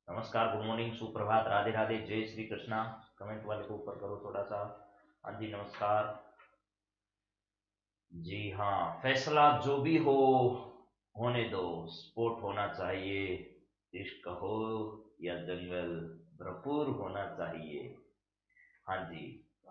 नमस्कार, good morning, सुप्रभात, राधे राधे, जय श्री कृष्णा। कमेंट वाले को ऊपर करो थोड़ा सा। हाँ जी, नमस्कार। जी हाँ, फैसला जो भी हो होने दो, स्पोर्ट होना चाहिए, इश्क हो या जंगल, भरपूर होना चाहिए। हाँ जी।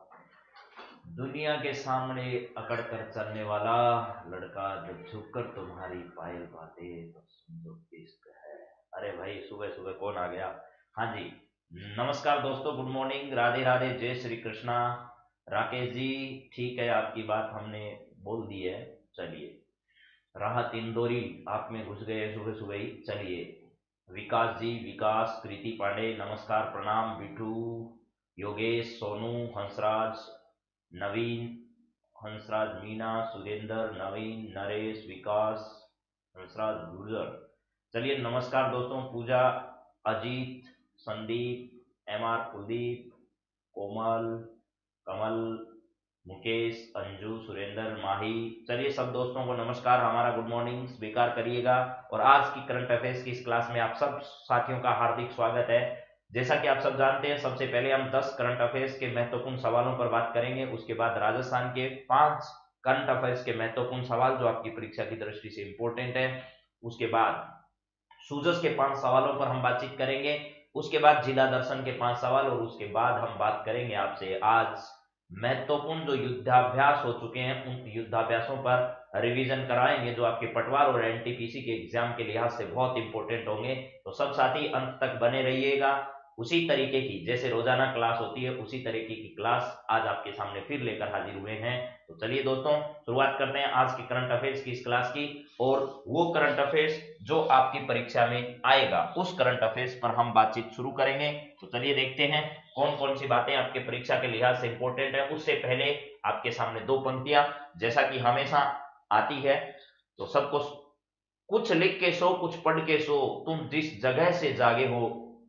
दुनिया के सामने अकड़ कर चलने वाला लड़का जब झुककर तुम्हारी पायल बांधे तो समझो इश्क है। अरे भाई, सुबह सुबह कौन आ गया। हाँ जी। नमस्कार दोस्तों, गुड मॉर्निंग, राधे राधे, जय श्री कृष्णा। राकेश जी, ठीक है, आपकी बात हमने बोल दी है। चलिए। राहत इंदौरी आप में घुस गए सुबह सुबह ही। चलिए। विकास जी, विकास, प्रीति पांडे, नमस्कार, प्रणाम, बिठू, योगेश, सोनू, हंसराज, नवीन, हंसराज, मीना, सुरेंद्र, नवीन, नरेश, विकास, हंसराज, गुर्जर। चलिए, नमस्कार दोस्तों, पूजा, अजीत, संदीप, एम आर, कुलदीप, कोमल, कमल, मुकेश, अंजू, सुरेंद्र, माही। चलिए, सब दोस्तों को नमस्कार, हमारा गुड मॉर्निंग स्वीकार करिएगा। और आज की करंट अफेयर्स की इस क्लास में आप सब साथियों का हार्दिक स्वागत है। जैसा कि आप सब जानते हैं, सबसे पहले हम 10 करंट अफेयर्स के महत्वपूर्ण सवालों पर बात करेंगे। उसके बाद राजस्थान के 5 करंट अफेयर्स के महत्वपूर्ण सवाल जो आपकी परीक्षा की दृष्टि से इंपॉर्टेंट है। उसके बाद सूजस के 5 सवालों पर हम बातचीत करेंगे। उसके बाद जिला दर्शन के 5 सवाल, और उसके बाद हम बात करेंगे आपसे आज महत्वपूर्ण जो युद्धाभ्यास हो चुके हैं उन युद्धाभ्यासों पर रिवीजन कराएंगे, जो आपके पटवार और एनटीपीसी के एग्जाम के लिहाज से बहुत इंपॉर्टेंट होंगे। तो सब साथी अंत तक बने रहिएगा। उसी तरीके की जैसे रोजाना क्लास होती है, उसी तरीके की क्लास आज आपके सामने फिर लेकर हाजिर हुए हैं। तो चलिए दोस्तों, शुरुआत करते हैं आज की करंट अफेयर्स की इस क्लास की। और वो करंट अफेयर्स जो आपकी परीक्षा में आएगा, उस करंट अफेयर्स पर हम बातचीत शुरू करेंगे। तो चलिए देखते हैं कौन कौन सी बातें आपके परीक्षा के लिहाज से इंपॉर्टेंट है। उससे पहले आपके सामने 2 पंक्तियां जैसा कि हमेशा आती है। तो सबको कुछ लिख के सो, कुछ पढ़ के सो, तुम जिस जगह से जागे हो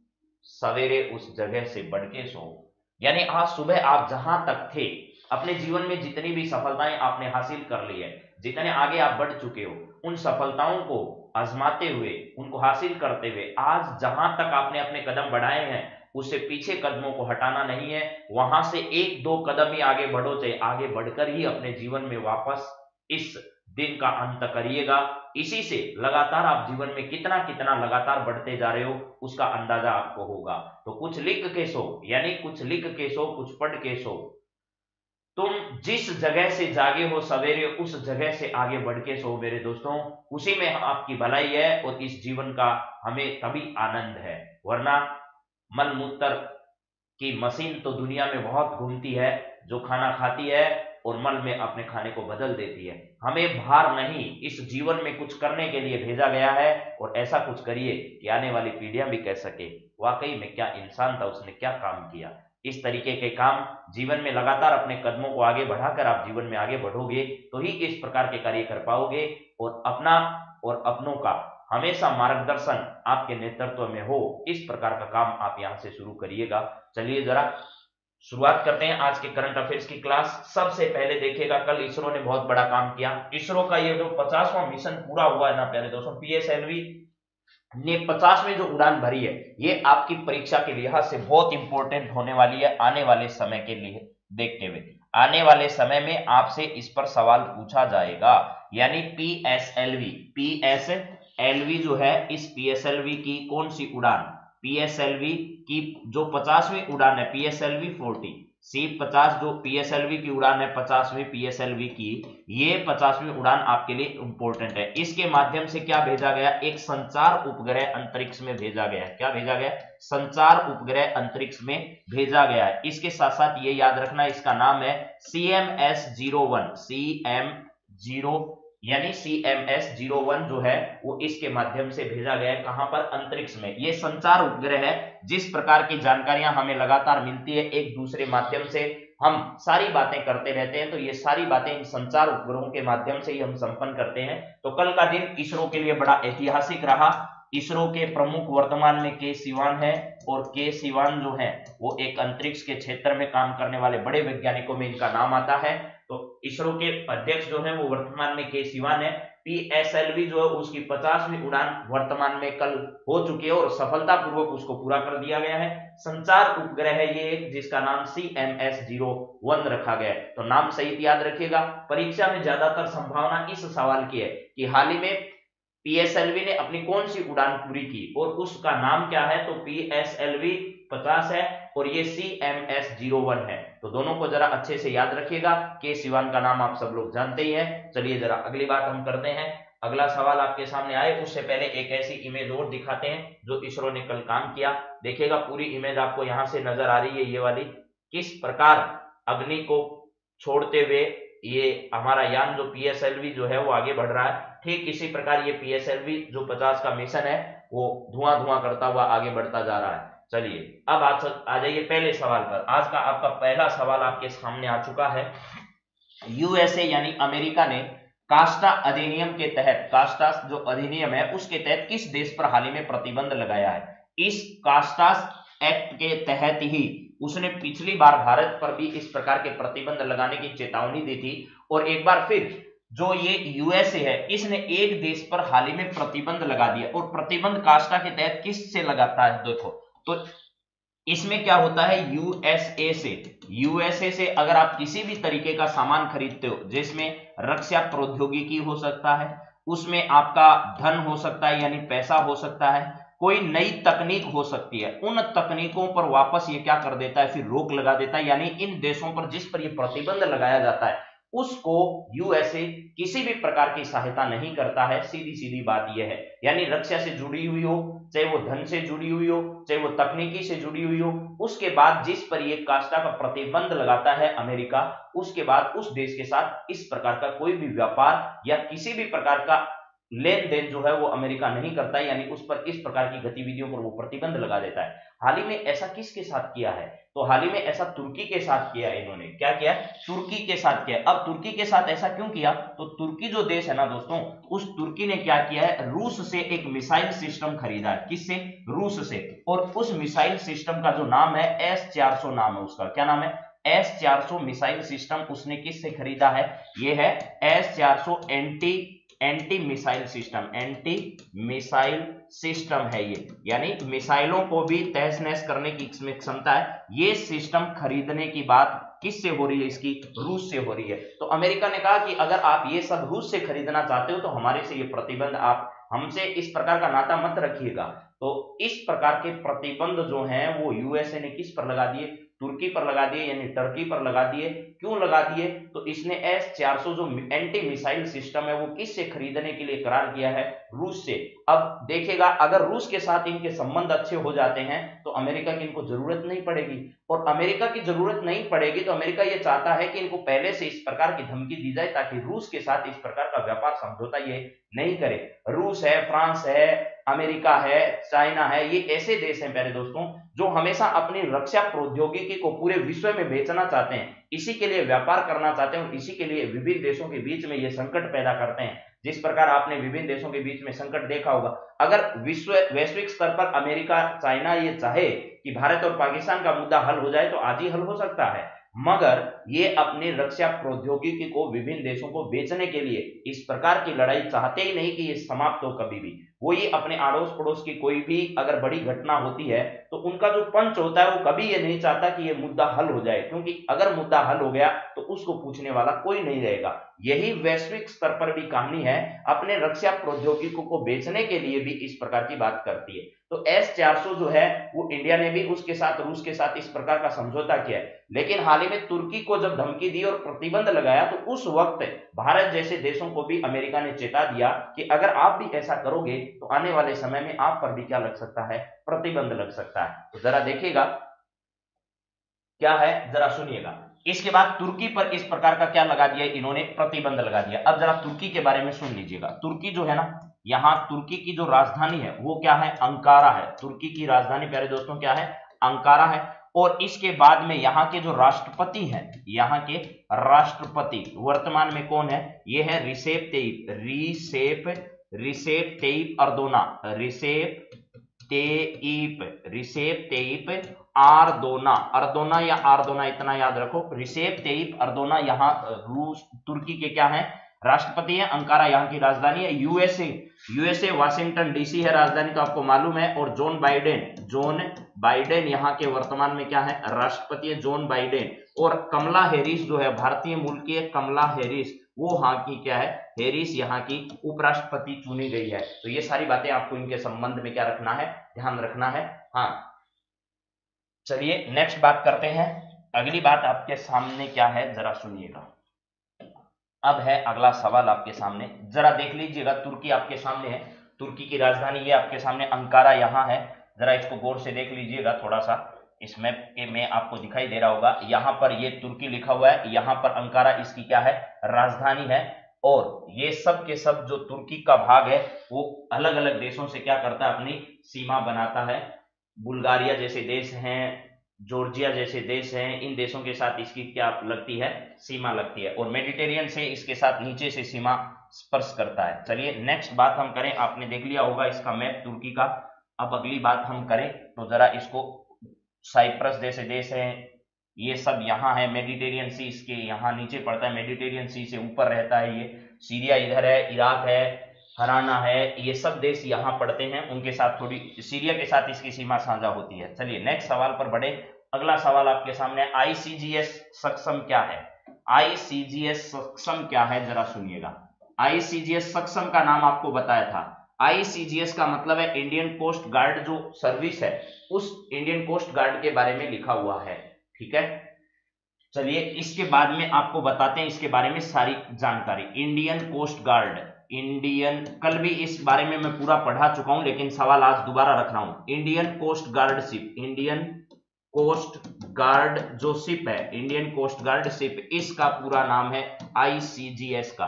सवेरे उस जगह से बढ़ के सो। यानी आज सुबह आप जहां तक थे, अपने जीवन में जितनी भी सफलताएं आपने हासिल कर ली है, जितने आगे आप बढ़ चुके हो, उन सफलताओं को आजमाते हुए, उनको हासिल करते हुए, आज जहां तक आपने अपने कदम बढ़ाए हैं, उससे पीछे कदमों को हटाना नहीं है। वहां से 1-2 कदम ही आगे बढ़ो, चाहे आगे बढ़कर ही अपने जीवन में वापस इस दिन का अंत करिएगा। इसी से लगातार आप जीवन में कितना कितना लगातार बढ़ते जा रहे हो, उसका अंदाजा आपको होगा। तो कुछ लिख के सो, यानी कुछ लिख के सो, कुछ पढ़ के सो, तुम जिस जगह से जागे हो सवेरे उस जगह से आगे बढ़ के सो मेरे दोस्तों। उसी में आपकी भलाई है और इस जीवन का हमें तभी आनंद है। वरना मल मूत्र की मशीन तो दुनिया में बहुत घूमती है, जो खाना खाती है और मल में अपने खाने को बदल देती है। हमें भार नहीं, इस जीवन में कुछ करने के लिए भेजा गया है, और ऐसा कुछ करिए कि आने वाली पीढ़ियां भी कह सके वाकई में क्या इंसान था, उसने क्या काम किया। इस तरीके के काम जीवन में लगातार अपने कदमों को आगे बढ़ाकर आप जीवन में आगे बढ़ोगे तो ही इस प्रकार के कार्य कर पाओगे। और अपना और अपनों का हमेशा मार्गदर्शन आपके नेतृत्व में हो, इस प्रकार का काम आप यहां से शुरू करिएगा। चलिए जरा शुरुआत करते हैं आज के करंट अफेयर्स की क्लास। सबसे पहले देखिएगा, कल इसरो ने बहुत बड़ा काम किया। इसरो का ये जो 50वां मिशन पूरा हुआ है ना प्यारे दोस्तों, पीएसएलवी ने 50 में जो उड़ान भरी है, ये आपकी परीक्षा के लिहाज से बहुत इंपॉर्टेंट होने वाली है आने वाले समय के लिए देखते हुए। आने वाले समय में आपसे इस पर सवाल पूछा जाएगा। यानी पीएसएलवी जो है, इस पीएसएलवी की कौन सी उड़ान, पीएसएलवी की जो 50वीं उड़ान है, पीएसएलवी 40 C-50 जो पीएसएलवी की उड़ान है, 50वीं पीएसएलवी की, ये 50वीं उड़ान आपके लिए इंपॉर्टेंट है। इसके माध्यम से क्या भेजा गया, एक संचार उपग्रह अंतरिक्ष में भेजा गया है। क्या भेजा गया, संचार उपग्रह अंतरिक्ष में भेजा गया है। इसके साथ साथ ये याद रखना, इसका नाम है CMS-01, CM0, यानी CMS-01 जो है वो इसके माध्यम से भेजा गया है। कहां पर, अंतरिक्ष में। ये संचार उपग्रह है, जिस प्रकार की जानकारियां हमें लगातार मिलती है एक दूसरे माध्यम से, हम सारी बातें करते रहते हैं, तो ये सारी बातें इन संचार उपग्रहों के माध्यम से ही हम संपन्न करते हैं। तो कल का दिन इसरो के लिए बड़ा ऐतिहासिक रहा। इसरो के प्रमुख वर्तमान में के सिवान है, और के सिवान जो है वो एक अंतरिक्ष के क्षेत्र में काम करने वाले बड़े वैज्ञानिकों में इनका नाम आता है। तो इसरो के अध्यक्ष जो है वो वर्तमान में के सिवान है। PSLV जो है उसकी 50वीं उड़ान वर्तमान में कल हो चुकी है और सफलतापूर्वक उसको पूरा कर दिया गया है। संचार उपग्रह है ये जिसका नाम CMS-01 रखा गया है। तो नाम सहित याद रखिएगा। परीक्षा में ज्यादातर संभावना इस सवाल की है कि हाल ही में PSLV ने अपनी कौन सी उड़ान पूरी की और उसका नाम क्या है। तो PSLV 50 है और ये CMS-01 है। तो दोनों को जरा अच्छे से याद रखिएगा। के सिवान का नाम आप सब लोग जानते ही हैं। चलिए जरा अगली बात हम करते हैं। अगला सवाल आपके सामने आए उससे पहले एक ऐसी इमेज और दिखाते हैं जो इसरो ने कल काम किया। देखिएगा पूरी इमेज आपको यहां से नजर आ रही है, ये वाली। किस प्रकार अग्नि को छोड़ते हुए ये हमारा यान जो PSLV जो है वो आगे बढ़ रहा है। ठीक इसी प्रकार ये PSLV जो 50 का मिशन है वो धुआं करता हुआ आगे बढ़ता जा रहा है। चलिए अब आ जाइए पहले सवाल पर। आज का आपका पहला सवाल आपके सामने आ चुका है। USA यानी अमेरिका ने कास्टा अधिनियम के तहत, कास्टा जो अधिनियम है उसके तहत किस देश पर हाल ही में प्रतिबंध लगाया है। इस कास्टा एक्ट के तहत ही उसने पिछली बार भारत पर भी इस प्रकार के प्रतिबंध लगाने की चेतावनी दी थी और एक बार फिर जो ये USA है इसने एक देश पर हाल ही में प्रतिबंध लगा दिया। और प्रतिबंध कास्टा के तहत किस से लगाता है देखो, तो इसमें क्या होता है USA से अगर आप किसी भी तरीके का सामान खरीदते हो जिसमें रक्षा प्रौद्योगिकी हो सकता है, उसमें आपका धन हो सकता है यानी पैसा हो सकता है, कोई नई तकनीक हो सकती है, उन तकनीकों पर वापस ये क्या कर देता है, फिर रोक लगा देता है। यानी इन देशों पर जिस पर ये प्रतिबंध लगाया जाता है उसको USA किसी भी प्रकार की सहायता नहीं करता है। सीधी सीधी बात यह है। यानी रक्षा से जुड़ी हुई हो, चाहे वो धन से जुड़ी हुई हो, चाहे वो तकनीकी से जुड़ी हुई हो, उसके बाद जिस पर ये कास्टा का प्रतिबंध लगाता है अमेरिका, उसके बाद उस देश के साथ इस प्रकार का कोई भी व्यापार या किसी भी प्रकार का लेन देन जो है वो अमेरिका नहीं करता है। यानी उस पर इस प्रकार की गतिविधियों पर वो प्रतिबंध लगा देता है। हाल ही में ऐसा किसके साथ किया है, तो हाल ही में ऐसा तुर्की के साथ किया है। इन्होंने क्या किया, तुर्की के साथ किया। अब तुर्की के साथ ऐसा क्यों किया, तो तुर्की जो देश है ना दोस्तों, उस तुर्की ने क्या किया है, रूस से एक मिसाइल सिस्टम खरीदा है। किससे, रूस से। और उस मिसाइल सिस्टम का जो नाम है S-400 नाम है उसका। क्या नाम है, S-400 मिसाइल सिस्टम उसने किससे खरीदा है, ये है S-400 anti missile system, anti missile system है ये। यानी मिसाइलों को भी तहस नहस करने की इसमें क्षमता है। ये सिस्टम खरीदने की बात किससे हो रही है, इसकी रूस से हो रही है। तो अमेरिका ने कहा कि अगर आप ये सब रूस से खरीदना चाहते हो तो हमारे से ये प्रतिबंध, आप हमसे इस प्रकार का नाता मत रखिएगा। तो इस प्रकार के प्रतिबंध जो हैं वो USA ने किस पर लगा दिए, तुर्की पर लगा दिए, यानी टर्की पर लगा दिए। क्यों लगा दिए, तो इसने S-400 जो एंटी मिसाइल सिस्टम है वो किससे खरीदने के लिए करार किया है, रूस से। अब देखिएगा अगर रूस के साथ इनके संबंध अच्छे हो जाते हैं तो अमेरिका की इनको जरूरत नहीं पड़ेगी, और अमेरिका की जरूरत नहीं पड़ेगी तो अमेरिका ये चाहता है कि इनको पहले से इस प्रकार की धमकी दी जाए ताकि रूस के साथ इस प्रकार का व्यापार समझौता ये नहीं करे। रूस है, फ्रांस है, अमेरिका है, चाइना है, ये ऐसे देश हैं प्यारे दोस्तों जो हमेशा अपनी रक्षा प्रौद्योगिकी को पूरे विश्व में बेचना चाहते हैं, इसी के लिए व्यापार करना चाहते हैं और इसी के लिए विभिन्न देशों के बीच में ये संकट पैदा करते हैं। जिस प्रकार आपने विभिन्न देशों के बीच में संकट देखा होगा, अगर वैश्विक स्तर पर अमेरिका, चाइना ये चाहे कि भारत और पाकिस्तान का मुद्दा हल हो जाए तो आज ही हल हो सकता है, मगर ये अपनी रक्षा प्रौद्योगिकी को विभिन्न देशों को बेचने के लिए इस प्रकार की लड़ाई चाहते ही नहीं कि ये समाप्त हो कभी भी। वो ये अपने अड़ोस पड़ोस की कोई भी अगर बड़ी घटना होती है तो उनका जो पंच होता है वो कभी ये नहीं चाहता कि ये मुद्दा हल हो जाए, क्योंकि अगर मुद्दा हल हो गया तो उसको पूछने वाला कोई नहीं रहेगा। यही वैश्विक स्तर पर भी कहानी है, अपने रक्षा प्रौद्योगिकी को बेचने के लिए भी इस प्रकार की बात करती है। तो S-400 जो है वो इंडिया ने भी उसके साथ, रूस के साथ इस प्रकार का समझौता किया है। लेकिन हाल ही में तुर्की को जब धमकी दी और प्रतिबंध लगाया तो उस वक्त भारत जैसे देशों को भी अमेरिका ने चेता दिया कि अगर आप भी ऐसा करोगे तो आने वाले समय में आप पर भी क्या लग सकता है, प्रतिबंध लग सकता है। तो जरा देखिएगा क्या है, जरा सुनिएगा। इसके बाद तुर्की पर इस प्रकार का क्या लगा दिया, इन्होंने प्रतिबंध लगा दिया। अब जरा तुर्की के बारे में सुन लीजिएगा। तुर्की जो है ना, यहाँ तुर्की की जो राजधानी है वो क्या है, अंकारा है। तुर्की की राजधानी प्यारे दोस्तों क्या है, अंकारा है। और इसके बाद में यहाँ के जो राष्ट्रपति हैं, यहाँ के राष्ट्रपति वर्तमान में कौन है, ये है रिसेप तेयिप अर्दोना, रिसेप तेयिप अर्दोना या आर्दोना, इतना याद रखो, रिसेप तेयिप अर्दोना यहाँ रूस तुर्की के क्या है, राष्ट्रपति है, अंकारा यहाँ की राजधानी है। यूएसए वाशिंगटन डीसी है राजधानी, तो आपको मालूम है। और जोन बाइडेन यहाँ के वर्तमान में क्या है, राष्ट्रपति है, जोन बाइडेन। और कमला हैरिस जो है, भारतीय मूल की है कमला हैरिस, वो यहाँ की क्या है, हैरिस यहाँ की उपराष्ट्रपति चुनी गई है। तो ये सारी बातें आपको इनके संबंध में क्या रखना है, ध्यान रखना है। हाँ, चलिए नेक्स्ट बात करते हैं। अगली बात आपके सामने क्या है, जरा सुनिएगा। अब है अगला सवाल आपके सामने, जरा देख लीजिएगा। तुर्की आपके सामने है, तुर्की की राजधानी ये आपके सामने अंकारा यहाँ है। जरा इसको गौर से देख लीजिएगा, थोड़ा सा इस मैप के में आपको दिखाई दे रहा होगा। यहाँ पर ये तुर्की लिखा हुआ है, यहाँ पर अंकारा इसकी क्या है, राजधानी है। और ये सब के सब जो तुर्की का भाग है वो अलग अलग देशों से क्या करता है, अपनी सीमा बनाता है। बुल्गारिया जैसे देश हैं, जॉर्जिया जैसे देश हैं, इन देशों के साथ इसकी क्या लगती है, सीमा लगती है। और मेडिटेरियन से इसके साथ नीचे से सीमा स्पर्श करता है। चलिए नेक्स्ट बात हम करें, आपने देख लिया होगा इसका मैप तुर्की का। अब अगली बात हम करें तो जरा इसको, साइप्रस जैसे देश है, ये सब यहाँ है। मेडिटेरियन सी इसके यहाँ नीचे पड़ता है, मेडिटेरियन सी से ऊपर रहता है ये। सीरिया इधर है, इराक है, हराना है, ये सब देश यहाँ पड़ते हैं। उनके साथ थोड़ी, सीरिया के साथ इसकी सीमा साझा होती है। चलिए नेक्स्ट सवाल पर बढ़े। अगला सवाल आपके सामने, आईसीजीएस सक्षम क्या है। आईसीजीएस सक्षम क्या है, जरा सुनिएगा। आईसीजीएस सक्षम का नाम आपको बताया था। आईसीजीएस का मतलब है इंडियन कोस्ट गार्ड जो सर्विस है, उस इंडियन कोस्ट गार्ड के बारे में लिखा हुआ है। ठीक है, चलिए इसके बाद में आपको बताते हैं इसके बारे में सारी जानकारी। इंडियन कोस्ट गार्ड, इंडियन, कल भी इस बारे में मैं पूरा पढ़ा चुका हूं, लेकिन सवाल आज दोबारा रख रहा हूं। Indian coast guard ship, Indian coast guard जो शिप है, इंडियन कोस्ट गार्ड शिप, इसका पूरा नाम है आईसीजीएस का।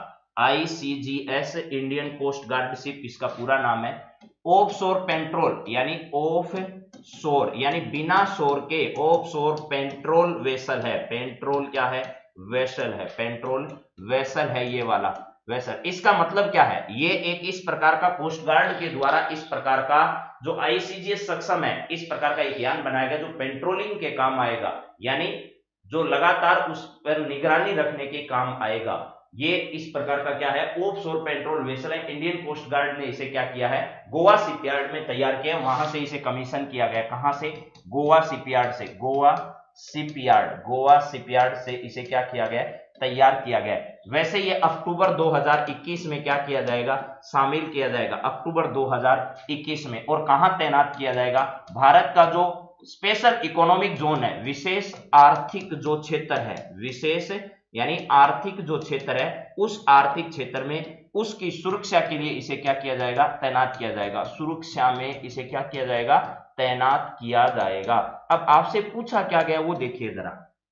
ICGS, Indian coast guard ship, इसका पूरा नाम है। ऑफ शोर पेट्रोल, यानी ऑफ शोर यानी बिना शोर के, ऑफ शोर पेट्रोल वेसल है। पेट्रोल क्या है, वेसल है, पेट्रोल वेसल है ये वाला वेसल। इसका मतलब क्या है, ये एक इस प्रकार का कोस्ट गार्ड के द्वारा इस प्रकार का जो आईसीजीएस सक्षम है, इस प्रकार का एक यान बनाएगा जो पेट्रोलिंग के काम आएगा, यानी जो लगातार उस पर निगरानी रखने के काम आएगा। ये इस प्रकार का क्या है, ऑफ शोर पेट्रोल वेसल है। इंडियन कोस्ट गार्ड ने इसे क्या किया है, गोवा शिपयार्ड में तैयार किया, वहां से इसे कमीशन किया गया। कहां से, गोवा शिपयार्ड से, गोवा शिपयार्ड से इसे क्या किया गया, तैयार किया गया। वैसे ये अक्टूबर 2021 में क्या किया जाएगा, शामिल किया जाएगा, अक्टूबर 2021 में। और कहां तैनात किया जाएगा, भारत का जो स्पेशल इकोनॉमिक जोन है, विशेष आर्थिक जो क्षेत्र है, विशेष यानी आर्थिक जो क्षेत्र है, उस आर्थिक क्षेत्र में उसकी सुरक्षा के लिए इसे क्या किया जाएगा, तैनात किया जाएगा। सुरक्षा में इसे क्या किया जाएगा, तैनात किया जाएगा। अब आपसे पूछा क्या गया वो देखिए जरा।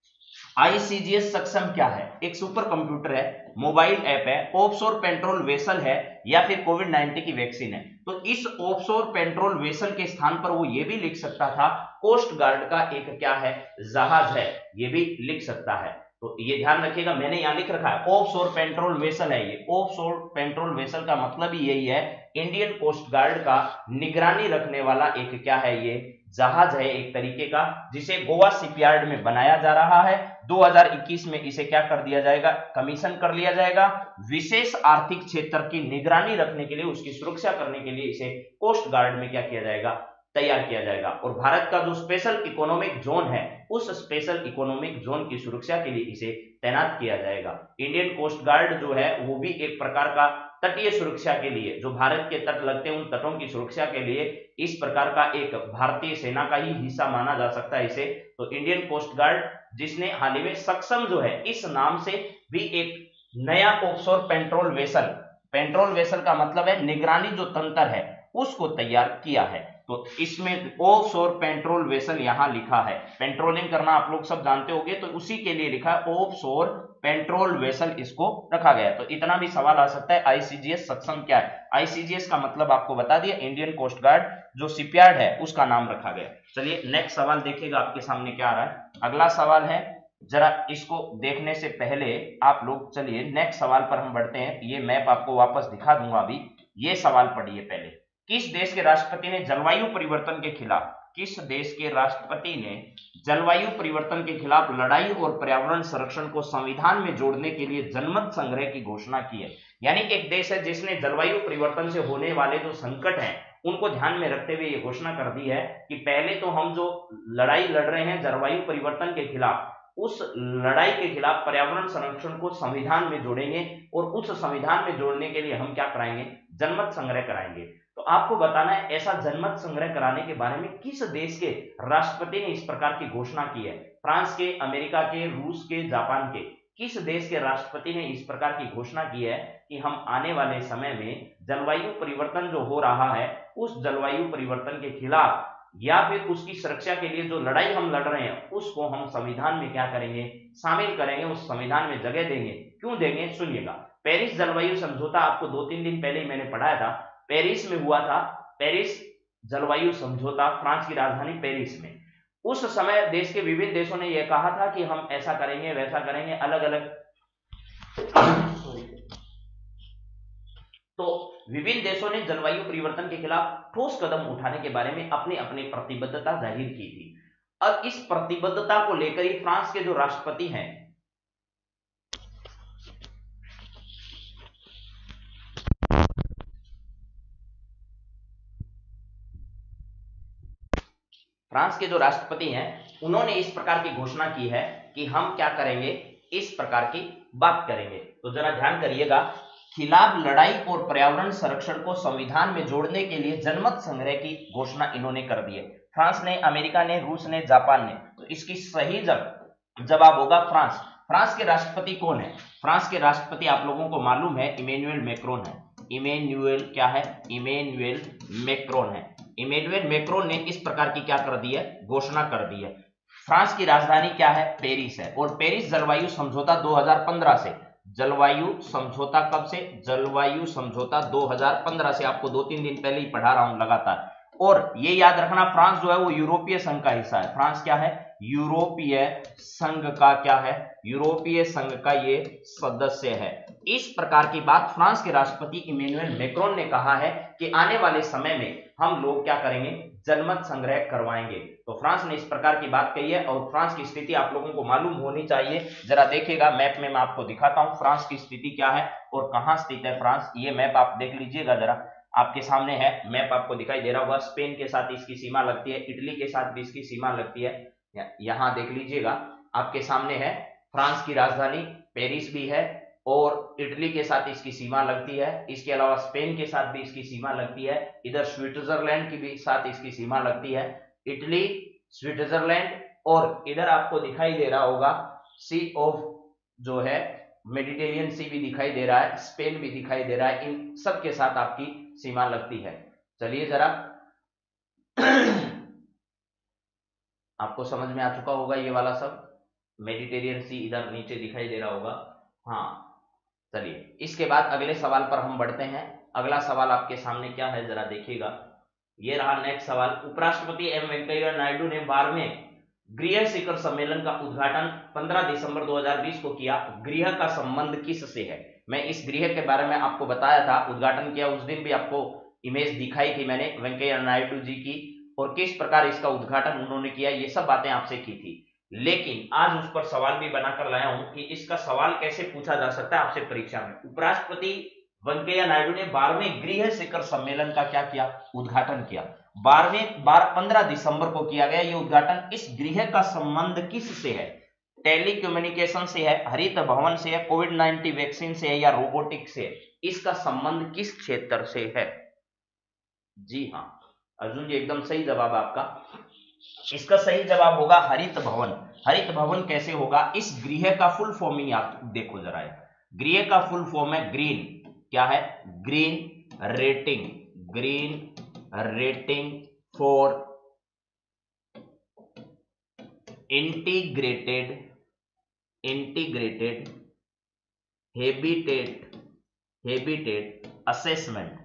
आईसीजीएस सक्षम क्या है, एक सुपर कंप्यूटर है, मोबाइल ऐप है, ऑफशोर पेट्रोल वेसल है, या फिर कोविड-19 की वैक्सीन है। तो इस ऑफशोर पेट्रोल वेसल के स्थान पर वो ये भी लिख सकता था कोस्ट गार्ड का एक क्या है, जहाज है, ये भी लिख सकता है। तो ये ध्यान रखिएगा, मैंने यहां लिख रखा है ऑफशोर पेट्रोल वेसल है ये। ऑफशोर पेट्रोल वेसल का मतलब ही यही है, इंडियन कोस्ट गार्ड का निगरानी रखने वाला एक क्या है, ये जहाज है एक तरीके का, जिसे गोवा शिपयार्ड में बनाया जा रहा है। 2021 में इसे क्या कर दिया जाएगा, कमीशन कर लिया जाएगा। विशेष आर्थिक क्षेत्र की निगरानी रखने के लिए, उसकी सुरक्षा करने के लिए इसे कोस्ट गार्ड में क्या किया जाएगा, तैयार किया जाएगा। और भारत का जो स्पेशल इकोनॉमिक जोन है, उस स्पेशल इकोनॉमिक जोन की सुरक्षा के लिए इसे तैनात किया जाएगा। इंडियन कोस्ट गार्ड जो है वो भी एक प्रकार का तटीय सुरक्षा के लिए, जो भारत के तट लगते हैं उन तटों की सुरक्षा के लिए इस प्रकार का एक भारतीय सेना का ही हिस्सा माना जा सकता है इसे। तो इंडियन कोस्ट गार्ड, जिसने हाल ही में सक्षम जो है इस नाम से भी एक नया ऑफशोर पेट्रोल वेसल का मतलब है निगरानी जो तंत्र है, उसको तैयार किया है। तो इसमें ऑफशोर पेट्रोल वेसल यहां लिखा है, पेट्रोलिंग करना आप लोग सब जानते होंगे, तो उसी के लिए लिखा है ऑफशोर पेट्रोल वेसल, इसको रखा गया है। तो इतना भी सवाल आ सकता है, आईसीजीएस सक्षम क्या है। आईसीजीएस का मतलब आपको बता दिया, इंडियन कोस्ट गार्ड जो शिपयार्ड है उसका नाम रखा गया। चलिए नेक्स्ट सवाल देखिएगा आपके सामने क्या आ रहा है। अगला सवाल है, जरा इसको देखने से पहले आप लोग, चलिए नेक्स्ट सवाल पर हम बढ़ते हैं। ये मैप आपको वापस दिखा दूंगा अभी। ये सवाल पढ़िए पहले, किस देश के राष्ट्रपति ने जलवायु परिवर्तन के खिलाफ किस देश के राष्ट्रपति ने जलवायु परिवर्तन के खिलाफ लड़ाई और पर्यावरण संरक्षण को संविधान में जोड़ने के लिए जनमत संग्रह की घोषणा की है? यानी कि एक देश है जिसने जलवायु परिवर्तन से होने वाले जो संकट हैं उनको ध्यान में रखते हुए ये घोषणा कर दी है कि पहले तो हम जो लड़ाई लड़ रहे हैं जलवायु परिवर्तन के खिलाफ, उस लड़ाई के खिलाफ पर्यावरण संरक्षण को संविधान में जोड़ेंगे और उस संविधान में जोड़ने के लिए हम क्या कराएंगे? जनमत संग्रह कराएंगे। तो आपको बताना है ऐसा जनमत संग्रह कराने के बारे में किस देश के राष्ट्रपति ने इस प्रकार की घोषणा की है? फ्रांस के, अमेरिका के, रूस के, जापान के किस देश के राष्ट्रपति ने इस प्रकार की घोषणा की है कि हम आने वाले समय में जलवायु परिवर्तन जो हो रहा है उस जलवायु परिवर्तन के खिलाफ या फिर उसकी सुरक्षा के लिए जो लड़ाई हम लड़ रहे हैं उसको हम संविधान में क्या करेंगे? शामिल करेंगे, उस संविधान में जगह देंगे। क्यों देंगे? सुनिएगा। पेरिस जलवायु समझौता आपको 2-3 दिन पहले ही मैंने पढ़ाया था, पेरिस में हुआ था। पेरिस जलवायु समझौता फ्रांस की राजधानी पेरिस में। उस समय देश के विभिन्न देशों ने यह कहा था कि हम ऐसा करेंगे, वैसा करेंगे, अलग अलग तो विभिन्न देशों ने जलवायु परिवर्तन के खिलाफ ठोस कदम उठाने के बारे में अपनी अपनी प्रतिबद्धता जाहिर की थी। अब इस प्रतिबद्धता को लेकर ही फ्रांस के जो राष्ट्रपति हैं, उन्होंने इस प्रकार की घोषणा की है कि हम क्या करेंगे? इस प्रकार की बात करेंगे। तो जरा ध्यान करिएगा, खिलाफ लड़ाई और पर्यावरण संरक्षण को संविधान में जोड़ने के लिए जनमत संग्रह की घोषणा इन्होंने कर दी है। फ्रांस ने, अमेरिका ने, रूस ने, जापान ने। तो इसकी सही जवाब होगा फ्रांस। फ्रांस के राष्ट्रपति कौन है? फ्रांस के राष्ट्रपति आप लोगों को मालूम है इमैनुअल मैक्रोन है। इमैनुअल क्या है? इमैनुअल मैक्रोन है। इमैनुअल मैक्रोन ने इस प्रकार की क्या कर दी है? घोषणा कर दी है। फ्रांस की राजधानी क्या है? पेरिस है। और पेरिस जलवायु समझौता 2015 से, जलवायु समझौता कब से? जलवायु समझौता 2015 से, आपको 2-3 दिन पहले ही पढ़ा रहा हूं लगातार। और ये याद रखना, फ्रांस जो है वो यूरोपीय संघ का हिस्सा है। फ्रांस क्या है? यूरोपीय संघ का क्या है? यूरोपीय संघ का ये सदस्य है। इस प्रकार की बात फ्रांस के राष्ट्रपति इमैनुअल मैक्रोन ने कहा है कि आने वाले समय में हम लोग क्या करेंगे? जनमत संग्रह करवाएंगे। तो फ्रांस ने इस प्रकार की बात कही है और फ्रांस की स्थिति आप लोगों को मालूम होनी चाहिए। जरा देखिएगा मैप में मैं आपको दिखाता हूं फ्रांस की स्थिति क्या है और कहां स्थित है फ्रांस। ये मैप आप देख लीजिएगा, जरा आपके सामने है मैप, आपको दिखाई दे रहा होगा। स्पेन के साथ इसकी सीमा लगती है, इटली के साथ भी इसकी सीमा लगती है। यहां देख लीजिएगा आपके सामने है। फ्रांस की राजधानी पेरिस भी है और इटली के साथ इसकी सीमा लगती है। इसके अलावा स्पेन के साथ भी इसकी सीमा लगती है। इधर स्विट्जरलैंड के भी साथ इसकी सीमा लगती है। इटली, स्विट्जरलैंड और इधर आपको दिखाई दे रहा होगा सी ऑफ जो है मेडिटेरियन सी भी दिखाई दे रहा है, स्पेन भी दिखाई दे रहा है। इन सब के साथ आपकी सीमा लगती है। चलिए जरा आपको समझ में आ चुका होगा ये वाला सब। मेडिटेरियन सी इधर नीचे दिखाई दे रहा होगा। हाँ, चलिए इसके बाद अगले सवाल पर हम बढ़ते हैं। अगला सवाल आपके सामने क्या है जरा देखिएगा। ये रहा नेक्स्ट सवाल। उपराष्ट्रपति एम वेंकैया नायडू ने 12वें गृह शिखर सम्मेलन का उद्घाटन 15 दिसंबर 2020 को किया। गृह का संबंध किस से है? मैं इस गृह के बारे में आपको बताया था, उद्घाटन किया, उस दिन भी आपको इमेज दिखाई थी मैंने वेंकैया नायडू जी की और किस प्रकार इसका उद्घाटन उन्होंने किया, ये सब बातें आपसे की थी। लेकिन आज उस पर सवाल भी बनाकर लाया हूं कि इसका सवाल कैसे पूछा जा सकता है आपसे परीक्षा में। उपराष्ट्रपति वेंकैया नायडू ने 12वें गृह शिखर सम्मेलन का क्या किया? उद्घाटन किया। 15 दिसंबर को किया गया ये उद्घाटन। इस गृह का संबंध किस से है? टेलीकम्युनिकेशन से है, हरित भवन से है, कोविड-19 वैक्सीन से है या रोबोटिक से है? इसका संबंध किस क्षेत्र से है? जी हाँ अर्जुन जी, एकदम सही जवाब आपका। इसका सही जवाब होगा हरित भवन। हरित भवन कैसे होगा? इस गृह का फुल फॉर्म ही आप देखो जरा। गृह का फुल फॉर्म है ग्रीन, क्या है? Green rating, green rating for integrated habitat assessment.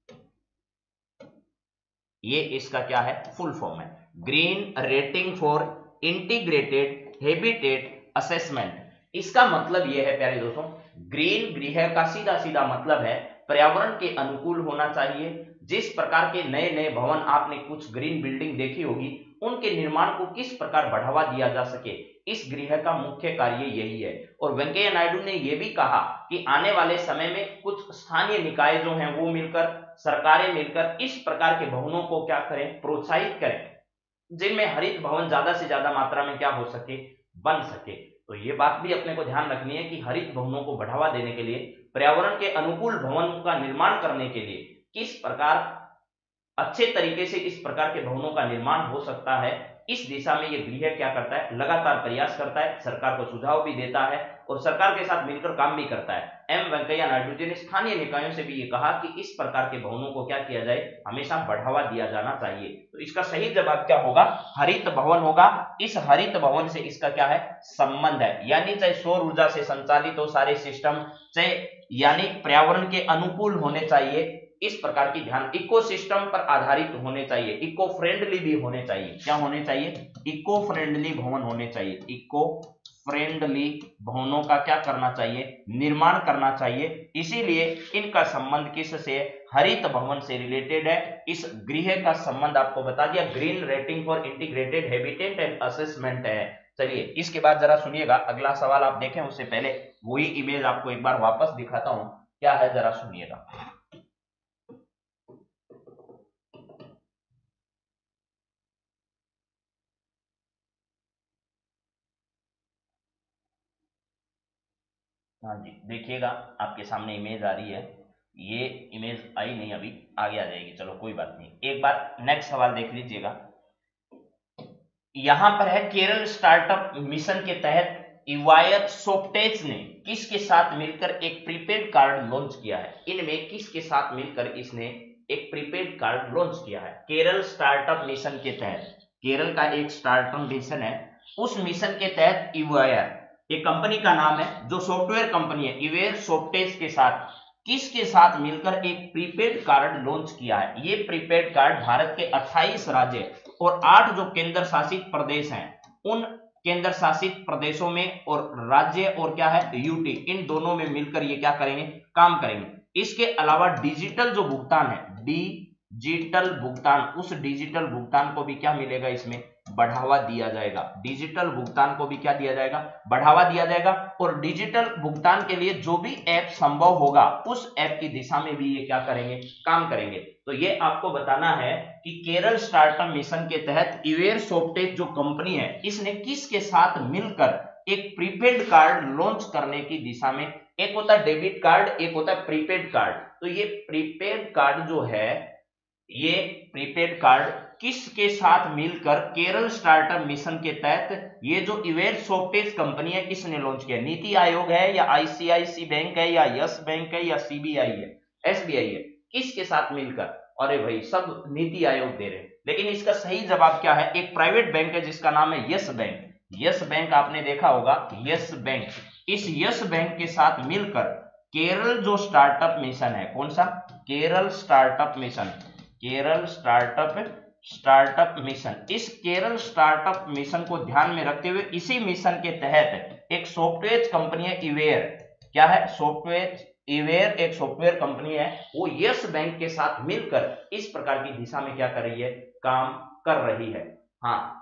ये इसका क्या है? फुल फॉर्म है green rating for integrated habitat assessment. इसका मतलब यह है प्यारे दोस्तों, ग्रीन गृह का सीधा सीधा मतलब है पर्यावरण के अनुकूल होना चाहिए, जिस प्रकार के नए नए भवन, आपने कुछ ग्रीन बिल्डिंग देखी होगी, उनके निर्माण को किस प्रकार बढ़ावा दिया जा सके, इस गृह का मुख्य कार्य यही है। और वेंकैया नायडू ने यह भी कहा कि आने वाले समय में कुछ स्थानीय निकाय जो हैं वो मिलकर, सरकारें मिलकर इस प्रकार के भवनों को क्या करें, प्रोत्साहित करें, जिनमें हरित भवन ज्यादा से ज्यादा मात्रा में क्या हो सके, बन सके। तो ये बात भी अपने को ध्यान रखनी है कि हरित भवनों को बढ़ावा देने के लिए, पर्यावरण के अनुकूल भवन का निर्माण करने के लिए किस प्रकार अच्छे तरीके से इस प्रकार के भवनों का निर्माण हो सकता है, इस दिशा में ये गृह क्या करता है, लगातार प्रयास करता है, सरकार को सुझाव भी देता है और सरकार के साथ मिलकर काम भी करता है। एम वेंकैया नायडू जी ने स्थानीय निकायों से भी ये कहा कि इस प्रकार के भवनों को क्या किया जाए, हमेशा बढ़ावा दिया जाना चाहिए। तो इसका सही जवाब क्या होगा, हरित भवन होगा। इस हरित भवन से इसका क्या है, संबंध है, यानी चाहे सौर ऊर्जा से संचालित हो सारे सिस्टम, चाहे यानी पर्यावरण के अनुकूल होने चाहिए, इस प्रकार की ध्यान, इकोसिस्टम पर आधारित होने चाहिए, इको फ्रेंडली भी होने चाहिए। क्या होने चाहिए, इको फ्रेंडली भवन होने चाहिए। इको फ्रेंडली भवनों का क्या करना चाहिए, निर्माण करना चाहिए। इसीलिए इनका संबंध किससे, हरित भवन से रिलेटेड है। इस गृह का संबंध आपको बता दिया, green rating for integrated habitat and assessment है। चलिए इसके बाद जरा सुनिएगा, अगला सवाल आप देखें उससे पहले वही इमेज आपको एक बार वापस दिखाता हूं, क्या है जरा सुनिएगा। हाँ जी देखिएगा, आपके सामने इमेज आ रही है, ये इमेज आई नहीं, अभी आगे आ जाएगी, चलो कोई बात नहीं। एक बार नेक्स्ट सवाल देख लीजिएगा, यहां पर है केरल स्टार्टअप मिशन के तहत इवायर सॉफ्टेज ने किसके साथ मिलकर एक प्रीपेड कार्ड लॉन्च किया है। इनमें किसके साथ मिलकर इसने एक प्रीपेड कार्ड लॉन्च किया है। केरल स्टार्टअप मिशन के तहत, केरल का एक स्टार्टअप मिशन है, उस मिशन के तहत इवायर एक कंपनी का नाम है, जो सॉफ्टवेयर कंपनी है, इवेयर सॉफ्टेज के साथ किसके साथ मिलकर एक प्रीपेड कार्ड लॉन्च किया है। ये प्रीपेड कार्ड भारत के 28 राज्य और 8 जो केंद्र शासित प्रदेश हैं, उन केंद्र शासित प्रदेशों में और राज्य और क्या है यूटी, इन दोनों में मिलकर ये क्या करेंगे, काम करेंगे। इसके अलावा डिजिटल जो भुगतान है, डिजिटल भुगतान, उस डिजिटल भुगतान को भी क्या मिलेगा, इसमें बढ़ावा दिया जाएगा। डिजिटल भुगतान को भी क्या दिया जाएगा, बढ़ावा दिया जाएगा। और डिजिटल भुगतान के लिए जो भी ऐप संभव होगा, उस ऐप की दिशा में भी ये क्या करेंगे, काम करेंगे। तो ये आपको बताना है कि केरल स्टार्टअप मिशन के तहत इवेयर सॉफ्टेज जो कंपनी है, इसने किसके साथ मिलकर एक प्रीपेड कार्ड लॉन्च करने की दिशा में, एक होता है डेबिट कार्ड, एक होता है प्रीपेड कार्ड। तो ये प्रीपेड कार्ड जो है, ये प्रीपेड कार्ड किसके साथ मिलकर केरल स्टार्टअप मिशन के तहत ये जो इवेयर सॉफ्टेज कंपनी है, किसने लॉन्च किया। नीति आयोग है या आईसीआईसी बैंक है या यस बैंक है या सीबीआई है, एसबीआई है, किसके साथ मिलकर। अरे भाई सब नीति आयोग दे रहे हैं, लेकिन इसका सही जवाब क्या है, एक प्राइवेट बैंक है जिसका नाम है यस बैंक। यस बैंक आपने देखा होगा, यस बैंक। इस यस बैंक के साथ मिलकर केरल जो स्टार्टअप मिशन है, कौन सा, Kerala startup mission, Kerala startup mission, इस केरल स्टार्टअप मिशन को ध्यान में रखते हुए इसी मिशन के तहत एक सॉफ्टवेयर कंपनी है इवेयर, क्या है, सॉफ्टवेयर इवेयर एक सॉफ्टवेयर कंपनी है, वो यस बैंक के साथ मिलकर इस प्रकार की दिशा में क्या कर रही है, काम कर रही है। हाँ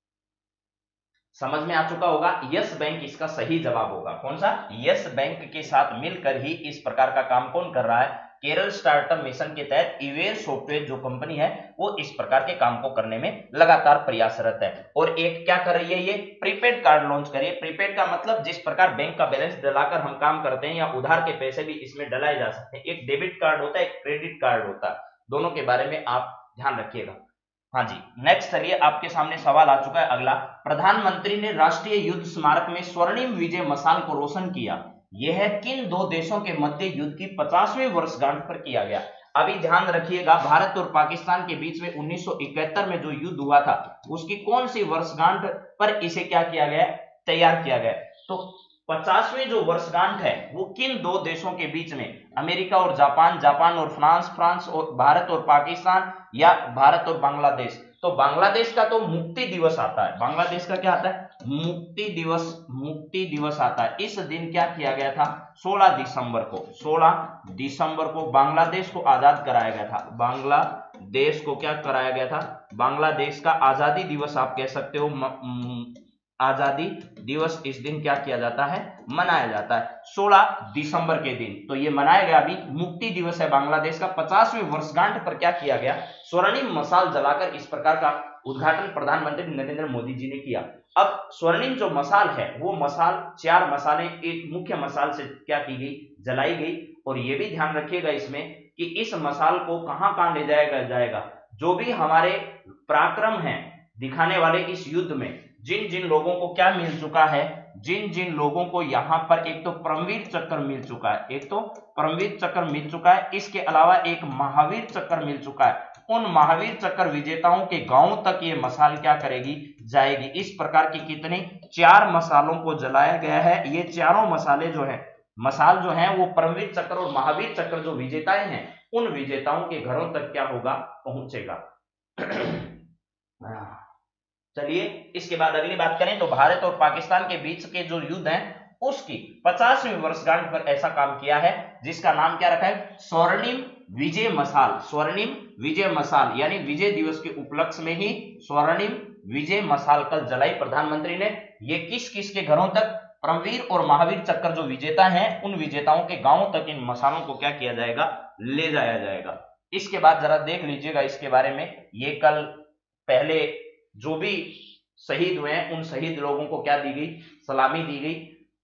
समझ में आ चुका होगा, यस बैंक इसका सही जवाब होगा। कौन सा, यस बैंक के साथ मिलकर ही इस प्रकार का काम कौन कर रहा है, केरल स्टार्टअप मिशन के तहत इवेयर सॉफ्टवेयर जो कंपनी है, वो इस प्रकार के काम को करने में लगातार प्रयासरत है। और एक क्या कर रही है, ये प्रीपेड कार्ड लॉन्च करिए। प्रीपेड का मतलब जिस प्रकार बैंक का बैलेंस डलाकर हम काम करते हैं, या उधार के पैसे भी इसमें डलाए जा सकते हैं। एक डेबिट कार्ड होता है, एक क्रेडिट कार्ड होता है, दोनों के बारे में आप ध्यान रखिएगा। हाँ जी नेक्स्ट चलिए, आपके सामने सवाल आ चुका है अगला। प्रधानमंत्री ने राष्ट्रीय युद्ध स्मारक में स्वर्णिम विजय मशाल को रोशन किया, यह किन दो देशों के मध्य युद्ध की 50वीं वर्षगांठ पर किया गया। अभी ध्यान रखिएगा, भारत और पाकिस्तान के बीच में 1971 में जो युद्ध हुआ था, उसकी कौन सी वर्षगांठ पर इसे क्या किया गया, तैयार किया गया। तो 50वीं जो वर्षगांठ है वो किन दो देशों के बीच में, अमेरिका और जापान, जापान और फ्रांस, फ्रांस और भारत और पाकिस्तान, या भारत और बांग्लादेश। तो बांग्लादेश का तो मुक्ति दिवस आता है, बांग्लादेश का क्या आता है, मुक्ति दिवस आता है। इस दिन क्या किया गया था? 16 दिसंबर को बांग्लादेश को आजाद कराया गया था। बांग्लादेश को क्या कराया गया था? बांग्लादेश का आजादी दिवस आप कह सकते हो। आजादी दिवस इस दिन क्या किया जाता है? मनाया जाता है 16 दिसंबर के दिन। तो ये मनाया गया। अभी मुक्ति दिवस है बांग्लादेश का। 50वीं वर्षगांठ पर क्या किया गया? स्वर्णिम मशाल जलाकर इस प्रकार का उद्घाटन प्रधानमंत्री नरेंद्र मोदी जी ने किया। अब स्वर्णिम जो मशाल है वो मशाल 4 मशालें एक मुख्य मशाल से क्या की गई? जलाई गई। और ये भी ध्यान रखिएगा इसमें कि इस मशाल को कहां ले जाएगा? जो भी हमारे पराक्रम है दिखाने वाले इस युद्ध में जिन जिन लोगों को क्या मिल चुका है, जिन लोगों को यहाँ पर एक तो परमवीर चक्र मिल चुका है, इसके अलावा एक महावीर चक्र मिल चुका है। उन महावीर चक्र विजेताओं के गांव तक ये मशाल क्या करेगी? जाएगी। इस प्रकार की कितनी 4 मशालों को जलाया गया है। ये चारों मशाल जो है वो परमवीर चक्र और महावीर चक्र जो विजेताएं हैं उन विजेताओं के घरों तक क्या होगा? पहुंचेगा। चलिए इसके बाद अगली बात करें तो भारत और पाकिस्तान के बीच के जो युद्ध है उसकी 50वीं वर्षगांठ पर ऐसा काम किया है जिसका नाम क्या रखा है? स्वर्णिम विजय मशाल यानी विजय दिवस के उपलक्ष्य में ही स्वर्णिम विजय मशाल कल जलाई प्रधानमंत्री ने। ये किस किस के घरों तक? परमवीर और महावीर चक्र जो विजेता हैं उन विजेताओं के गांवों तक इन मशालों को क्या किया जाएगा? ले जाया जाएगा। इसके बाद जरा देख लीजिएगा इसके बारे में। ये कल पहले जो भी शहीद हुए हैं उन शहीद लोगों को क्या दी गई? सलामी दी गई।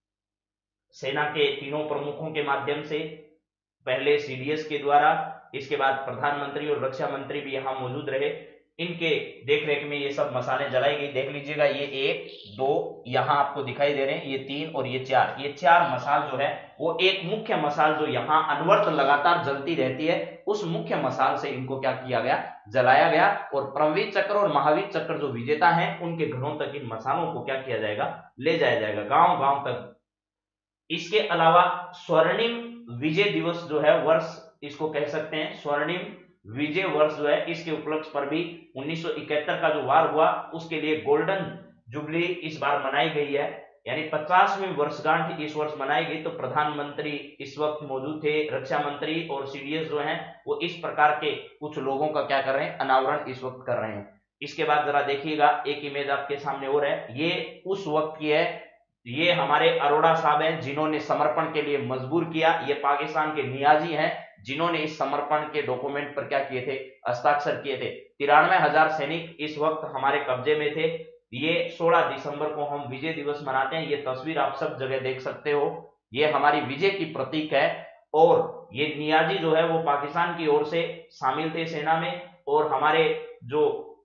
सेना के तीनों प्रमुखों के माध्यम से, पहले सीडीएस के द्वारा, इसके बाद प्रधानमंत्री और रक्षा मंत्री भी यहां मौजूद रहे। इनके देखरेख में ये सब मशालें जलाई गई। देख लीजिएगा ये 1 2 यहां आपको दिखाई दे रहे हैं, ये 3 और ये 4। ये 4 मशाल जो है वो एक मुख्य मशाल जो यहां अनवरत लगातार जलती रहती है उस मुख्य मशाल से इनको क्या किया गया? जलाया गया। और परमवीर चक्र और महावीर चक्र जो विजेता हैं उनके घरों तक इन मशालों को क्या किया जाएगा? ले जाया जाएगा, गांव गांव तक। इसके अलावा स्वर्णिम विजय दिवस जो है वर्ष इसको कह सकते हैं, स्वर्णिम विजय वर्ष जो है इसके उपलक्ष्य पर भी 1971 का जो वार हुआ उसके लिए गोल्डन जुबली इस बार मनाई गई है। यानी 50वीं वर्षगांठ इस वर्ष मनाई गई। तो प्रधानमंत्री इस वक्त मौजूद थे, रक्षा मंत्री और सीडीएस जो हैं वो इस प्रकार के कुछ लोगों का क्या कर रहे हैं? अनावरण इस वक्त कर रहे हैं। इसके बाद जरा देखिएगा एक इमेज आपके सामने और है, ये उस वक्त की है। ये हमारे अरोड़ा साहब हैं जिन्होंने समर्पण के लिए मजबूर किया। ये पाकिस्तान के नियाजी हैं जिन्होंने इस समर्पण के डॉक्यूमेंट पर क्या किए थे? हस्ताक्षर किए थे। 93,000 सैनिक इस वक्त हमारे कब्जे में थे। ये 16 दिसंबर को हम विजय दिवस मनाते हैं। ये तस्वीर आप सब जगह देख सकते हो। ये हमारी विजय की प्रतीक है। और ये नियाजी जो है वो पाकिस्तान की ओर से शामिल थे सेना में। और हमारे जो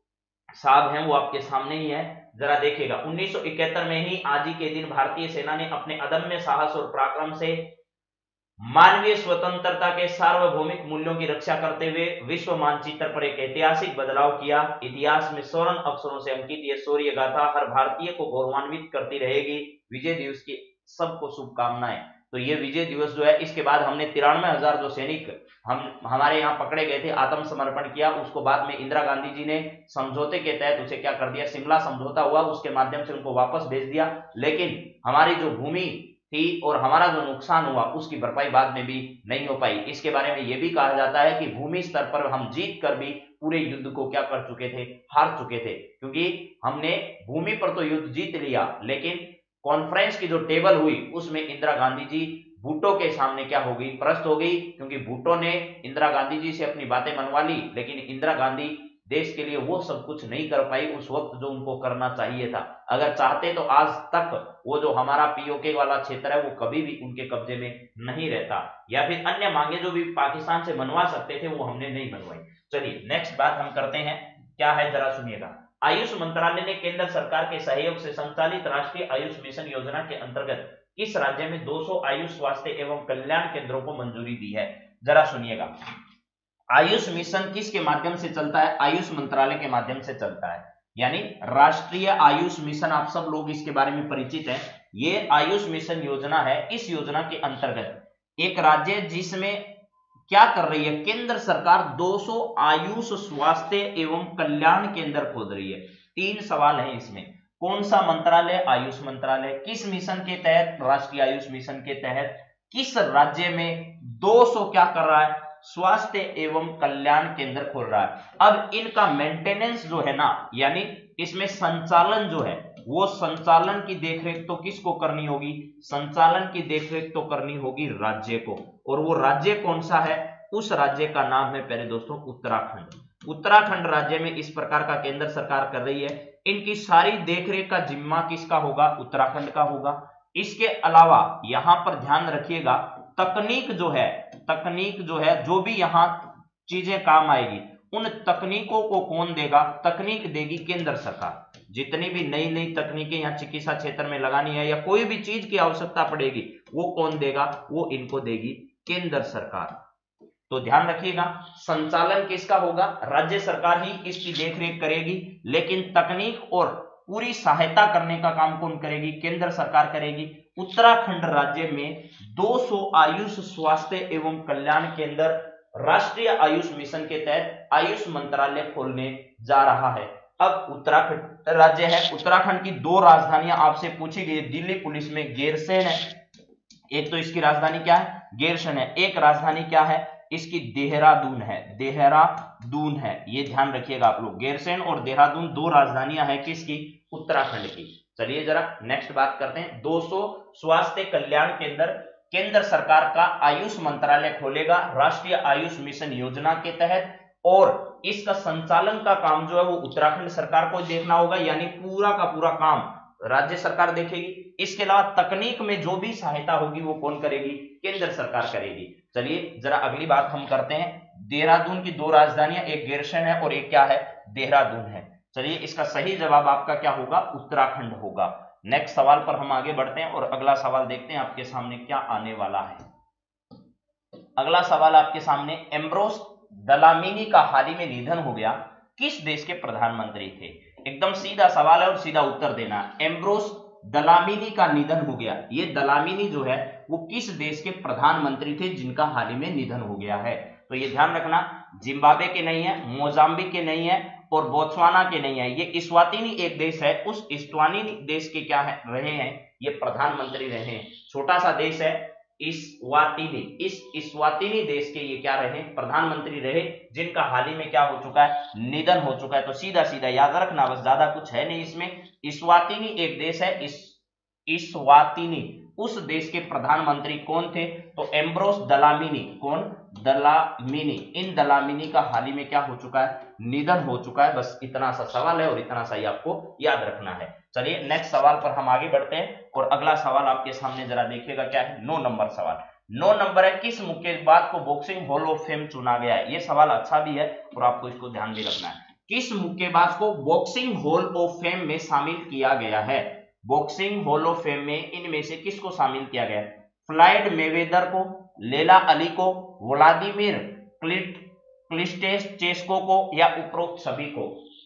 साहब हैं वो आपके सामने ही है, जरा देखिएगा। 1971 में ही आज ही के दिन भारतीय सेना ने अपने अदम्य साहस और पराक्रम से मानवीय स्वतंत्रता के सार्वभौमिक मूल्यों की रक्षा करते हुए विश्व मानचित्र पर एक ऐतिहासिक बदलाव किया। इतिहास में स्वर्ण अक्षरों से अंकित यह शौर्य गाथा हर भारतीय को गौरवान्वित करती रहेगी। विजय दिवस की सबको शुभकामनाएं। तो ये विजय दिवस जो है इसके बाद हमने 93,000 जो सैनिक हमारे यहाँ पकड़े गए थे, आत्मसमर्पण किया। उसको बाद में इंदिरा गांधी जी ने समझौते के तहत उसे क्या कर दिया? शिमला समझौता हुआ, उसके माध्यम से उनको वापस भेज दिया। लेकिन हमारी जो भूमि थी और हमारा जो नुकसान हुआ उसकी भरपाई बाद में भी नहीं हो पाई। इसके बारे में यह भी कहा जाता है कि भूमि स्तर पर हम जीत कर भी पूरे युद्ध को क्या कर चुके थे? हार चुके थे। क्योंकि हमने भूमि पर तो युद्ध जीत लिया लेकिन कॉन्फ्रेंस की जो टेबल हुई उसमें इंदिरा गांधी जी भुट्टो के सामने क्या हो गई? परास्त हो गई। क्योंकि भुट्टो ने इंदिरा गांधी जी से अपनी बातें मनवा ली लेकिन इंदिरा गांधी देश के लिए वो सब कुछ नहीं कर पाई उस वक्त जो उनको करना चाहिए था। अगर चाहते तो आज तक वो जो हमारा पीओके वाला क्षेत्र है वो कभी भी उनके कब्जे में नहीं रहता, या फिर अन्य मांगे जो भी पाकिस्तान से मनवा सकते थे वो हमने नहीं मनवाई। चलिए नेक्स्ट बात हम करते हैं, क्या है जरा सुनिएगा। आयुष मंत्रालय ने केंद्र सरकार के सहयोग से संचालित राष्ट्रीय आयुष मिशन योजना के अंतर्गत किस राज्य में 200 आयुष स्वास्थ्य एवं कल्याण केंद्रों को मंजूरी दी है? जरा सुनिएगा। आयुष मिशन किसके माध्यम से चलता है? आयुष मंत्रालय के माध्यम से चलता है। यानी राष्ट्रीय आयुष मिशन, आप सब लोग इसके बारे में परिचित हैं। ये आयुष मिशन योजना है। इस योजना के अंतर्गत एक राज्य जिसमें क्या कर रही है? केंद्र सरकार 200 आयुष स्वास्थ्य एवं कल्याण केंद्र खोल रही है। 3 सवाल हैं इसमें। कौन सा मंत्रालय? आयुष मंत्रालय। किस मिशन के तहत? राष्ट्रीय आयुष मिशन के तहत। किस राज्य में 200 क्या कर रहा है? स्वास्थ्य एवं कल्याण केंद्र खोल रहा है। अब इनका मेंटेनेंस जो है ना, यानी इसमें संचालन जो है, वो संचालन की देखरेख तो किसको करनी होगी? संचालन की देखरेख तो करनी होगी राज्य को। और वो राज्य कौन सा है? उस राज्य का नाम है प्यारे दोस्तों उत्तराखंड। उत्तराखंड राज्य में इस प्रकार का केंद्र सरकार कर रही है। इनकी सारी देखरेख का जिम्मा किसका होगा? उत्तराखंड का होगा। इसके अलावा यहां पर ध्यान रखिएगा, तकनीक जो है, जो भी यहां चीजें काम आएगी, उन तकनीकों को कौन देगा? तकनीक देगी केंद्र सरकार। जितनी भी नई नई तकनीकें यहाँ चिकित्सा क्षेत्र में लगानी है या कोई भी चीज की आवश्यकता पड़ेगी, वो कौन देगा? वो इनको देगी केंद्र सरकार। तो ध्यान रखिएगा, संचालन किसका होगा? राज्य सरकार ही इसकी देखरेख करेगी, लेकिन तकनीक और पूरी सहायता करने का काम कौन करेगी? केंद्र सरकार करेगी। उत्तराखंड राज्य में 200 आयुष स्वास्थ्य एवं कल्याण केंद्र राष्ट्रीय आयुष मिशन के तहत आयुष मंत्रालय खोलने जा रहा है। अब उत्तराखंड राज्य है, उत्तराखंड की 2 राजधानियां आपसे पूछी गई। दिल्ली पुलिस में गैरसैंण है, एक तो इसकी राजधानी क्या है? गैरसैंण है। एक राजधानी क्या है इसकी? देहरादून है। देहरादून है, ये ध्यान रखिएगा आप लोग। गैरसैंण और देहरादून 2 राजधानियां हैं किसकी? उत्तराखंड की। चलिए जरा नेक्स्ट बात करते हैं। 200 स्वास्थ्य कल्याण केंद्र केंद्र सरकार का आयुष मंत्रालय खोलेगा राष्ट्रीय आयुष मिशन योजना के तहत, और इसका संचालन का काम जो है वो उत्तराखंड सरकार को देखना होगा, यानी पूरा का पूरा काम राज्य सरकार देखेगी। इसके अलावा तकनीक में जो भी सहायता होगी वो कौन करेगी? केंद्र सरकार करेगी। चलिए जरा अगली बात हम करते हैं। देहरादून की 2 राजधानियां, एक गैरसैंण है और एक क्या है? देहरादून है। चलिए इसका सही जवाब आपका क्या होगा? उत्तराखंड होगा। नेक्स्ट सवाल पर हम आगे बढ़ते हैं और अगला सवाल देखते हैं आपके सामने क्या आने वाला है। अगला सवाल आपके सामने, एम्ब्रोस दलामिनी का हाल ही में निधन हो गया, किस देश के प्रधानमंत्री थे? एकदम सीधा सवाल है और सीधा उत्तर देना है। एम्ब्रोस दलामिनी का निधन हो गया, ये दलामिनी जो है वो किस देश के प्रधानमंत्री थे जिनका हाल ही में निधन हो गया है? तो ये ध्यान रखना, जिम्बाब्वे के नहीं है, मोजाम्बिक के नहीं है और बोत्सवाना के नहीं है, ये इस्वातिनी एक देश है, उस इस्वातिनी देश के क्या है रहे हैं ये प्रधानमंत्री रहे हैं। छोटा सा देश है इस्वातिनी, इस इस्वातिनी देश के ये क्या रहे? प्रधानमंत्री रहे, जिनका हाल ही में क्या हो चुका है? निधन हो चुका है। तो सीधा सीधा याद रखना, बस ज्यादा कुछ है नहीं इसमें। इस्वातिनी एक देश है, इस्वातिनी, उस देश के प्रधानमंत्री कौन थे? तो एम्ब्रोस दलामिनी। कौन? दलामिनी। इन दलामिनी का हाल ही में क्या हो चुका है? निधन हो चुका है। बस इतना सा सवाल है और इतना सा ही आपको याद रखना है। चलिए नेक्स्ट सवाल पर हम आगे बढ़ते हैं और अगला सवाल आपके सामने जरा देखिएगा क्या है। 9 नंबर सवाल। 9 नंबर है, किस मुक्केबाज को बॉक्सिंग हॉल ऑफ फेम चुना गया है? ये सवाल अच्छा भी है और आपको इसको ध्यान भी रखना है। किस मुक्केबाज को बॉक्सिंग हॉल ऑफ फेम में शामिल किया गया है? बॉक्सिंग हॉल ऑफ फेम में इनमें से किसको शामिल किया गया है? फ्लाइड मेवेदर को, लेला अली को, व्लादिमीर क्लिस्टेस्को को या उपरोक्त सभी को?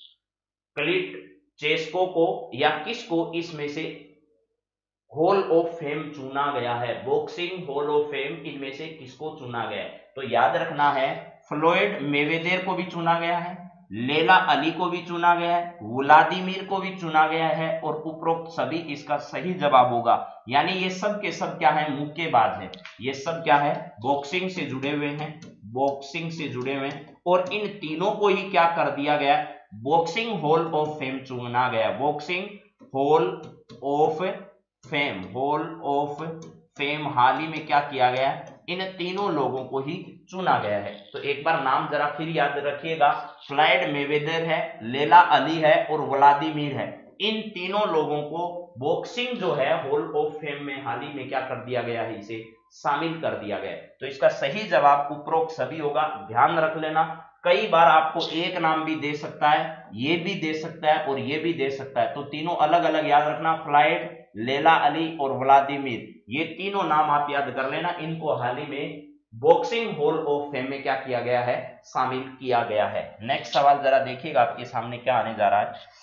क्लिस्टेस्को को या किसको इसमें से हॉल ऑफ फेम चुना गया है? बॉक्सिंग हॉल ऑफ फेम इनमें से किसको चुना गया है? तो याद रखना है, फ्लोइड मेवेदर को भी चुना गया है, लेला अली को भी चुना गया है, व्लादिमीर को भी चुना गया है और उपरोक्त सभी इसका सही जवाब होगा। यानी ये सब के सब क्या है? मुक्केबाज है। ये सब क्या है? बॉक्सिंग से जुड़े हुए हैं, बॉक्सिंग से जुड़े हुए हैं और इन तीनों को ही क्या कर दिया गया? बॉक्सिंग हॉल ऑफ फेम चुना गया। Boxing hall of fame, hall of fame हाल ही में क्या किया गया? इन तीनों लोगों को ही चुना गया है। तो एक बार नाम जरा फिर याद रखिएगा, फ्लाइड मेवेदर है, लेला अली है और व्लादिमीर है। इन तीनों लोगों को बॉक्सिंग जो है हॉल ऑफ फेम में हाल ही में क्या कर दिया गया है? इसे शामिल कर दिया गया। तो इसका सही जवाब उपरोक्त सभी होगा। ध्यान रख लेना, कई बार आपको एक नाम भी दे सकता है, ये भी दे सकता है और ये भी दे सकता है। तो तीनों अलग अलग याद रखना, फ्लाइड, लेला अली और व्लादिमीर, ये तीनों नाम आप याद कर लेना। इनको हाल ही में बॉक्सिंग हॉल ऑफ फेम में क्या किया गया है? शामिल किया गया है। नेक्स्ट सवाल जरा देखिएगा आपके सामने क्या आने जा रहा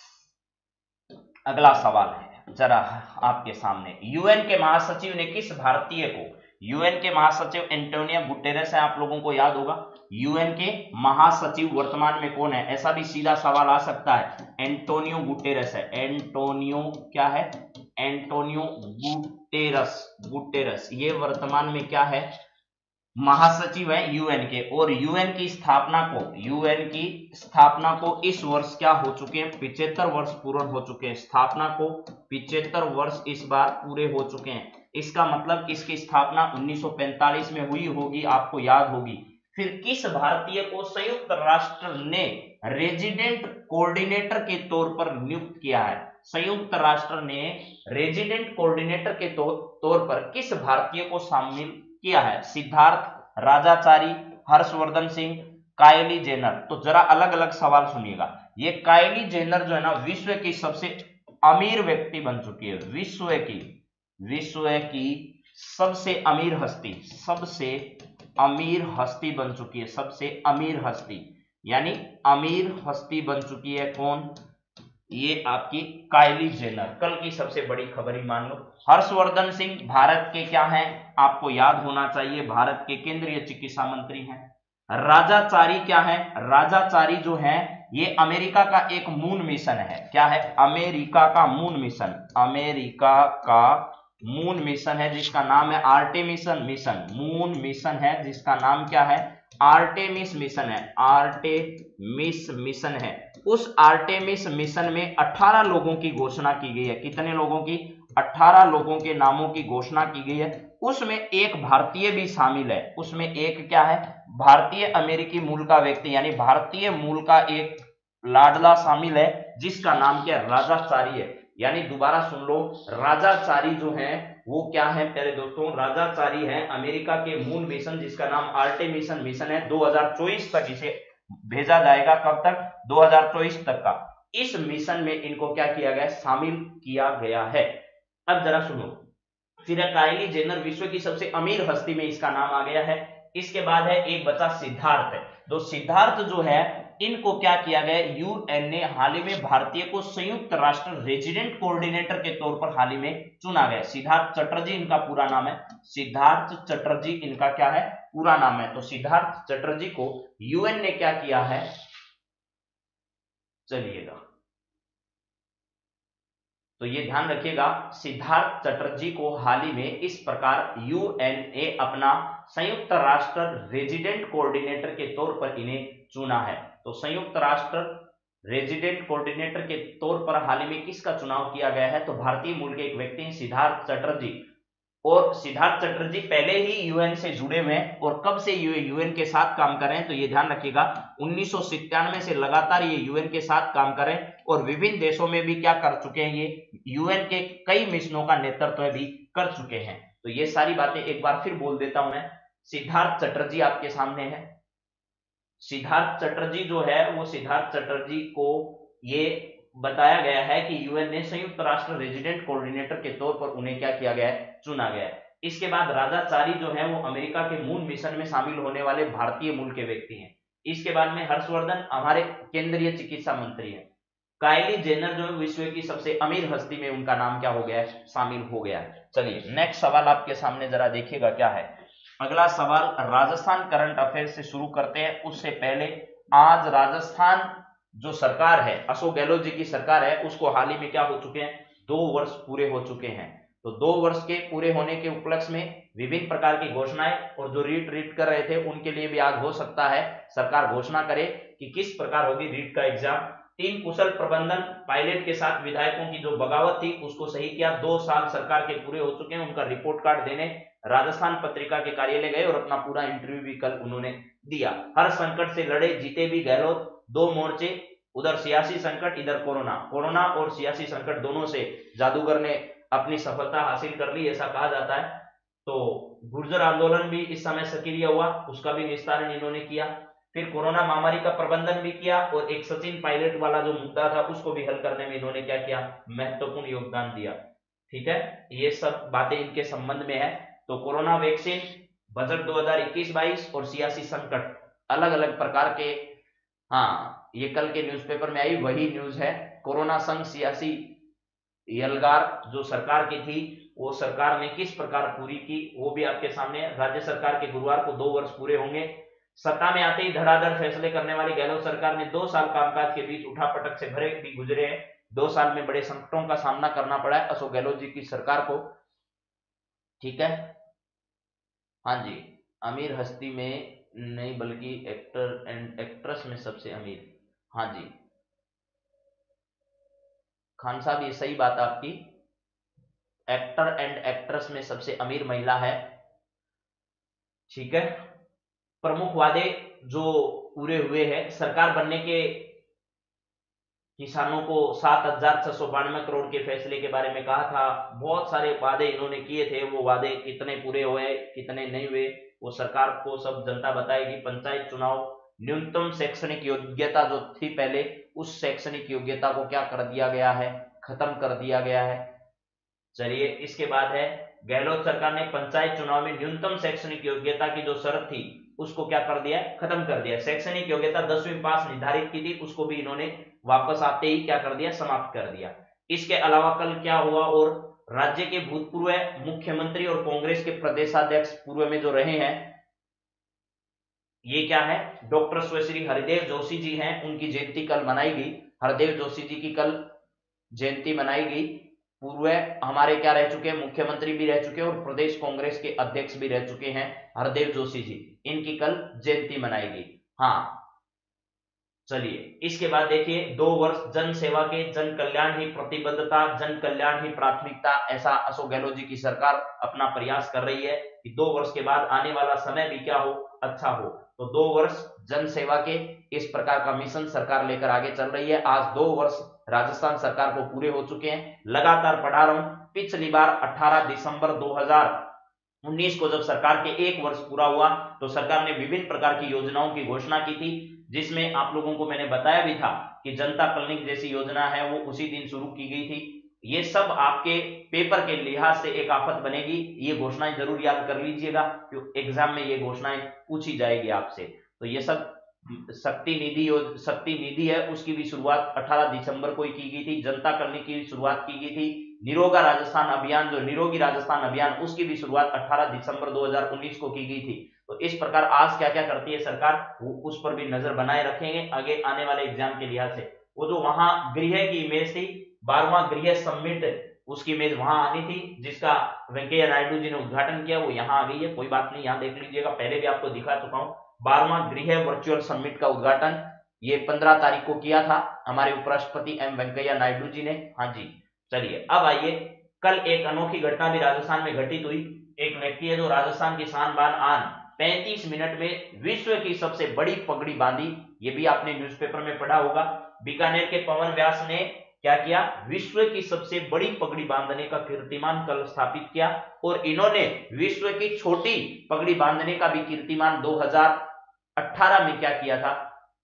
है। अगला सवाल है जरा आपके सामने, यूएन के महासचिव ने किस भारतीय को यूएन के महासचिव एंटोनियो गुटेरेस है, आप लोगों को याद होगा। यूएन के महासचिव वर्तमान में कौन है, ऐसा भी सीधा सवाल आ सकता है। एंटोनियो गुटेरेस है, एंटोनियो क्या है, एंटोनियो गुटेरस ये वर्तमान में क्या है, महासचिव है यूएन के। और यूएन की स्थापना को इस वर्ष क्या हो चुके हैं, 75 वर्ष पूर्ण हो चुके हैं। स्थापना को 75 वर्ष इस बार पूरे हो चुके हैं। इसका मतलब इसकी स्थापना 1945 में हुई होगी, आपको याद होगी। फिर किस भारतीय को संयुक्त राष्ट्र ने रेजिडेंट कोऑर्डिनेटर के तौर पर नियुक्त किया है, संयुक्त राष्ट्र ने रेजिडेंट कोऑर्डिनेटर के तौर पर किस भारतीय को शामिल किया है, सिद्धार्थ, राजाचारी, हर्षवर्धन सिंह, कायली जेनर। तो जरा अलग अलग सवाल सुनिएगा। ये कायली जेनर जो है ना, विश्व की सबसे अमीर व्यक्ति बन चुकी है, विश्व की सबसे अमीर हस्ती बन चुकी है, सबसे अमीर हस्ती, यानी अमीर हस्ती बन चुकी है कौन, ये आपकी कायली जेनर। कल की सबसे बड़ी खबर ही मान लो। हर्षवर्धन सिंह भारत के क्या हैं, आपको याद होना चाहिए, भारत के केंद्रीय चिकित्सा मंत्री हैं। राजाचारी क्या है, राजाचारी जो है ये अमेरिका का एक मून मिशन है। क्या है, अमेरिका का मून मिशन है जिसका नाम है आर्टेमिस मिशन। मून मिशन है जिसका नाम क्या है, आर्टेमिस मिशन है। उस आर्टेमिस मिशन में 18 लोगों की घोषणा की गई है। कितने लोगों की, 18 लोगों के नामों की घोषणा की गई है। उसमें एक भारतीय भी शामिल है, उसमें एक क्या है, भारतीय अमेरिकी मूल का व्यक्ति, यानी भारतीय मूल का एक लाडला शामिल है जिसका नाम क्या है, राजाचारी है। यानी दोबारा सुन लो, राजाचारी जो है वो क्या है प्यारे दोस्तों, राजाचारी है अमेरिका के मून मिशन जिसका नाम आर्टेमिस मिशन है। 2024 तक इसे भेजा जाएगा, कब तक, 2024 तक का। इस मिशन में इनको क्या किया गया, शामिल किया गया है। अब जरा सुनो, फिर कायली जेनर विश्व की सबसे अमीर हस्ती में इसका नाम आ गया है। इसके बाद है एक बचा सिद्धार्थ है। तो सिद्धार्थ जो है इनको क्या किया गया, यूएन ने हाल ही में भारतीय को संयुक्त राष्ट्र रेजिडेंट कोऑर्डिनेटर के तौर पर हाल ही में चुना गया। सिद्धार्थ चटर्जी इनका पूरा नाम है, सिद्धार्थ चटर्जी इनका क्या है, पूरा नाम है। तो सिद्धार्थ चटर्जी को यूएन ने क्या किया है, चलिएगा तो ये ध्यान रखिएगा, सिद्धार्थ चटर्जी को हाल ही में इस प्रकार यूएनए अपना संयुक्त राष्ट्र रेजिडेंट कोऑर्डिनेटर के तौर पर इन्हें चुना है। तो संयुक्त राष्ट्र रेजिडेंट कोऑर्डिनेटर के तौर पर हाल ही में किसका चुनाव किया गया है, तो भारतीय मूल के एक व्यक्ति हैं सिद्धार्थ चटर्जी। और सिद्धार्थ चटर्जी पहले ही यूएन से जुड़े हुए हैं, और कब से यूएन के साथ काम कर रहे हैं, तो ये ध्यान रखिएगा 1997 से लगातार ये यूएन के साथ काम कर रहे हैं, और विभिन्न देशों में भी क्या कर चुके हैं, ये यूएन के कई मिशनों का नेतृत्व भी कर चुके हैं। तो ये सारी बातें एक बार फिर बोल देता हूं मैं। सिद्धार्थ चटर्जी आपके सामने है। सिद्धार्थ चटर्जी जो है वो, सिद्धार्थ चटर्जी को ये बताया गया है कि यूएन ने संयुक्त राष्ट्र रेजिडेंट कोऑर्डिनेटर के तौर पर उन्हें क्या किया गया है, चुना गया है। इसके बाद राजाचारी जो है वो अमेरिका के मून मिशन में शामिल होने वाले भारतीय मूल के व्यक्ति हैं। इसके बाद में हर्षवर्धन हमारे केंद्रीय चिकित्सा मंत्री हैं। कायली जेनर जो है विश्व की सबसे अमीर हस्ती में उनका नाम क्या हो गया है, शामिल हो गया है। चलिए नेक्स्ट सवाल आपके सामने जरा देखिएगा क्या है। अगला सवाल राजस्थान करंट अफेयर से शुरू करते हैं। उससे पहले आज राजस्थान जो सरकार है, अशोक गहलोत जी की सरकार है, उसको हाल ही में क्या हो चुके हैं, 2 वर्ष पूरे हो चुके हैं। तो 2 वर्ष के पूरे होने के उपलक्ष्य में विभिन्न प्रकार की घोषणाएं, और जो रीट कर रहे थे उनके लिए भी आज हो सकता है सरकार घोषणा करे कि किस प्रकार होगी रीट का एग्जाम। 3 कुशल प्रबंधन पायलट के साथ विधायकों की जो बगावत थी उसको सही किया। 2 साल सरकार के पूरे हो चुके हैं, उनका रिपोर्ट कार्ड देने राजस्थान पत्रिका के कार्यालय गए और अपना पूरा इंटरव्यू भी कल उन्होंने दिया। हर संकट से लड़े, जीते भी गहलोत। 2 मोर्चे, उधर सियासी संकट, इधर कोरोना और सियासी संकट दोनों से जादूगर ने अपनी सफलता हासिल कर ली, ऐसा कहा जाता है। तो गुर्जर आंदोलन भी इस समय सक्रिय हुआ, उसका भी निस्तारण इन्होंने किया। फिर कोरोना महामारी का प्रबंधन भी किया, और एक सचिन पायलट वाला जो मुद्दा था उसको भी हल करने में इन्होंने क्या किया, महत्वपूर्ण योगदान दिया। ठीक है, ये सब बातें इनके संबंध में है। तो कोरोना वैक्सीन, बजट 2021-22 और सियासी संकट, अलग अलग प्रकार के, हाँ ये कल के न्यूज़पेपर में आई वही न्यूज है। कोरोना संग सियासी यलगार जो सरकार की थी वो सरकार ने किस प्रकार पूरी की वो भी आपके सामने। राज्य सरकार के गुरुवार को 2 वर्ष पूरे होंगे। सत्ता में आते ही धड़ाधड़ फैसले करने वाली गहलोत सरकार ने 2 साल कामकाज के बीच उठापटक से भरे भी गुजरे हैं। 2 साल में बड़े संकटों का सामना करना पड़ा है अशोक गहलोत जी की सरकार को। ठीक है, हाँ जी, अमीर हस्ती में नहीं बल्कि एक्टर एंड एक्ट्रेस में सबसे अमीर। हाँ जी खान साहब, ये सही बात आपकी, एक्टर एंड एक्ट्रेस में सबसे अमीर महिला है। ठीक है, प्रमुख वादे जो पूरे हुए हैं, सरकार बनने के किसानों को 7,692 करोड़ के फैसले के बारे में कहा था। बहुत सारे वादे इन्होंने किए थे, वो वादे कितने पूरे हुए कितने नहीं हुए वो सरकार को सब जनता बताएगी। पंचायत चुनाव, न्यूनतम शैक्षणिक योग्यता जो थी पहले, उस शैक्षणिक योग्यता को क्या कर दिया गया है, खत्म कर दिया गया है। चलिए, इसके बाद है गहलोत सरकार ने पंचायत चुनाव में न्यूनतम शैक्षणिक योग्यता की जो शर्त थी उसको क्या कर दिया, खत्म कर दिया। शैक्षणिक योग्यता 10वीं पास निर्धारित की थी, उसको भी इन्होंने वापस आते ही क्या कर दिया, समाप्त कर दिया। इसके अलावा कल क्या हुआ, और राज्य के भूतपूर्व मुख्यमंत्री और कांग्रेस के प्रदेशाध्यक्ष पूर्व में जो रहे हैं, ये क्या है, डॉक्टर स्वश्री हरिदेव जोशी जी हैं, उनकी जयंती कल मनाई गई। हरदेव जोशी जी की कल जयंती मनाई गई। पूर्व हमारे क्या रह चुके हैं, मुख्यमंत्री भी रह चुके हैं और प्रदेश कांग्रेस के अध्यक्ष भी रह चुके हैं हरदेव जोशी जी, इनकी कल जयंती मनाई गई। हाँ, चलिए, इसके बाद देखिए 2 वर्ष जन सेवा के, जन कल्याण ही प्रतिबद्धता, जन कल्याण ही प्राथमिकता, ऐसा अशोक गहलोत जी की सरकार अपना प्रयास कर रही है कि 2 वर्ष के बाद आने वाला समय भी क्या हो, अच्छा हो। तो 2 वर्ष जन सेवा के, इस प्रकार का मिशन सरकार लेकर आगे चल रही है। आज 2 वर्ष राजस्थान सरकार को पूरे हो चुके हैं। लगातार पढ़ा रहा हूं, पिछली बार 18 दिसंबर 2019 को जब सरकार के 1 वर्ष पूरा हुआ तो सरकार ने विभिन्न प्रकार की योजनाओं की घोषणा की थी, जिसमें आप लोगों को मैंने बताया भी था कि जनता क्लिनिक जैसी योजना है वो उसी दिन शुरू की गई थी। ये सब आपके पेपर के लिहाज से एक आफत बनेगी, ये घोषणाएं जरूर याद कर लीजिएगा, क्योंकि एग्जाम में ये घोषणाएं पूछी जाएगी आपसे। तो ये सब शक्ति निधि है, उसकी भी शुरुआत 18 दिसंबर को ही की गई थी। जनता क्लिनिक की शुरुआत की गई थी। निरोगा राजस्थान अभियान, जो निरोगी राजस्थान अभियान, उसकी भी शुरुआत 18 दिसंबर 2019 को की गई थी। तो इस प्रकार आज क्या क्या करती है सरकार, वो उस पर भी नजर बनाए रखेंगे आगे आने वाले एग्जाम के लिहाज से। वो जो वहां गृह की इमेज थी, 12वां गृह समिट, उसकी इमेज वहां आनी थी, जिसका वेंकैया नायडू जी ने उद्घाटन किया, वो यहाँ आ गई है। कोई बात नहीं, यहाँ देख लीजिएगा, पहले भी आपको दिखा चुका हूँ। 12वां गृह वर्चुअल समिट का उद्घाटन ये 15 तारीख को किया था हमारे उपराष्ट्रपति एम वेंकैया नायडू जी ने। हाँ जी, चलिए अब आइए, कल एक अनोखी घटना भी राजस्थान में घटित हुई। एक व्यक्ति है जो राजस्थान की शान बान आन 35 मिनट में विश्व की सबसे बड़ी पगड़ी बांधी। ये भी आपने न्यूज़पेपर में पढ़ा होगा। बीकानेर के पवन व्यास ने क्या किया, विश्व की सबसे बड़ी पगड़ी बांधने का कीर्तिमान कल स्थापित किया। और इन्होंने विश्व की छोटी पगड़ी बांधने का भी कीर्तिमान 2018 में क्या किया था,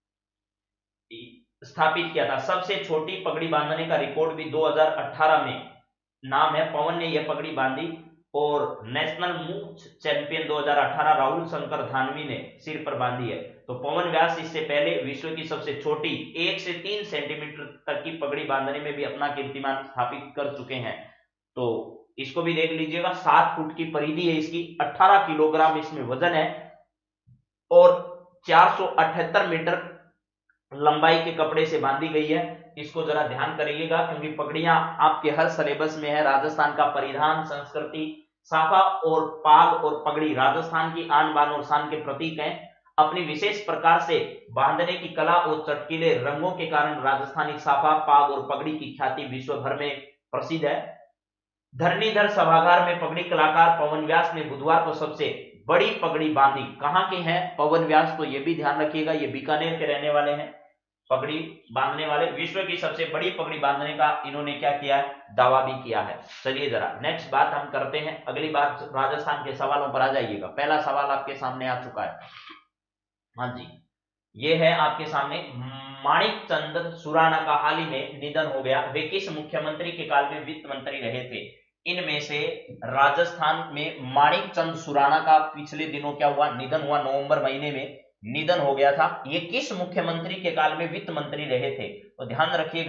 स्थापित किया था। सबसे छोटी पगड़ी बांधने का रिकॉर्ड भी 2018 में, नाम है पवन ने यह पगड़ी बांधी। और नेशनल मूच चैंपियन 2018 राहुल शंकर धानवी ने सिर पर बांधी है। तो पवन व्यास इससे पहले विश्व की सबसे छोटी 1 से 3 सेंटीमीटर तक की पगड़ी बांधने में भी अपना कीर्तिमान स्थापित कर चुके हैं। तो इसको भी देख लीजिएगा, 7 फुट की परिधि है इसकी, 18 किलोग्राम इसमें वजन है और 478 मीटर लंबाई के कपड़े से बांधी गई है। इसको जरा ध्यान करिएगा, क्योंकि पगड़ियां आपके हर सिलेबस में है। राजस्थान का परिधान, संस्कृति, साफा और पाग और पगड़ी राजस्थान की आन बान और शान के प्रतीक हैं। अपनी विशेष प्रकार से बांधने की कला और चटकीले रंगों के कारण राजस्थानी साफा, पाग और पगड़ी की ख्याति विश्व भर में प्रसिद्ध है। धरणीधर सभागार में पगड़ी कलाकार पवन व्यास ने बुधवार को सबसे बड़ी पगड़ी बांधी। कहां के हैं पवन व्यास, तो ये भी ध्यान रखिएगा, ये बीकानेर के रहने वाले हैं। पगड़ी बांधने वाले, विश्व की सबसे बड़ी पगड़ी बांधने का इन्होंने क्या किया है, दावा भी किया है। चलिए जरा नेक्स्ट बात हम करते हैं। अगली बात राजस्थान के सवालों पर आ जाइएगा। पहला सवाल आपके सामने आ चुका है। हाँ जी, ये है आपके सामने, माणिक चंद सुराणा का हाल ही में निधन हो गया। वे किस मुख्यमंत्री के काल में वित्त मंत्री रहे थे? इनमें से राजस्थान में माणिक चंद सुराणा का पिछले दिनों क्या हुआ, निधन हुआ। नवंबर महीने में निधन हो गया था। ये किस मुख्यमंत्री के काल में वित्त मंत्री रहे थे? तो ध्यान रखिएगा,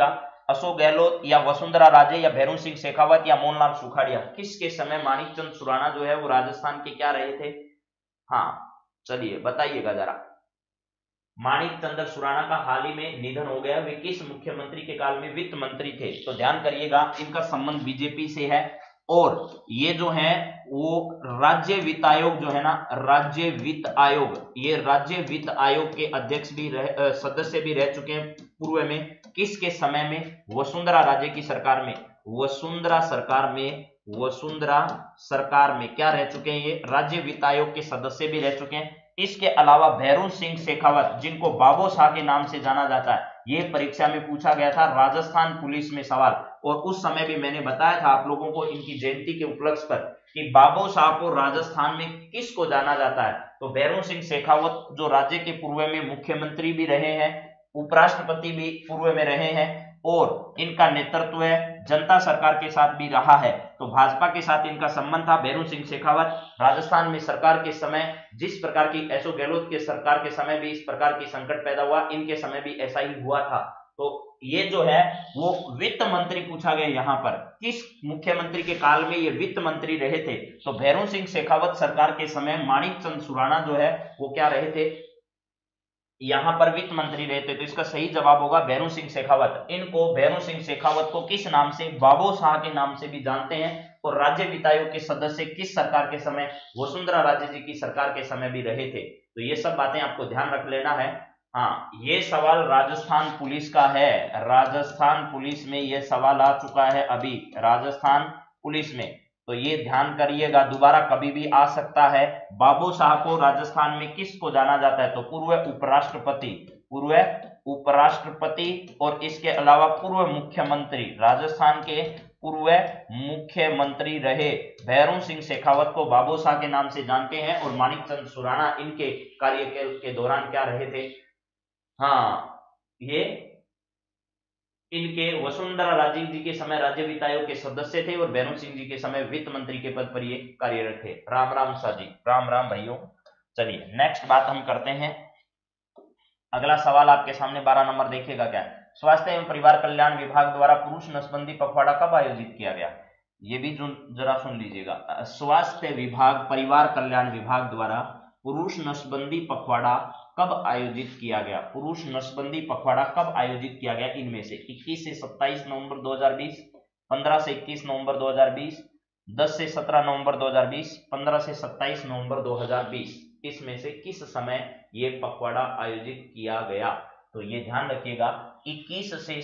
अशोक गहलोत या वसुंधरा राजे या भैरून सिंह शेखावत या मोहनलाल सुखाड़िया, किसके समय माणिकचंद सुराणा जो है वो राजस्थान के क्या रहे थे? हाँ चलिए बताइएगा जरा। माणिकचंद सुराणा का हाल ही में निधन हो गया, वे किस मुख्यमंत्री के काल में वित्त मंत्री थे? तो ध्यान करिएगा, इनका संबंध बीजेपी से है और ये जो है वो राज्य वित्त आयोग जो है ना, राज्य वित्त आयोग, ये राज्य वित्त आयोग के अध्यक्ष भी रह सदस्य भी रह चुके हैं पूर्व में। किसके समय में? वसुंधरा राजे की सरकार में, वसुंधरा सरकार में क्या रह चुके हैं? ये राज्य वित्त आयोग के सदस्य भी रह चुके हैं। इसके अलावा भैरून सिंह शेखावत, जिनको बाबू शाह के नाम से जाना जाता है, ये परीक्षा में पूछा गया था राजस्थान पुलिस में सवाल, और उस समय भी मैंने बताया था आप लोगों को इनकी जयंती के उपलक्ष्य पर कि बाबू शाह को राजस्थान में किसको जाना जाता है? तो भैरून सिंह शेखावत जो राज्य के पूर्व में मुख्यमंत्री भी रहे हैं, उपराष्ट्रपति भी पूर्व में रहे हैं, और इनका नेतृत्व है जनता सरकार के साथ भी रहा है, तो भाजपा के साथ इनका संबंध था। भैरून सिंह शेखावत राजस्थान में सरकार के समय जिस प्रकार की अशोक गहलोत के सरकार के समय भी इस प्रकार की संकट पैदा हुआ, इनके समय भी ऐसा ही हुआ था। तो ये जो है वो वित्त मंत्री पूछा गया यहाँ पर, किस मुख्यमंत्री के काल में ये वित्त मंत्री रहे थे? तो भैरून सिंह शेखावत सरकार के समय माणिकचंद सुराणा जो है वो क्या रहे थे? यहां पर वित्त मंत्री रहे थे। तो इसका सही जवाब होगा भैरून सिंह शेखावत। इनको भैरून सिंह शेखावत को किस नाम से? बाबू शाह के नाम से भी जानते हैं। और राज्य वित्त आयोग के सदस्य किस सरकार के समय? वसुंधरा राजे जी की सरकार के समय भी रहे थे। तो ये सब बातें आपको ध्यान रख लेना है। हाँ, ये सवाल राजस्थान पुलिस का है, राजस्थान पुलिस में ये सवाल आ चुका है अभी, राजस्थान पुलिस में, तो ये ध्यान करिएगा, दोबारा कभी भी आ सकता है। बाबू शाह को राजस्थान में किसको जाना जाता है? तो पूर्व उपराष्ट्रपति और इसके अलावा पूर्व मुख्यमंत्री, राजस्थान के पूर्व मुख्यमंत्री रहे भैरून सिंह शेखावत को बाबू शाह के नाम से जानते हैं, और माणिकचंद सुराणा इनके कार्यकाल के दौरान क्या रहे थे? हाँ, ये इनके वसुंधरा राजे जी के समय राज्य वित्त आयोग के सदस्य थे और भैरून सिंह जी के समय वित्त मंत्री के पद पर ये कार्यरत थे। राम राम शाह जी, राम राम भाइयों। चलिए नेक्स्ट बात हम करते हैं। अगला सवाल आपके सामने 12 नंबर देखिएगा क्या है? स्वास्थ्य एवं परिवार कल्याण विभाग द्वारा पुरुष नसबंदी पखवाड़ा कब आयोजित किया गया? ये भी जरा सुन लीजिएगा। स्वास्थ्य विभाग परिवार कल्याण विभाग द्वारा पुरुष नसबंदी पखवाड़ा कब आयोजित किया गया? पुरुष नसबंदी पखवाड़ा कब आयोजित किया गया? इनमें से 21 से 27 नवंबर 2020, 15 से 21 नवंबर 2020, 10 से 17 नवंबर 2020, 15 से 27 नवंबर 2020, इसमें से किस समय ये पखवाड़ा आयोजित किया गया? तो ये ध्यान रखिएगा, 21 से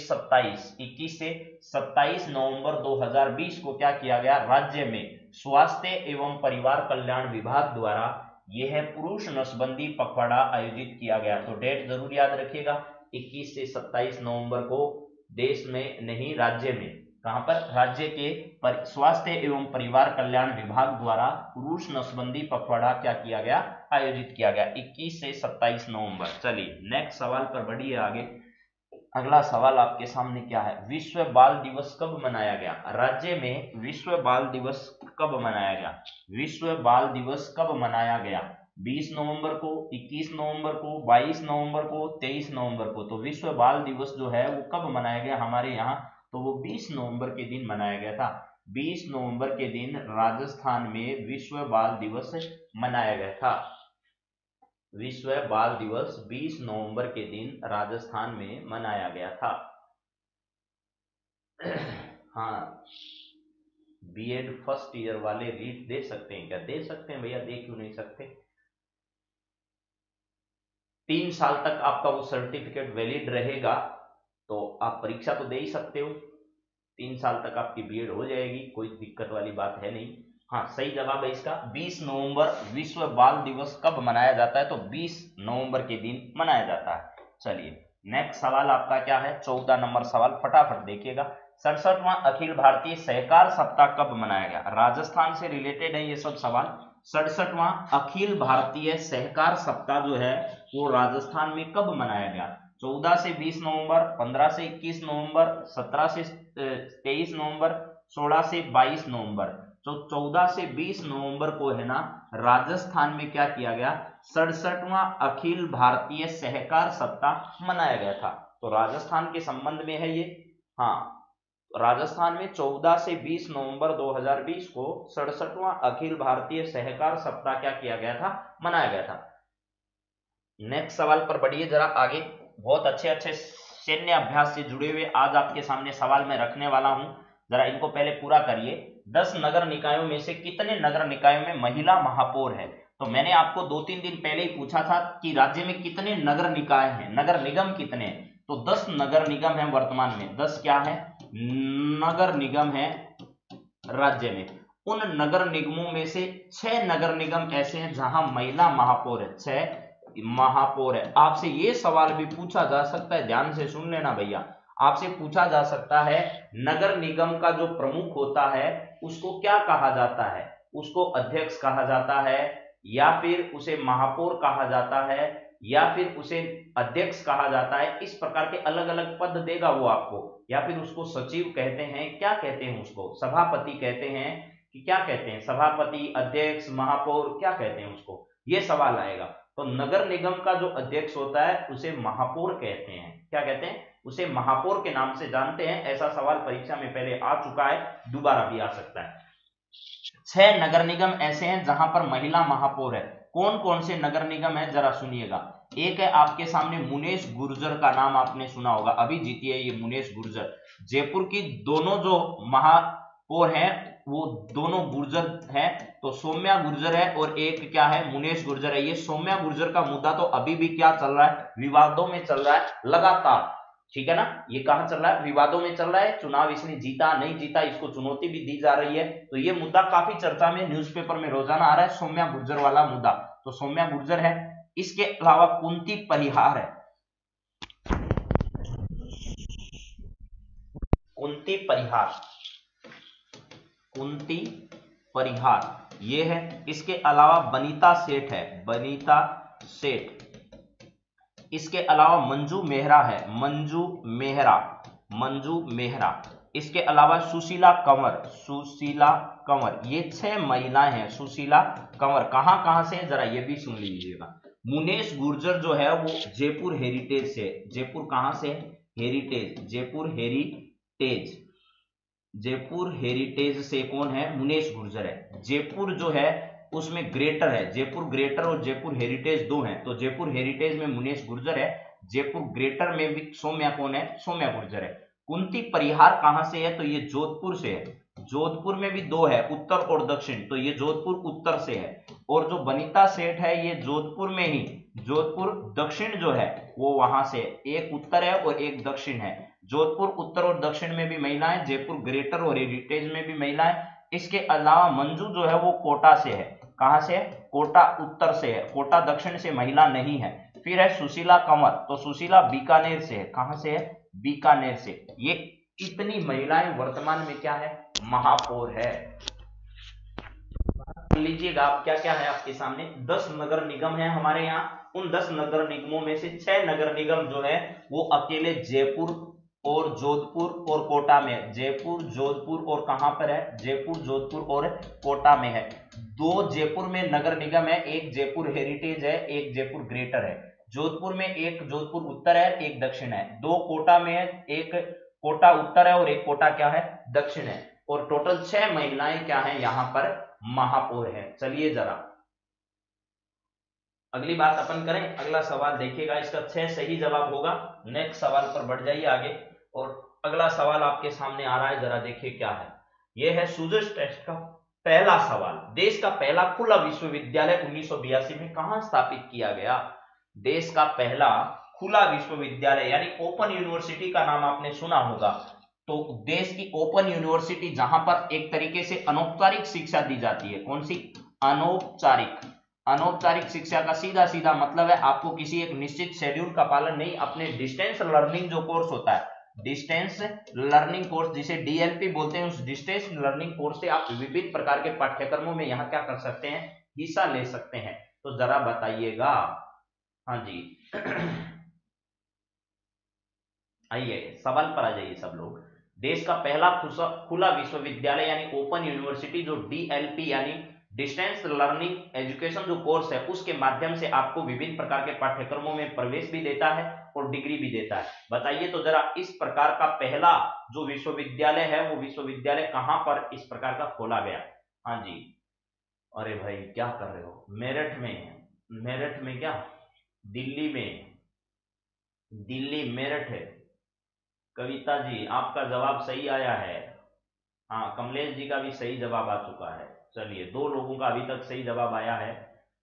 27 नवंबर 2020 को क्या किया गया? राज्य में स्वास्थ्य एवं परिवार कल्याण विभाग द्वारा यह पुरुष नसबंदी पखवाड़ा आयोजित किया गया। तो डेट जरूर याद रखिएगा, 21 से 27 नवंबर को देश में नहीं, राज्य में। कहां पर? राज्य के स्वास्थ्य एवं परिवार कल्याण विभाग द्वारा पुरुष नसबंदी पखवाड़ा क्या किया गया? आयोजित किया गया 21 से 27 नवंबर। चलिए नेक्स्ट सवाल पर बढ़िए आगे। अगला सवाल आपके सामने क्या है? विश्व बाल दिवस कब मनाया गया? राज्य में विश्व बाल दिवस कब मनाया गया? विश्व बाल दिवस कब मनाया गया? 20 नवंबर को, 21 नवंबर को, 22 नवंबर को, 23 नवंबर को। तो विश्व बाल दिवस जो है वो कब मनाया गया हमारे यहाँ? तो वो 20 नवंबर के दिन मनाया गया था। 20 नवंबर के दिन राजस्थान में विश्व बाल दिवस मनाया गया था। विश्व बाल दिवस 20 नवंबर के दिन राजस्थान में मनाया गया था। हाँ, बीएड फर्स्ट ईयर वाले रीट दे सकते हैं क्या? दे सकते हैं भैया, दे क्यों नहीं सकते? 3 साल तक आपका वो सर्टिफिकेट वैलिड रहेगा, तो आप परीक्षा तो दे ही सकते हो। 3 साल तक आपकी बीएड हो जाएगी, कोई दिक्कत वाली बात है नहीं। हाँ, सही जवाब है इसका 20 नवंबर। विश्व बाल दिवस कब मनाया जाता है? तो 20 नवंबर के दिन मनाया जाता है। चलिए नेक्स्ट सवाल आपका क्या है? 14 नंबर सवाल, फटाफट देखिएगा। 67वां अखिल भारतीय सहकार सप्ताह कब मनाया गया? राजस्थान से रिलेटेड है ये सब सवाल। 67वां अखिल भारतीय सहकार सप्ताह जो है वो राजस्थान में कब मनाया गया? 14 से 20 नवंबर, 15 से 21 नवंबर, 17 से 23 नवंबर, 16 से 22 नवंबर। तो 14 से 20 नवंबर को है ना राजस्थान में क्या किया गया? 67वां अखिल भारतीय सहकार सप्ताह मनाया गया था। तो राजस्थान के संबंध में है ये। हाँ, राजस्थान में 14 से 20 नवंबर 2020 को 67वां अखिल भारतीय सहकार सप्ताह क्या किया गया था, मनाया गया था। नेक्स्ट सवाल पर बढ़िए जरा आगे। बहुत अच्छे अच्छे सैन्य अभ्यास से जुड़े हुए आज आपके सामने सवाल मैं रखने वाला हूं, जरा इनको पहले पूरा करिए। 10 नगर निकायों में से कितने नगर निकायों में महिला महापौर है? तो मैंने आपको 2-3 दिन पहले ही पूछा था कि राज्य में कितने नगर निकाय हैं, नगर निगम कितने हैं। तो 10 नगर निगम है वर्तमान में, 10 क्या है, नगर निगम है राज्य में। उन नगर निगमों में से 6 नगर निगम ऐसे हैं जहां महिला महापौर है, 6 महापौर है। आपसे ये सवाल भी पूछा जा सकता है, ध्यान से सुन लेना भैया, आपसे पूछा जा सकता है नगर निगम का जो प्रमुख होता है उसको क्या कहा जाता है, उसको अध्यक्ष कहा जाता है, या फिर उसे महापौर कहा जाता है, या फिर उसे अध्यक्ष कहा जाता है। इस प्रकार के अलग अलग पद देगा वो आपको, या फिर उसको सचिव कहते हैं, क्या कहते हैं उसको, सभापति कहते हैं कि क्या कहते हैं, सभापति, अध्यक्ष, महापौर, क्या कहते हैं उसको, ये सवाल आएगा। तो नगर निगम का जो अध्यक्ष होता है उसे महापौर कहते हैं, क्या कहते हैं, उसे महापौर के नाम से जानते हैं। ऐसा सवाल परीक्षा में पहले आ चुका है, दोबारा भी आ सकता है। 6 नगर निगम ऐसे हैं जहां पर महिला महापौर है। कौन कौन से नगर निगम है जरा सुनिएगा। एक है आपके सामने मुनेश गुर्जर का नाम आपने सुना होगा, अभी जीती है ये मुनेश गुर्जर। जयपुर की दोनों जो महापौर हैं वो दोनों गुर्जर हैं, तो सौम्या गुर्जर है और एक क्या है, मुनेश गुर्जर है। ये सौम्या गुर्जर का मुद्दा तो अभी भी क्या चल रहा है, विवादों में चल रहा है लगातार, ठीक है ना। ये कहां चल रहा है, विवादों में चल रहा है। चुनाव इसने जीता नहीं जीता, इसको चुनौती भी दी जा रही है, तो ये मुद्दा काफी चर्चा में न्यूज़पेपर में रोजाना आ रहा है, सौम्या गुर्जर वाला मुद्दा। तो सौम्या गुर्जर है। इसके अलावा कुंती परिहार है, कुंती परिहार, कुंती परिहार ये है। इसके अलावा बनीता सेठ है, बनीता सेठ। इसके अलावा मंजू मेहरा है, मंजू मेहरा, मंजू मेहरा। इसके अलावा सुशीला कंवर, सुशीला कंवर। ये 6 महिलाएं हैं, सुशीला कंवर। कहां कहां से, जरा ये भी सुन लीजिएगा। मुनेश गुर्जर जो है वो जयपुर हेरिटेज से, जयपुर कहां से, heritage, Jaipur heritage, Jaipur heritage से कौन है, मुनेश गुर्जर है। जयपुर जो है उसमें ग्रेटर है, जयपुर ग्रेटर और जयपुर हेरिटेज दो हैं, तो जयपुर हेरिटेज में मुनेश गुर्जर है, जयपुर ग्रेटर में भी सौम्या कौन है, सौम्या गुर्जर है। कुंती परिहार कहां से है, तो ये जोधपुर से है। जोधपुर में भी दो है, उत्तर और दक्षिण, तो ये जोधपुर उत्तर से है। और जो बनीता सेठ है ये जोधपुर में ही, जोधपुर दक्षिण जो है वो वहां से, एक उत्तर है और एक दक्षिण है। जोधपुर उत्तर और दक्षिण में भी महिलाएं, जयपुर ग्रेटर और हेरिटेज में भी महिलाएं। इसके अलावा मंजू जो है वो कोटा से है, कहां से है, कोटा उत्तर से है, कोटा दक्षिण से महिला नहीं है। फिर है सुशीला कंवर, तो सुशीला बीकानेर से है, कहां से है, बीकानेर से। ये इतनी महिलाएं वर्तमान में क्या है, महापौर है। लीजिएगा आप क्या क्या है आपके सामने, 10 नगर निगम है हमारे यहाँ। उन 10 नगर निगमों में से 6 नगर निगम जो है वो अकेले जयपुर और जोधपुर और कोटा में है। जयपुर, जोधपुर और कहां पर है, जयपुर, जोधपुर और कोटा में है। 2 जयपुर में नगर निगम है, एक जयपुर हेरिटेज है, एक जयपुर ग्रेटर है। जोधपुर में एक जोधपुर उत्तर है, एक दक्षिण है। 2 कोटा में है, एक कोटा उत्तर है और एक कोटा क्या है, दक्षिण है। और टोटल 6 महिलाएं क्या है यहां पर, महापौर है। चलिए जरा अगली बात अपन करें, अगला सवाल देखिएगा, इसका 6 सही जवाब होगा। नेक्स्ट सवाल पर बढ़ जाइए आगे। और अगला सवाल आपके सामने आ रहा है, जरा देखिए क्या है। यह है सूजस टेस्ट का पहला सवाल। देश का पहला खुला विश्वविद्यालय 1982 में कहां स्थापित किया गया। देश का पहला खुला विश्वविद्यालय यानी ओपन यूनिवर्सिटी का नाम आपने सुना होगा। तो देश की ओपन यूनिवर्सिटी जहां पर एक तरीके से अनौपचारिक शिक्षा दी जाती है, कौन सी, अनौपचारिक। अनौपचारिक शिक्षा का सीधा सीधा मतलब है आपको किसी एक निश्चित शेड्यूल का पालन नहीं, अपने डिस्टेंस लर्निंग जो कोर्स होता है, डिस्टेंस लर्निंग कोर्स जिसे डीएलपी बोलते हैं, उस डिस्टेंस लर्निंग कोर्स से आप विभिन्न प्रकार के पाठ्यक्रमों में यहाँ क्या कर सकते हैं, हिस्सा ले सकते हैं। तो जरा बताइएगा। हाँ जी आइए सवाल पर आ जाइए सब लोग। देश का पहला खुला विश्वविद्यालय यानी ओपन यूनिवर्सिटी जो डीएलपी यानी डिस्टेंस लर्निंग एजुकेशन जो कोर्स है उसके माध्यम से आपको विभिन्न प्रकार के पाठ्यक्रमों में प्रवेश भी देता है और डिग्री भी देता है। बताइए तो जरा, इस प्रकार का पहला जो विश्वविद्यालय है वो विश्वविद्यालय कहां पर इस प्रकार का खोला गया? हाँ जी, अरे भाई क्या कर रहे हो, मेरठ में? मेरठ में क्या, दिल्ली में? दिल्ली मेरठ है। कविता जी आपका जवाब सही आया है। हाँ, कमलेश जी का भी सही जवाब आ चुका है। चलिए, 2 लोगों का अभी तक सही जवाब आया है।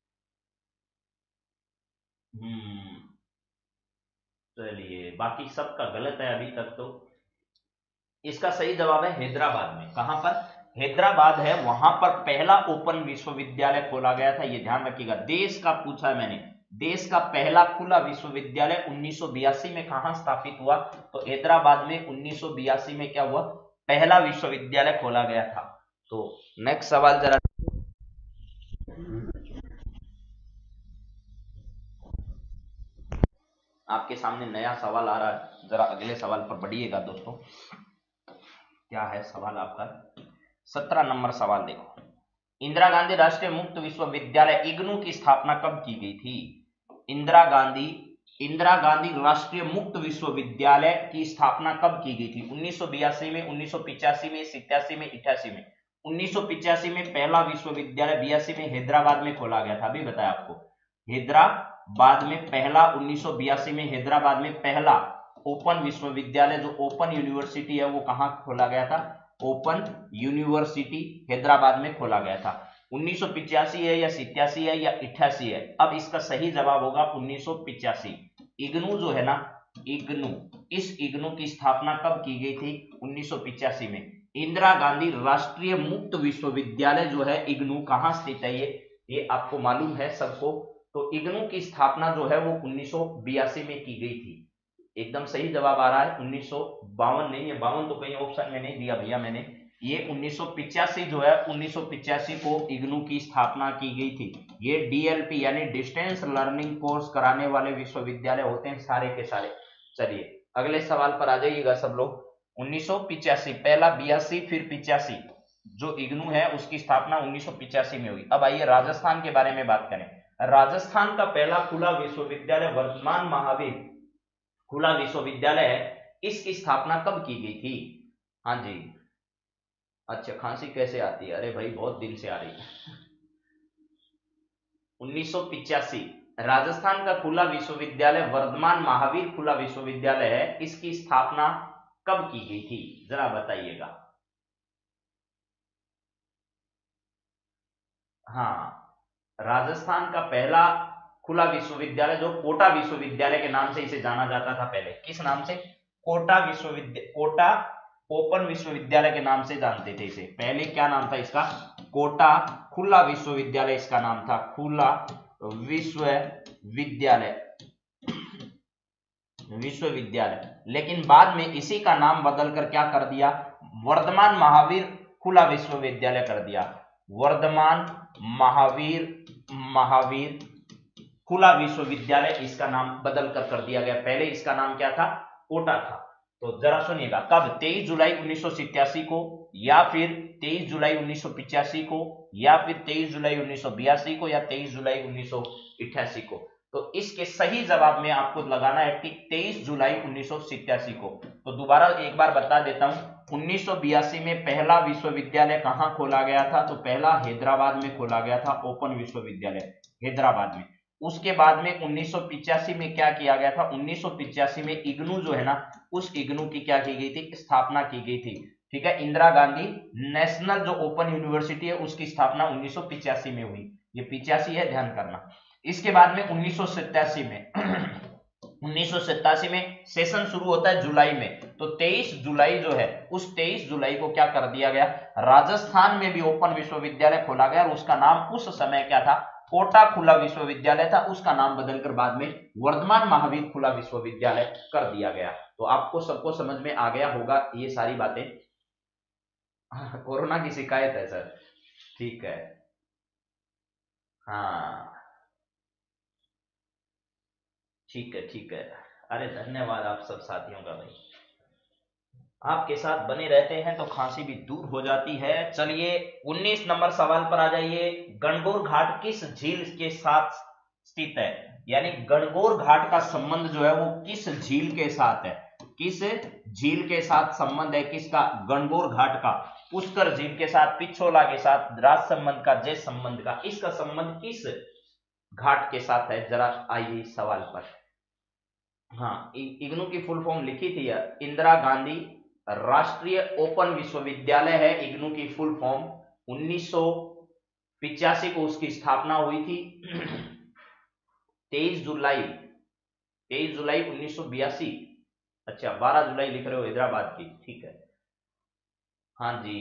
चलिए, बाकी सबका गलत है अभी तक तो। इसका सही जवाब है हैदराबाद में। कहां पर? हैदराबाद है, वहां पर पहला ओपन विश्वविद्यालय खोला गया था। ये ध्यान रखिएगा, देश का पूछा है मैंने। देश का पहला खुला विश्वविद्यालय 1982 में कहां स्थापित हुआ? तो हैदराबाद में 1982 में क्या हुआ? पहला विश्वविद्यालय खोला गया था। तो नेक्स्ट सवाल जरा, आपके सामने नया सवाल आ रहा है, जरा अगले सवाल पर बढ़िएगा दोस्तों। क्या है सवाल आपका? 17 नंबर सवाल देखो। इंदिरा गांधी राष्ट्रीय मुक्त विश्वविद्यालय इग्नू की स्थापना कब की गई थी? इंदिरा गांधी राष्ट्रीय मुक्त विश्वविद्यालय की स्थापना कब की गई थी? 1982 में, 1985 में, 87 में, 88 में? 1985 में पहला विश्वविद्यालय 82 में हैदराबाद में खोला गया था। अभी बताया आपको, हैदराबाद में पहला, 1982 में हैदराबाद में पहला ओपन विश्वविद्यालय, जो ओपन यूनिवर्सिटी है, वो कहां खोला गया था? ओपन यूनिवर्सिटी हैदराबाद में खोला गया था। 1985 है या 87 है या 88 है? अब इसका सही जवाब होगा 1985। इग्नू जो है ना, इग्नू, इस इग्नू की स्थापना कब की गई थी? 1985 में। इंदिरा गांधी राष्ट्रीय मुक्त विश्वविद्यालय जो है इग्नू, कहां स्थित है ये आपको मालूम है सबको। तो इग्नू की स्थापना जो है वो 1982 में की गई थी। एकदम सही जवाब आ रहा है 1952 नहीं है, 52 तो कहीं ऑप्शन में नहीं दिया भैया मैंने। ये 1985 जो है, 1985 को इग्नू की स्थापना की गई थी। ये डीएलपी यानी डिस्टेंस लर्निंग कोर्स कराने वाले विश्वविद्यालय होते हैं सारे के सारे। चलिए अगले सवाल पर आ जाइएगा सब लोग। 1985 पहला, 82 फिर 85, जो इग्नू है उसकी स्थापना 1985 में हुई। अब आइए राजस्थान के बारे में बात करें। राजस्थान का पहला खुला विश्वविद्यालय वर्धमान महावीर खुला विश्वविद्यालय है, इसकी स्थापना कब की गई थी? हाँ जी, अच्छा खांसी कैसे आती है? अरे भाई बहुत दिन से आ रही है। 1985 राजस्थान का खुला विश्वविद्यालय वर्धमान महावीर खुला विश्वविद्यालय है, इसकी स्थापना कब की गई थी? जरा बताइएगा। हाँ, राजस्थान का पहला खुला विश्वविद्यालय, जो कोटा विश्वविद्यालय के नाम से इसे जाना जाता था पहले। किस नाम से? कोटा विश्वविद्यालय, कोटा ओपन विश्वविद्यालय के नाम से जानते थे इसे। पहले क्या नाम था इसका? कोटा खुला विश्वविद्यालय इसका नाम था, खुला विश्वविद्यालय, लेकिन बाद में इसी का नाम बदलकर क्या कर दिया? वर्धमान महावीर खुला विश्वविद्यालय कर दिया। वर्धमान महावीर खुला विश्वविद्यालय इसका नाम बदलकर कर दिया गया। पहले इसका नाम क्या था? कोटा था। तो जरा सुनिएगा, कब? 23 जुलाई 1987 को, या फिर 23 जुलाई 1985 को, या फिर 23 जुलाई 1982 को, या 23 जुलाई 1988 को? तो इसके सही जवाब में आपको लगाना है कि 23 जुलाई 1987 को। तो दोबारा एक बार बता देता हूं, 1982 में पहला विश्वविद्यालय कहां खोला गया था? तो पहला हैदराबाद में खोला गया था, ओपन विश्वविद्यालय हैदराबाद में। उसके बाद में 1985 में क्या किया गया था? 1985 में इग्नू जो है ना, उस इग्नू की क्या की गई थी? स्थापना की गई थी। ठीक है, इंदिरा गांधी नेशनल जो ओपन यूनिवर्सिटी है उसकी स्थापना 1985 में हुई। ये 85 है, ध्यान करना। इसके बाद में 1987 में 1987 में सेशन शुरू होता है जुलाई में। तो 23 जुलाई जो है, उस 23 जुलाई को क्या कर दिया गया? राजस्थान में भी ओपन विश्वविद्यालय खोला गया, और उसका नाम उस समय क्या था? कोटा खुला विश्वविद्यालय था। उसका नाम बदलकर बाद में वर्धमान महावीर खुला विश्वविद्यालय कर दिया गया। तो आपको सबको समझ में आ गया होगा ये सारी बातें। कोरोना की शिकायत है सर? ठीक है, हाँ ठीक है, ठीक है। अरे धन्यवाद आप सब साथियों का भाई, आपके साथ बने रहते हैं तो खांसी भी दूर हो जाती है। चलिए 19 नंबर सवाल पर आ जाइए। गणगौर घाट किस झील के साथ स्थित है? यानी गणगौर घाट का संबंध जो है वो किस झील के साथ है, किस झील के साथ संबंध है किसका, गणगौर घाट का, पुष्कर झील के साथ, पिछोला के साथ, राज संबंध का, जय संबंध का, इसका संबंध किस घाट के साथ है, जरा आइए इस सवाल पर। हाँ, इग्नू की फुल फॉर्म लिखी थी यार, इंदिरा गांधी राष्ट्रीय ओपन विश्वविद्यालय है इग्नू की फुल फॉर्म। 1985 को उसकी स्थापना हुई थी। 23 जुलाई 1982। अच्छा, 12 जुलाई लिख रहे हो हैदराबाद की, ठीक है। हाँ जी,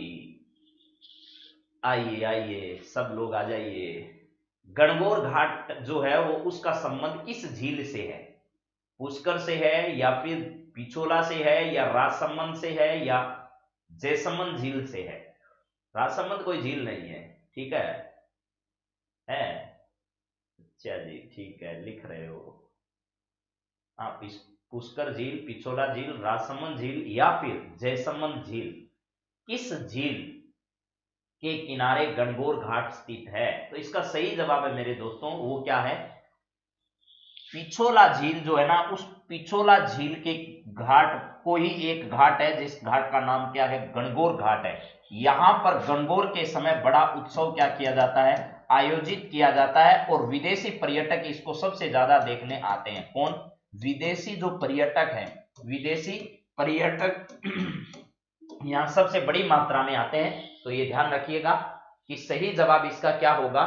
आइए आइए सब लोग आ जाइए। गणगौर घाट जो है वो उसका संबंध किस झील से है, पुष्कर से है या फिर पिछोला से है या राजसमंद से है या जयसमंद झील से है। राजसमंद कोई झील नहीं है, ठीक है। अच्छा जी, ठीक है, लिख रहे हो। हाँ, पुष्कर झील, पिछोला झील, राजसमंद झील या फिर जयसमंद झील, किस झील के किनारे गणगौर घाट स्थित है। तो इसका सही जवाब है मेरे दोस्तों, वो क्या है, पिछोला झील जो है ना, उस पिछोला झील के घाट को ही एक घाट है जिस घाट का नाम क्या है, गणगौर घाट है। यहां पर गणगौर के समय बड़ा उत्सव क्या किया जाता है, आयोजित किया जाता है, और विदेशी पर्यटक इसको सबसे ज्यादा देखने आते हैं। कौन, विदेशी जो पर्यटक हैं, विदेशी पर्यटक यहां सबसे बड़ी मात्रा में आते हैं। तो ये ध्यान रखिएगा कि सही जवाब इसका क्या होगा।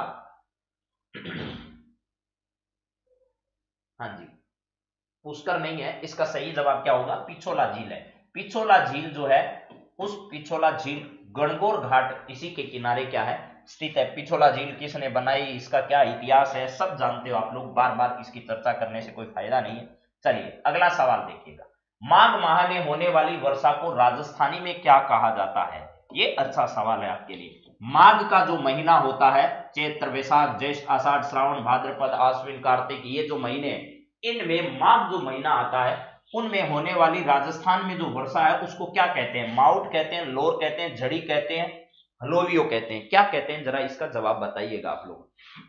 हाँ जी, पुष्कर नहीं है, इसका सही जवाब क्या होगा, पिछोला झील है। पिछोला झील जो है, उस पिछोला झील गणगौर घाट इसी के किनारे क्या है, स्थित है। पिछोला झील किसने बनाई, इसका क्या इतिहास है, सब जानते हो आप लोग, बार बार इसकी चर्चा करने से कोई फायदा नहीं है। चलिए अगला सवाल देखिएगा। माघ माह में होने वाली वर्षा को राजस्थानी में क्या कहा जाता है। ये अच्छा सवाल है आपके लिए। माघ का जो महीना होता है, चैत्र वैशाख ज्येष्ठ आषाढ़ श्रावण भाद्रपद आश्विन कार्तिक, ये जो महीने, इनमें माघ जो महीना आता है उनमें होने वाली राजस्थान में जो वर्षा है उसको क्या कहते हैं, माउट कहते हैं, लोर कहते हैं, झड़ी कहते हैं, हलोवियो कहते हैं, क्या कहते हैं, जरा इसका जवाब बताइएगा आप लोग।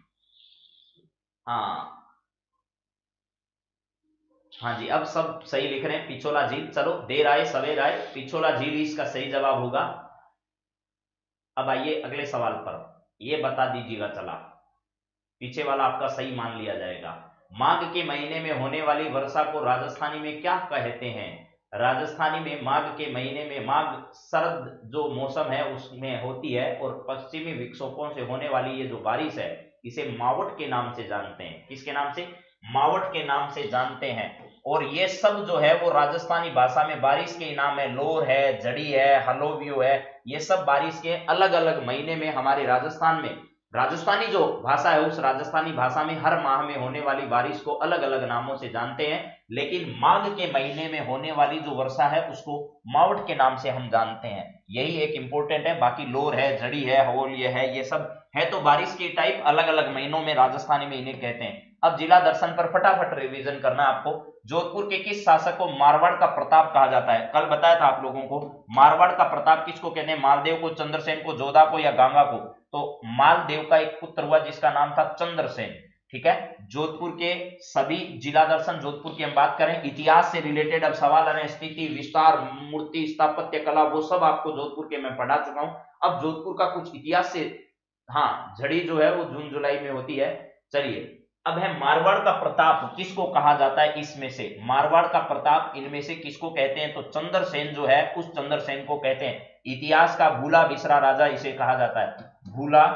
हाँ हाँ जी, अब सब सही लिख रहे हैं, पिछोला झील। चलो देर आए सवेर आए, पिछोला झील इसका सही जवाब होगा। अब आइए अगले सवाल पर, ये बता दीजिएगा, चला पीछे वाला आपका सही मान लिया जाएगा। माघ के महीने में होने वाली वर्षा को राजस्थानी में क्या कहते हैं। राजस्थानी में माघ के महीने में, माघ शरद जो मौसम है उसमें होती है, और पश्चिमी विक्षोभों से होने वाली ये जो बारिश है इसे मावट के नाम से जानते हैं। किसके नाम से, मावट के नाम से जानते हैं। और ये सब जो है वो राजस्थानी भाषा में बारिश के नाम है, लोर है, जड़ी है, हलोवियो है, ये सब बारिश के अलग अलग महीने में हमारे राजस्थान में, राजस्थानी जो भाषा है उस राजस्थानी भाषा में हर माह में होने वाली बारिश को अलग अलग नामों से जानते हैं। लेकिन माघ के महीने में होने वाली जो वर्षा है उसको मावट के नाम से हम जानते हैं। यही एक इंपॉर्टेंट है, बाकी लोर है, जड़ी है, हवोलिया है, ये सब है तो बारिश के टाइप अलग अलग महीनों में राजस्थानी में इन्हें कहते हैं। अब जिला दर्शन पर फटाफट रिवीजन करना है आपको। जोधपुर के किस शासक को मारवाड़ का प्रताप कहा जाता है। कल बताया था आप लोगों को, मारवाड़ का प्रताप किसको कहते हैं, मालदेव को, चंद्रसेन को, जोधा को या गांगा को। तो मालदेव का एक पुत्र हुआ जिसका नाम था चंद्रसेन, ठीक है। जोधपुर के सभी जिला दर्शन, जोधपुर की हम बात करें, इतिहास से रिलेटेड अब सवाल आ रहे हैं, स्थिति विस्तार मूर्ति स्थापत्य कला, वो सब आपको जोधपुर के मैं पढ़ा चुका हूं। अब जोधपुर का कुछ इतिहास से, हाँ झड़ी जो है वो जून जुलाई में होती है। चलिए अब है मारवाड़ का प्रताप किसको कहा जाता है, इसमें से मारवाड़ का प्रताप इनमें से किसको कहते हैं। तो चंद्रसेन जो है उस चंद्रसेन को कहते हैं। इतिहास का भूला बिसरा राजा इसे कहा जाता है, भूला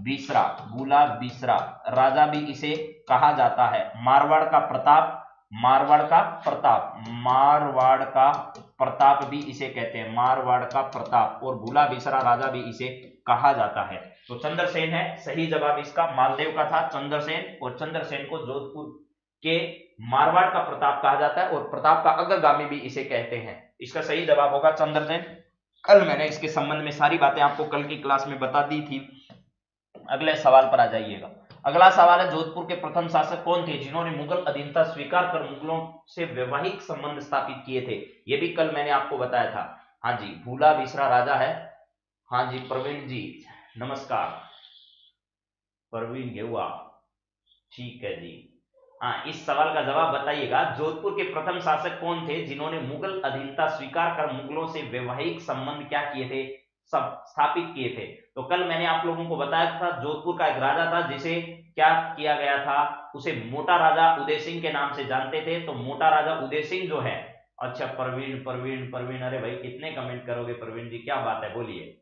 बिसरा राजा भी इसे कहा जाता है। मारवाड़ का प्रताप, मारवाड़ का प्रताप, मारवाड़ का प्रताप भी इसे कहते हैं, मारवाड़ का प्रताप, और भूला बिसरा राजा भी इसे कहा जाता है। तो चंद्रसेन है सही जवाब इसका, मालदेव का था चंद्रसेन, और चंद्रसेन को जोधपुर के मारवाड़ का प्रताप कहा जाता है, और प्रताप का अग्रगामी भी इसे कहते हैं। इसका सही जवाब होगा चंद्रसेन। कल मैंने इसके संबंध में सारी बातें आपको कल की क्लास में बता दी थी। अगले सवाल पर आ जाइएगा। अगला सवाल है, जोधपुर के प्रथम शासक कौन थे जिन्होंने मुगल अधीनता स्वीकार कर मुगलों से वैवाहिक संबंध स्थापित किए थे। यह भी कल मैंने आपको बताया था। हाँ जी, भूला बिसरा राजा है। हाँ जी प्रवीण जी नमस्कार, प्रवीण गेहुआ, ठीक है जी। हाँ, इस सवाल का जवाब बताइएगा। जोधपुर के प्रथम शासक कौन थे जिन्होंने मुगल अधीनता स्वीकार कर मुगलों से वैवाहिक संबंध क्या किए थे, सब स्थापित किए थे। तो कल मैंने आप लोगों को बताया था जोधपुर का एक राजा था जिसे क्या किया गया था, उसे मोटा राजा उदय सिंह के नाम से जानते थे। तो मोटा राजा उदय सिंह जो है, अच्छा प्रवीण प्रवीण प्रवीण, अरे भाई कितने कमेंट करोगे प्रवीण जी, क्या बात है, बोलिए।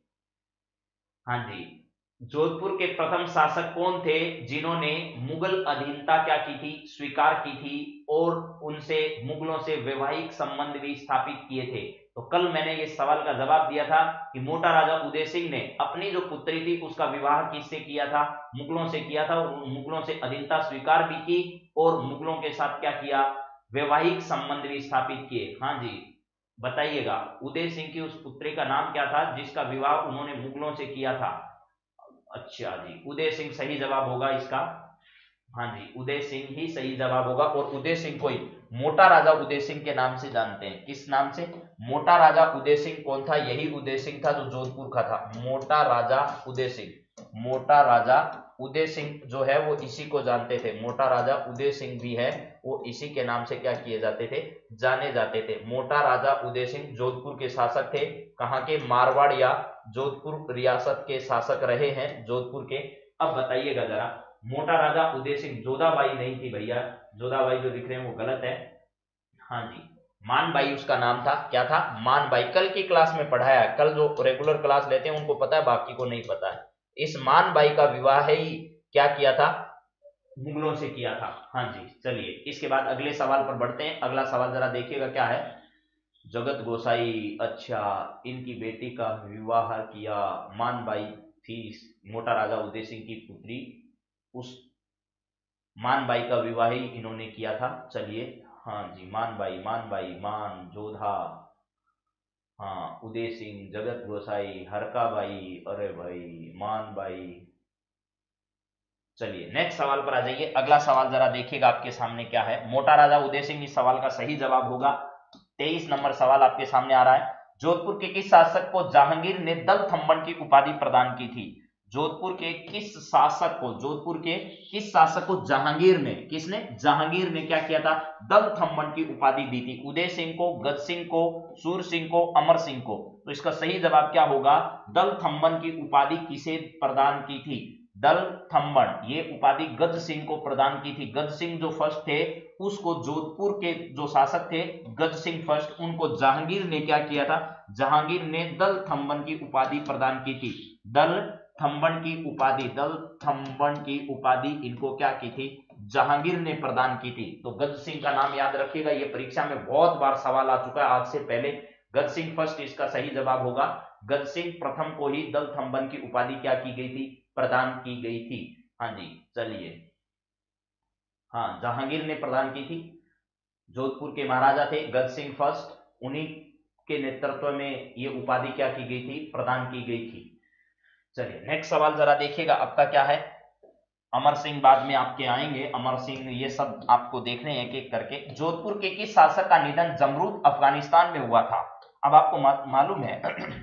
हाँ जी, जोधपुर के प्रथम शासक कौन थे जिन्होंने मुगल अधीनता क्या की थी, स्वीकार की थी, और उनसे मुगलों से वैवाहिक संबंध भी स्थापित किए थे। तो कल मैंने ये सवाल का जवाब दिया था कि मोटा राजा उदय सिंह ने अपनी जो पुत्री थी उसका विवाह किससे किया था, मुगलों से किया था, और मुगलों से अधीनता स्वीकार भी की और मुगलों के साथ क्या किया, वैवाहिक संबंध भी स्थापित किए। हाँ जी, बताइएगा उदय सिंह की उस पुत्री का नाम क्या था जिसका विवाह उन्होंने मुगलों से किया था। अच्छा जी, उदय सिंह सही जवाब होगा इसका। हाँ जी, उदय सिंह ही सही जवाब होगा। और उदय सिंह को ही मोटा राजा उदय सिंह के नाम से जानते हैं। किस नाम से? मोटा राजा उदय सिंह कौन था? यही उदय सिंह था जो जोधपुर का था, मोटा राजा उदय सिंह। मोटा राजा उदय सिंह जो है वो इसी को जानते थे। मोटा राजा उदय सिंह भी है, वो इसी के नाम से क्या किए जाते थे, जाने जाते थे। मोटा राजा उदय सिंह जोधपुर के शासक थे। कहाँ के? मारवाड़ या जोधपुर रियासत के शासक रहे हैं जोधपुर के। अब बताइएगा जरा, मोटा राजा उदय सिंह, जोधाबाई नहीं थी भैया, जोधाबाई जो लिख रहे हैं वो गलत है। हाँ जी, मानबाई उसका नाम था। क्या था? मानबाई। कल की क्लास में पढ़ाया है, कल जो रेगुलर क्लास लेते हैं उनको पता है, बाकी को नहीं पता है। इस मानबाई का विवाह ही क्या किया था, मुगलों से किया था। हाँ जी, चलिए इसके बाद अगले सवाल पर बढ़ते हैं। अगला सवाल जरा देखिएगा क्या है। जगत गोसाई, अच्छा, इनकी बेटी का विवाह किया, मानबाई थी मोटा राजा उदय सिंह की पुत्री, उस मानबाई का विवाह ही इन्होंने किया था। चलिए, हाँ जी, मानबाई, मानबाई, मान, जोधा, हाँ, उदय सिंह, जगत गोसाई, हरकाबाई, अरे भाई मानबाई। चलिए नेक्स्ट सवाल पर आ जाइए। अगला सवाल जरा देखिएगा आपके सामने क्या है। मोटा राजा उदय सिंह इस सवाल का सही जवाब होगा। 23 नंबर सवाल आपके सामने आ रहा है। जोधपुर के किस शासक को जहांगीर ने दल थम्बन की उपाधि प्रदान की थी? जोधपुर के किस शासक को, जोधपुर के किस शासक को जहांगीर ने, किसने? जहांगीर ने क्या किया था, दल थम्बन की उपाधि दी थी? उदय सिंह को, गज सिंह को, सूर सिंह को, अमर सिंह को? तो इसका सही जवाब क्या होगा, दल थम्बन की उपाधि किसे प्रदान की थी? दल थम्बन, ये उपाधि गज सिंह को प्रदान की थी। गज सिंह जो फर्स्ट थे, उसको जोधपुर के जो शासक थे गज सिंह फर्स्ट, उनको जहांगीर ने क्या किया था, जहांगीर ने दल थम्बन की उपाधि प्रदान की थी। दल थम्बन की उपाधि, दल थम्बन की उपाधि इनको क्या की थी, जहांगीर ने प्रदान की थी। तो गज सिंह का नाम याद रखिएगा, ये परीक्षा में बहुत बार सवाल आ चुका है आज से पहले। गज सिंह फर्स्ट इसका सही जवाब होगा। गज सिंह प्रथम को ही दल थम्बन की उपाधि क्या की गई थी, प्रदान की गई थी। हाँ जी, चलिए, हाँ, जहांगीर ने प्रदान की थी। जोधपुर के महाराजा थे गज सिंह फर्स्ट, उन्हीं के नेतृत्व में ये उपाधि क्या की गई थी, प्रदान की गई थी। चलिए नेक्स्ट सवाल जरा देखिएगा आपका क्या है। अमर सिंह बाद में आपके आएंगे, अमर सिंह ये सब आपको देखने हैं एक एक करके। जोधपुर के किस शासक का निधन जमरूद अफगानिस्तान में हुआ था? अब आपको मालूम है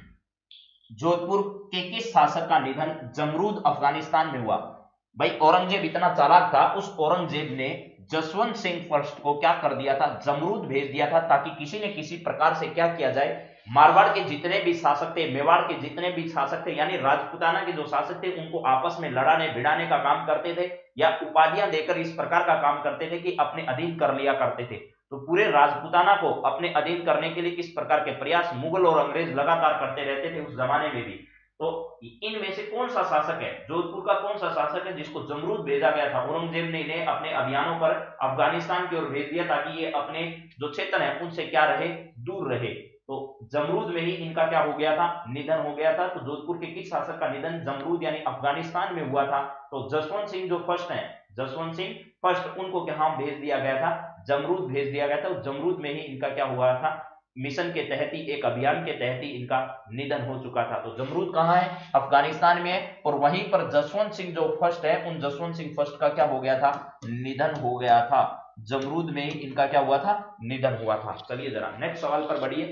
जोधपुर के किस शासक का निधन जमरूद अफगानिस्तान में हुआ? भाई औरंगजेब इतना चालाक था, उस औरंगजेब ने जसवंत सिंह फर्स्ट को क्या कर दिया था, जमरूद भेज दिया था, ताकि किसी न किसी प्रकार से क्या किया जाए, मारवाड़ के जितने भी शासक थे, मेवाड़ के जितने भी शासक थे, यानी राजपुताना के जो शासक थे, उनको आपस में लड़ाने भिड़ाने का काम करते थे, या उपाधियां देकर इस प्रकार का काम करते थे कि अपने अधीन कर लिया करते थे। तो पूरे राजपुताना को अपने अधीन करने के लिए इस प्रकार के प्रयास मुगल और अंग्रेज लगातार करते रहते थे उस जमाने में भी। तो इनमें से कौन सा शासक है, जोधपुर का कौन सा शासक है जिसको जमरूद भेजा गया था? औरंगजेब ने इन्हें अपने अभियानों पर अफगानिस्तान की ओर भेज दिया ताकि ये अपने जो क्षेत्र है उनसे क्या रहे, दूर रहे। तो जमरूद में ही इनका क्या हो गया था, निधन हो गया था। तो जोधपुर के किस शासक का निधन जमरूद यानी अफगानिस्तान में हुआ था? तो जसवंत सिंह जो फर्स्ट है, जसवंत सिंह फर्स्ट, उनको क्या भेज दिया गया था, जमरूद भेज दिया गया था। जमरूद में ही इनका क्या हुआ था, मिशन के तहत ही, एक अभियान के तहत ही इनका निधन हो चुका था। तो जमरूद कहाँ है, अफगानिस्तान में है। और वहीं पर जसवंत सिंह जो फर्स्ट है, उन जसवंत सिंह फर्स्ट का क्या हो गया था, निधन हो गया था। जमरूद में ही इनका क्या हुआ था, निधन हुआ था। चलिए जरा नेक्स्ट सवाल पर बढ़िए।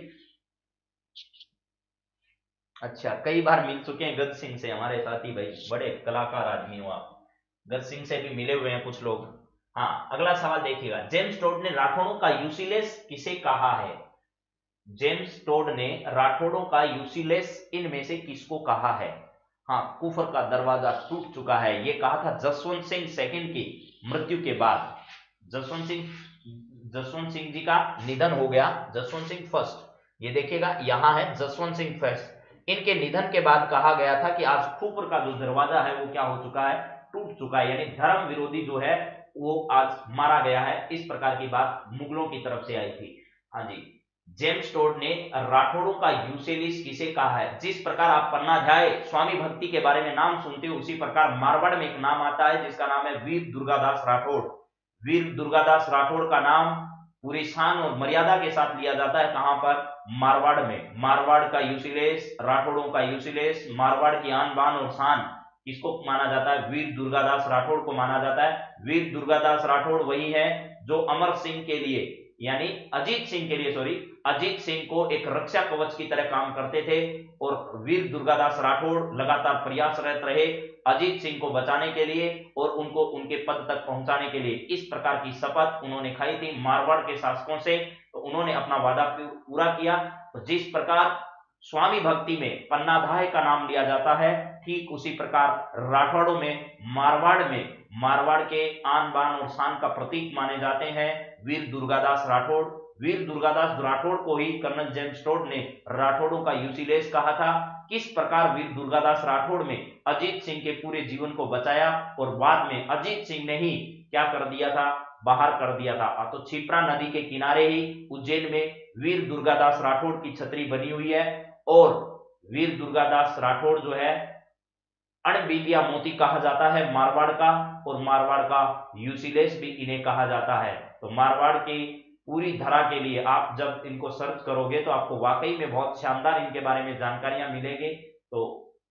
अच्छा, कई बार मिल चुके हैं गज सिंह से हमारे साथी भाई, बड़े कलाकार आदमी हो आप। गज सिंह से भी मिले हुए हैं कुछ लोग। हाँ, अगला सवाल देखिएगा, जेम्स टोड ने राठौड़ों का यूसीलेस किसे कहा है? जेम्स टोड ने राठौड़ों का यूसीलेस इनमें से किसको कहा है? हाँ, कुफर का दरवाजा टूट चुका है, ये कहा था जसवंत सिंह सेकंड की मृत्यु के बाद। जसवंत सिंह जी का निधन हो गया, जसवंत सिंह फर्स्ट, ये देखिएगा यहां है जसवंत सिंह फर्स्ट, इनके निधन के बाद कहा गया था कि आज कुफर का जो दरवाजा है वो क्या हो चुका है, टूट चुका है, यानी धर्म विरोधी जो है वो आज मारा गया है, इस प्रकार की बात मुगलों की तरफ से आई थी। हाँ जी, जेम्स टोड ने राठौड़ों का यूसेलिस किसे कहा है? जिस प्रकार आप पन्नाध्याय स्वामी भक्ति के बारे में नाम सुनते हो, उसी प्रकार मारवाड़ में एक नाम आता है जिसका नाम है वीर दुर्गादास राठौड़। वीर दुर्गादास राठौड़ का नाम पूरी शान और मर्यादा के साथ लिया जाता है, कहां पर? मारवाड़ में। मारवाड़ का यूसीलेस, राठौड़ों का यूसीलेस, मारवाड़ की आन बान और शान किसको माना जाता है? वीर दुर्गादास राठौड़ को माना जाता है। वीर दुर्गादास राठौड़ वही है जो अमर सिंह के लिए, यानी अजीत सिंह के लिए, सॉरी, अजीत सिंह को एक रक्षा कवच की तरह काम करते थे, और वीर दुर्गादास राठौड़ लगातार प्रयासरत रहे अजीत सिंह को बचाने के लिए और उनको उनके पद तक पहुंचाने के लिए। इस प्रकार की शपथ उन्होंने खाई थी मारवाड़ के शासकों से, तो उन्होंने अपना वादा पूरा किया। तो जिस प्रकार स्वामी भक्ति में पन्नाधाय का नाम लिया जाता है, ठीक उसी प्रकार राठौड़ों में, मारवाड़ के आन बान और शान का प्रतीक माने जाते हैं वीर दुर्गादास राठौड़। वीर दुर्गादास राठौड़ को ही कर्नल जेम्स टोड ने राठौड़ों का यूसीलेस कहा था। किस प्रकार वीर दुर्गादास राठौड़ में अजीत सिंह के पूरे जीवन को बचाया और बाद में अजीत सिंह ने ही क्या कर दिया था, बाहर कर दिया था। तो क्षिप्रा नदी के किनारे ही उज्जैन में वीर दुर्गादास राठौड़ की छतरी बनी हुई है, और वीर दुर्गादास राठौड़ जो है अणबिलिया मोती कहा जाता है मारवाड़ का, और मारवाड़ का यूसीलेस भी इन्हें कहा जाता है। तो मारवाड़ की पूरी धरा के लिए आप जब इनको सर्च करोगे तो आपको वाकई में बहुत शानदार इनके बारे में जानकारियां मिलेंगी। तो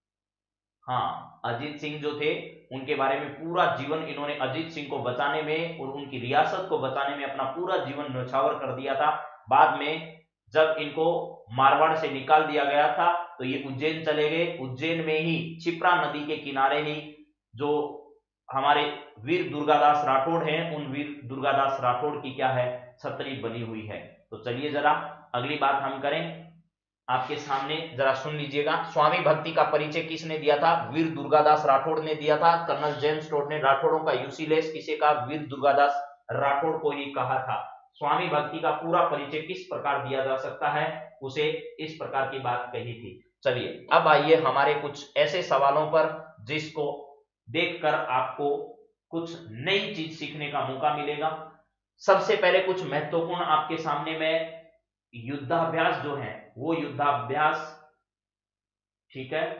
हाँ, अजीत सिंह जो थे उनके बारे में पूरा जीवन इन्होंने अजीत सिंह को बचाने में और उनकी रियासत को बचाने में अपना पूरा जीवन न्यौछावर कर दिया था। बाद में जब इनको मारवाड़ से निकाल दिया गया था तो ये उज्जैन चले गए। उज्जैन में ही क्षिप्रा नदी के किनारे ही जो हमारे वीर दुर्गादास राठौड़ हैं, उन वीर दुर्गादास राठौड़ की क्या है, छतरी बनी हुई है। तो चलिए जरा अगली बात हम करें, आपके सामने जरा सुन लीजिएगा। स्वामी भक्ति का परिचय किसने दिया था? वीर दुर्गादास राठौड़ ने दिया था। कर्नल जेम्स टोड ने राठौड़ों का यूसीलेस किसे कहा? वीर दुर्गादास राठौड़ को ही कहा था। स्वामी भक्ति का पूरा परिचय किस प्रकार दिया जा सकता है, उसे इस प्रकार की बात कही थी। चलिए अब आइए हमारे कुछ ऐसे सवालों पर जिसको देखकर आपको कुछ नई चीज सीखने का मौका मिलेगा। सबसे पहले कुछ महत्वपूर्ण आपके सामने मैं युद्धाभ्यास जो है वो युद्धाभ्यास, ठीक है,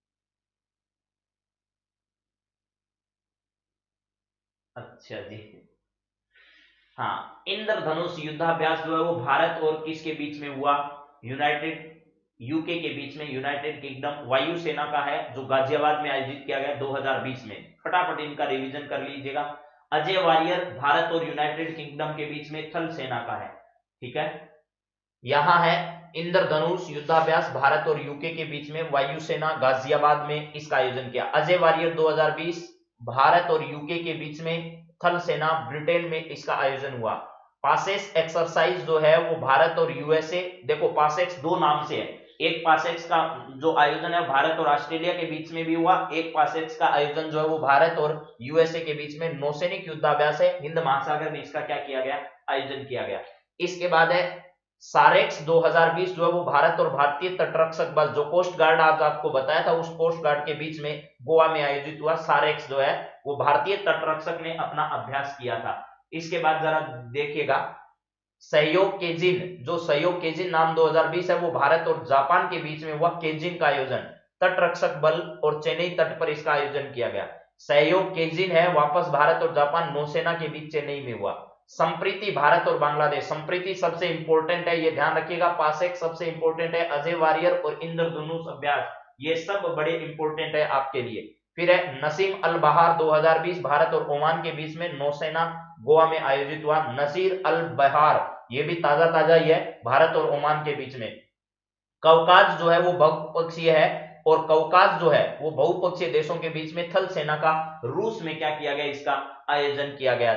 अच्छा जी, हाँ, इंद्रधनुष युद्धाभ्यास जो है वो भारत और किसके बीच में हुआ? यूनाइटेड यूके के बीच में, यूनाइटेड किंगडम वायुसेना का है, जो गाजियाबाद में आयोजित किया गया 2020 में। फटाफट इनका रिवीजन कर लीजिएगा। अजय वारियर भारत और यूनाइटेड किंगडम के बीच में थल सेना का है, ठीक है। यहां है इंद्रधनुष युद्धाभ्यास भारत और यूके के बीच में, वायुसेना गाजियाबाद में इसका आयोजन किया। अजय वारियर 2020 भारत और यूके के बीच में, थल सेना ब्रिटेन में इसका आयोजन हुआ। पासेक्स एक्सरसाइज जो है वो भारत और यूएसए, देखो पासेक्स दो नाम से है, एक पासेक्स का जो आयोजन है भारत और ऑस्ट्रेलिया के बीच में भी हुआ, एक पासेक्स का आयोजन जो है वो भारत और यूएसए के बीच में नौसैनिक युद्धाभ्यास है, हिंद महासागर में इसका क्या किया गया, आयोजन किया गया। इसके बाद है सारेक्स 2020 जो है वो भारत और भारतीय तटरक्षक बल, जो कोस्ट गार्ड आज आपको बताया था, उस कोस्ट गार्ड के बीच में गोवा में आयोजित हुआ। सारेक्स जो है वो भारतीय तटरक्षक ने अपना अभ्यास किया था। इसके बाद जरा देखिएगा सहयोग केजिन, जो सहयोग केजिन नाम 2020 है वो भारत और जापान के बीच में हुआ। केजिन का आयोजन तटरक्षक बल और चेन्नई तट पर इसका आयोजन किया गया। सहयोग केजिन है वापस भारत और जापान नौसेना के बीच चेन्नई में हुआ। संप्रीति भारत और बांग्लादेश, संप्रीति सबसे इंपॉर्टेंट है, ये ध्यान रखिएगा। पासेक सबसे इंपॉर्टेंट है, अजय वारियर और इंद्रधनुष अभ्यास ये सब बड़े इंपॉर्टेंट है आपके लिए। फिर है नसीम अल बहार 2020 भारत और ओमान के बीच में नौसेना गोवा में आयोजित हुआ। नसीर अल बहार ये भी ताजा ही है, भारत और ओमान के बीच में। कवकाज जो है वो बहुपक्षीय है, और कवकाज जो है वो बहुपक्षीय देशों के बीच में थल सेना का रूस में क्या किया गया, इसका आयोजन किया गया था।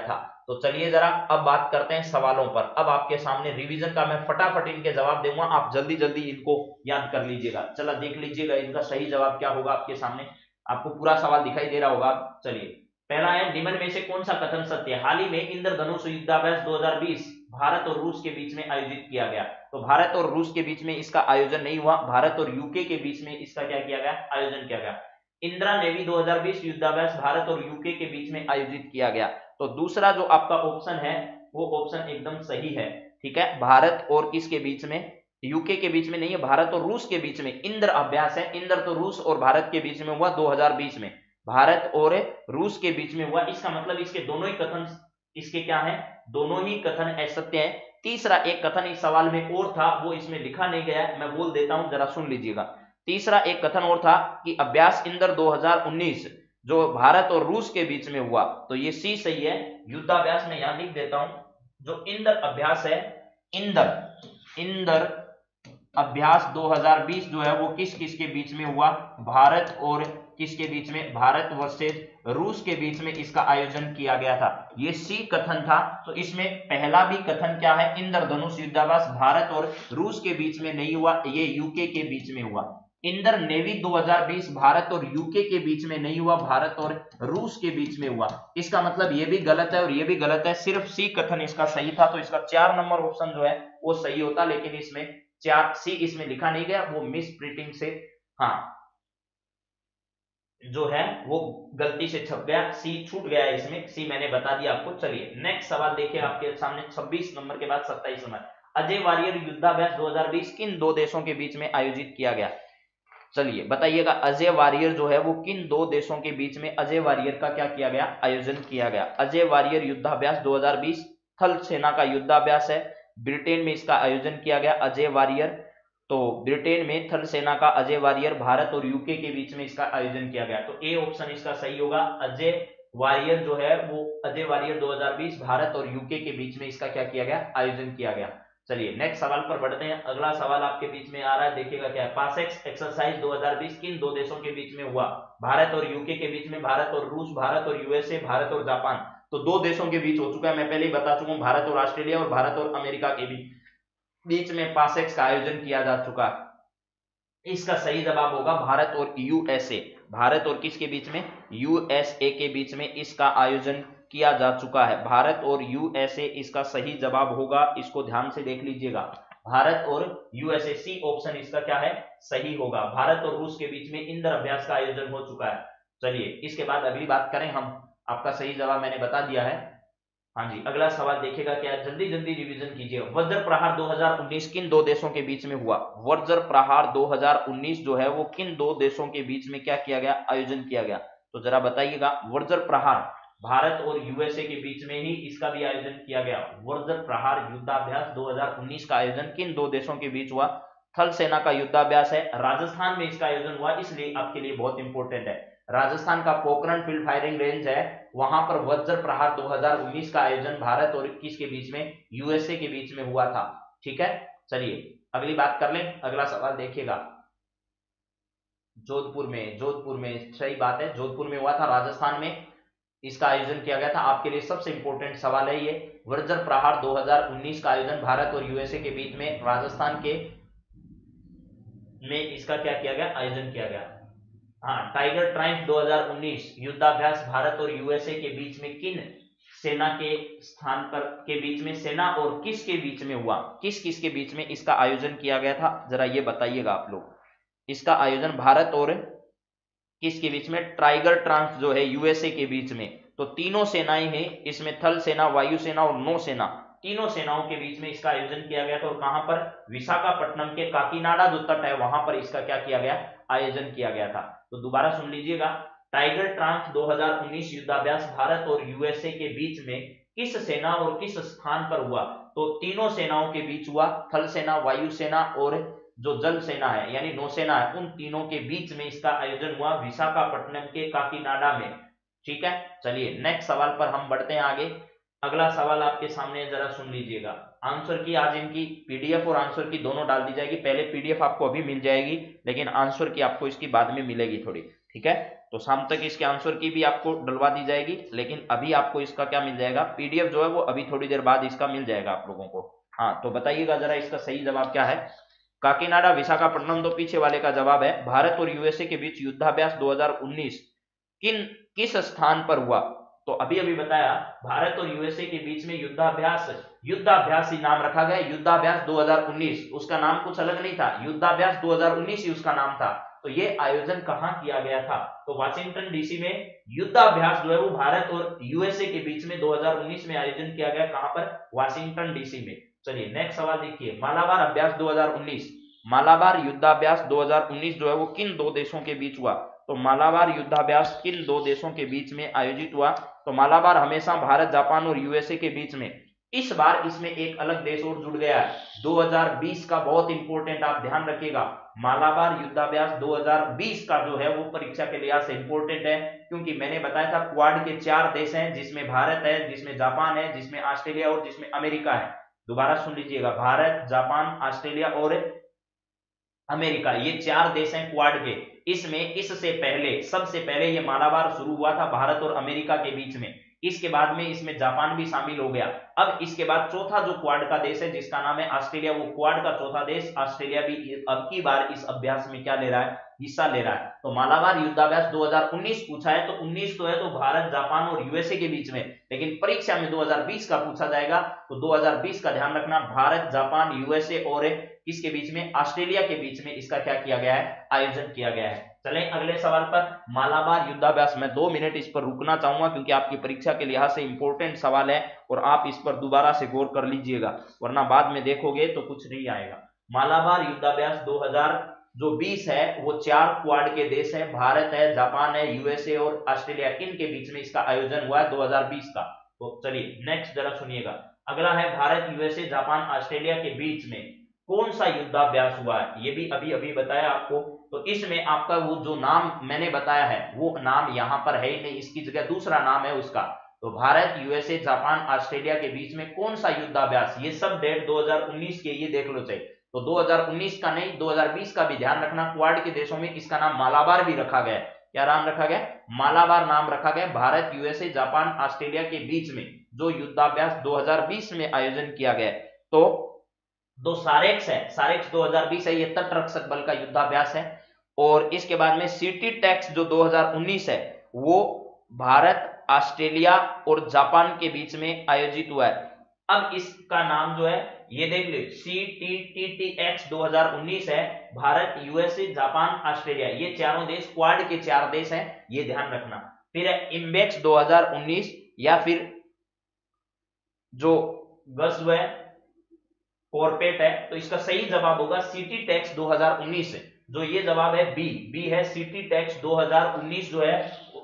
तो चलिए जरा अब बात करते हैं सवालों पर। अब आपके सामने रिवीजन का मैं फटाफट इनके जवाब दूंगा, आप जल्दी जल्दी इनको याद कर लीजिएगा। चला देख लीजिएगा इनका सही जवाब क्या होगा आपके सामने, आपको पूरा सवाल दिखाई दे रहा होगा। चलिए पहला है, निम्न में से कौन सा कथन सत्य है? हाल ही में इंद्रधनुष युद्धाभ्यास 2020 भारत और रूस के बीच में आयोजित किया गया। तो भारत और रूस के बीच में इसका आयोजन नहीं हुआ, भारत और यूके के बीच में इसका क्या किया गया? आयोजन किया गया। इंदिरा नेवी 2020 युद्धाभ्यास भारत और यूके के बीच में आयोजित किया गया। तो दूसरा जो आपका ऑप्शन है वो ऑप्शन एकदम सही है। ठीक है, भारत और किसके बीच में? यूके के बीच में नहीं है, भारत और रूस के बीच में इंद्र अभ्यास है। इंद्र तो रूस और भारत के बीच में हुआ 2020 में, भारत और रूस के बीच में हुआ। इसका मतलब इसके दोनों ही कथन इसके क्या है? दोनों ही कथन असत्य है। तीसरा एक कथन इस सवाल में और था, वो इसमें लिखा नहीं गया है, मैं बोल देता हूं, जरा सुन लीजिएगा। तीसरा एक कथन और था कि अभ्यास इंद्र 2019 जो भारत और रूस के बीच में हुआ, तो ये सी सही है। युद्धाभ्यास में यहां लिख देता हूं, जो इंद्र अभ्यास है, इंद्र अभ्यास 2020 जो है वो किस किस के बीच में हुआ? भारत और किसके बीच में? भारत वर्सेस रूस के बीच में इसका आयोजन किया गया था। ये सी कथन था। तो इसमें पहला भी कथन क्या है? इंद्रधनुष युद्धाभ्यास भारत और रूस के बीच में नहीं हुआ, ये यूके के बीच में हुआ। इंद्र नेवी 2020 भारत और यूके के बीच में नहीं हुआ, भारत और रूस के बीच में हुआ। इसका मतलब ये भी गलत है और ये भी गलत है, सिर्फ सी कथन इसका सही था। तो इसका 4 नंबर ऑप्शन जो है वो सही होता, लेकिन इसमें 4 सी इसमें लिखा नहीं गया, वो मिस प्रिंटिंग से हाँ जो है वो गलती से छप गया, सी छूट गया है इसमें, सी मैंने बता दिया आपको। चलिए नेक्स्ट सवाल देखिए आपके सामने 26 नंबर के बाद 27 नंबर। अजय वारियर युद्धाभ्यास 2020 किन दो देशों के बीच में आयोजित किया गया? चलिए बताइएगा, अजय वारियर जो है वो किन दो देशों के बीच में अजय वारियर का क्या किया गया? आयोजन किया गया। अजय वारियर युद्धाभ्यास 2020 थल सेना का युद्धाभ्यास है, ब्रिटेन में इसका आयोजन किया गया अजय वारियर। तो ब्रिटेन में थल सेना का अजय वारियर, भारत और यूके के बीच में इसका आयोजन किया गया। तो ए ऑप्शन इसका सही होगा। अजय वारियर जो है वो अजय वारियर 2020 भारत और यूके के बीच में इसका क्या किया गया? आयोजन किया गया। चलिए नेक्स्ट सवाल पर बढ़ते हैं। अगला सवाल आपके बीच में आ रहा है, देखिएगा क्या है। पासेक्स एक्सरसाइज 2020 किन दो देशों के बीच में हुआ? भारत और यूके के बीच में, भारत और रूस, भारत और यूएसए, भारत और जापान। तो दो देशों के बीच हो चुका है, मैं पहले ही बता चुका हूं, भारत और ऑस्ट्रेलिया और भारत और अमेरिका के बीच में पासेक्स का आयोजन किया जा चुका है। इसका सही जवाब होगा भारत और यूएसए। भारत और किसके बीच में? यूएसए के बीच में इसका आयोजन किया जा चुका है। भारत और यूएसए इसका सही जवाब होगा, इसको ध्यान से देख लीजिएगा। भारत और यूएसए, सी ऑप्शन इसका क्या है? सही होगा। भारत और रूस के बीच में इंद्र अभ्यास का आयोजन हो चुका है। चलिए इसके बाद अगली बात करें हम, आपका सही जवाब मैंने बता दिया है। हाँ जी, अगला सवाल देखिएगा क्या, जल्दी जल्दी रिवीजन कीजिए। वज्र प्रहार 2019 किन दो देशों के बीच में हुआ? वज्र प्रहार 2019 जो है वो किन दो देशों के बीच में क्या किया गया? आयोजन किया गया। तो जरा बताइएगा, वज्र प्रहार भारत और यूएसए के बीच में ही इसका भी आयोजन किया गया। वज्र प्रहार युद्धाभ्यास 2019 का आयोजन किन दो देशों के बीच हुआ? थल सेना का युद्धाभ्यास है, राजस्थान में इसका आयोजन हुआ, इसलिए आपके लिए बहुत इंपॉर्टेंट है। राजस्थान का पोखरण फील्ड फायरिंग रेंज है, वहां पर वज्र प्रहार 2019 का आयोजन भारत और किसके बीच में? यूएसए के बीच में हुआ था। ठीक है, चलिए अगली बात कर लें। अगला सवाल देखिएगा, जोधपुर में सही बात है, जोधपुर में हुआ था, राजस्थान में इसका आयोजन किया गया था। आपके लिए सबसे इंपॉर्टेंट सवाल है ये, वज्र प्रहार 2019 का आयोजन भारत और यूएसए के बीच में राजस्थान के में इसका क्या किया गया? आयोजन किया गया। हाँ, टाइगर ट्रायम्फ 2019 युद्धाभ्यास भारत और यूएसए के बीच में किन सेना के स्थान पर के बीच में, सेना और किस के बीच में हुआ? किस किस के बीच में इसका आयोजन किया गया था, जरा ये बताइएगा आप लोग। इसका आयोजन भारत और किसके बीच में? टाइगर ट्रायम्फ जो है यूएसए के बीच में। तो तीनों सेनाएं हैं इसमें, थल सेना, वायु सेना और नौ सेना, तीनों सेनाओं के बीच में इसका आयोजन किया गया था। और कहां पर? विशाखापट्टनम के काकीनाडा जो तट है वहां पर इसका क्या किया गया? आयोजन किया गया था। तो दोबारा सुन लीजिएगा, टाइगर ट्रायम्फ 2019 युद्धाभ्यास भारत और यूएसए के बीच में किस सेना और किस स्थान पर हुआ? तो तीनों सेनाओं के बीच हुआ, थल सेना, वायु सेना और जो जल सेना है यानी नौसेना है, उन तीनों के बीच में इसका आयोजन हुआ विशाखापट्टनम के काकीनाडा में। ठीक है, चलिए नेक्स्ट सवाल पर हम बढ़ते हैं आगे। अगला सवाल आपके सामने, जरा सुन लीजिएगा। आंसर की आज इनकी पीडीएफ और आंसर की दोनों डाल दी जाएगी। पहले पीडीएफ आपको अभी मिल जाएगी, लेकिन आंसर की आपको इसकी बाद में मिलेगी थोड़ी। ठीक है, तो शाम तक इसके आंसर की भी आपको डलवा दी जाएगी, लेकिन अभी आपको इसका क्या मिल जाएगा, पीडीएफ जो है वो अभी थोड़ी देर बाद इसका मिल जाएगा आप लोगों को। हाँ, तो बताइएगा जरा इसका सही जवाब क्या है। काकीनाडा विशाखापट्टनम तो पीछे वाले का जवाब है। भारत और यूएसए के बीच युद्धाभ्यास 2019 किस स्थान पर हुआ? तो अभी अभी बताया, भारत और यूएसए के बीच में युद्धाभ्यास ही नाम रखा गया, युद्धाभ्यास 2019। उसका नाम कुछ अलग नहीं था, युद्धाभ्यास 2019 ही उसका नाम था। तो ये आयोजन कहां किया गया था? तो वाशिंगटन डीसी में युद्धाभ्यास जो है वो भारत और यूएसए के बीच में 2019 में आयोजन किया गया। कहां पर? वाशिंगटन डीसी में। चलिए नेक्स्ट सवाल देखिए, मालाबार अभ्यास 2019, मालाबार युद्धाभ्यास 2019 जो है वो किन दो देशों के बीच हुआ? तो मालाबार युद्धाभ्यास किन दो देशों के बीच में आयोजित हुआ? तो मालाबार हमेशा भारत, जापान और यूएसए के बीच में। इस बार इसमें एक अलग देश और जुड़ गया है, 2020 का, बहुत इंपॉर्टेंट, आप ध्यान रखिएगा। मालाबार युद्धाभ्यास 2020 का जो है वो परीक्षा के लिहाज से इंपॉर्टेंट है, क्योंकि मैंने बताया था क्वाड के 4 देश हैं, जिसमें भारत है, जिसमें जापान है, जिसमें ऑस्ट्रेलिया और जिसमें अमेरिका है। दोबारा सुन लीजिएगा, भारत, जापान, ऑस्ट्रेलिया और अमेरिका, ये 4 देश हैं क्वाड के। इसमें इससे पहले, सबसे पहले ये मालाबार शुरू हुआ था भारत और अमेरिका के बीच में। इसके बाद में इसमें जापान भी शामिल हो गया। अब इसके बाद चौथा जो क्वाड का देश है जिसका नाम है ऑस्ट्रेलिया, वो क्वाड का चौथा देश ऑस्ट्रेलिया भी अब की बार इस अभ्यास में क्या ले रहा है? हिस्सा ले रहा है। तो मालाबार युद्धाभ्यास 2019 पूछा है, तो 19 तो है तो भारत, जापान और यूएसए के बीच में, लेकिन परीक्षा में 2020 का पूछा जाएगा। तो 2020 का ध्यान रखना, भारत, जापान, यूएसए और किसके बीच में? ऑस्ट्रेलिया के बीच में इसका क्या किया गया है? आयोजन किया गया है। चलें अगले सवाल पर, मालाबार युद्धाभ्यास। मैं 2 मिनट इस पर रुकना चाहूंगा, क्योंकि आपकी परीक्षा के लिहाज से इंपॉर्टेंट सवाल है और आप इस पर दोबारा से गौर कर लीजिएगा, वरना बाद में देखोगे तो कुछ नहीं आएगा। मालाबार युद्धाभ्यास 2020 है वो 4 क्वाड के देश है, भारत है, जापान है, यूएसए और ऑस्ट्रेलिया, इनके बीच में इसका आयोजन हुआ है 2020 का। तो चलिए नेक्स्ट जरा सुनिएगा, अगला है भारत, यूएसए, जापान, ऑस्ट्रेलिया के बीच में कौन सा युद्धाभ्यास हुआ है? ये भी अभी अभी बताया आपको। तो इसमें आपका वो जो नाम मैंने बताया है वो नाम यहाँ पर है ही नहीं, इसकी जगह दूसरा नाम है उसका। तो भारत, यूएसए, जापान, ऑस्ट्रेलिया के बीच में कौन सा युद्धाभ्यास? ये सब डेट 2019 के, ये देख लो चाहिए। तो 2019 का नहीं, 2020 का भी ध्यान रखना। क्वाड के देशों में इसका नाम मालाबार भी रखा गया। क्या नाम रखा गया? मालाबार नाम रखा गया। भारत, यूएसए, जापान, ऑस्ट्रेलिया के बीच में जो युद्धाभ्यास 2020 में आयोजन किया गया। तो दो सारेक्स है, सारेक्स 2020 है, ये तटरक्षक बल का युद्धाभ्यास है। और इसके बाद में सिटी टैक्स जो 2019 है वो भारत, ऑस्ट्रेलिया और जापान के बीच में आयोजित हुआ है। अब इसका नाम जो है ये देख लो, CTTTX 2019 है, भारत, यूएसए, जापान, ऑस्ट्रेलिया, ये चारों देश क्वाड के 4 देश हैं, ये ध्यान रखना। फिर इम्बेक्स 2019 या फिर जो गस्व है, कॉर्पेट है, तो इसका सही जवाब होगा सिटी टैक्स 2019 है। जो ये जवाब है बी है, सिटी टैक्स 2019 जो है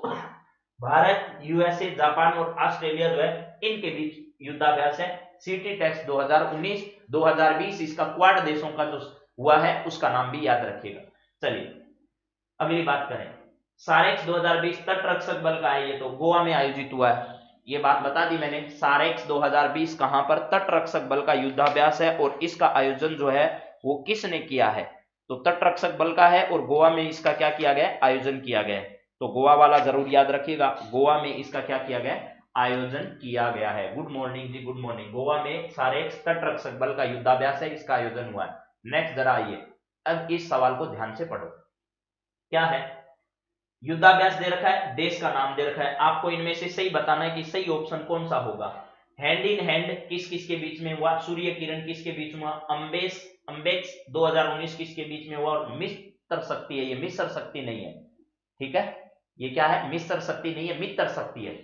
भारत, यूएसए, जापान और ऑस्ट्रेलिया जो है इनके बीच युद्धाभ्यास है। सिटी टैक्स 2019, 2020 इसका क्वाड देशों का जो हुआ है उसका नाम भी याद रखिएगा। चलिए अगली बात करें, सारेक्स 2020 तटरक्षक बल का है, ये तो गोवा में आयोजित हुआ है, ये बात बता दी मैंने। सारेक्स 2020 कहां पर? तटरक्षक बल का युद्धाभ्यास है और इसका आयोजन जो है वो किसने किया है? तो तटरक्षक बल का है और गोवा में इसका क्या किया गया? आयोजन किया गया। तो गोवा वाला जरूर याद रखिएगा, गोवा में इसका क्या किया गया? आयोजन किया गया है। गुड मॉर्निंग जी, गुड मॉर्निंग। गोवा में सारेक्स तटरक्षक बल का युद्धाभ्यास है, इसका आयोजन हुआ है। नेक्स्ट जरा आइए, अब इस सवाल को ध्यान से पढ़ो। क्या है? युद्धाभ्यास दे रखा है, देश का नाम दे रखा है, आपको इनमें से सही बताना है कि सही ऑप्शन कौन सा होगा। हैंड इन हैंड किस किस के बीच में हुआ? सूर्य किरण किसके बीच में हुआ? अम्बेक्स 2019 किसके बीच में हुआ? और मित्र शक्ति है, ये मिस्र शक्ति नहीं है, ठीक है, ये क्या है? मिस्र शक्ति नहीं है, मित्र शक्ति है।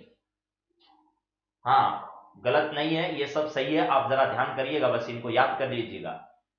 हाँ, गलत नहीं है, ये सब सही है, आप जरा ध्यान करिएगा, बस इनको याद कर लीजिएगा।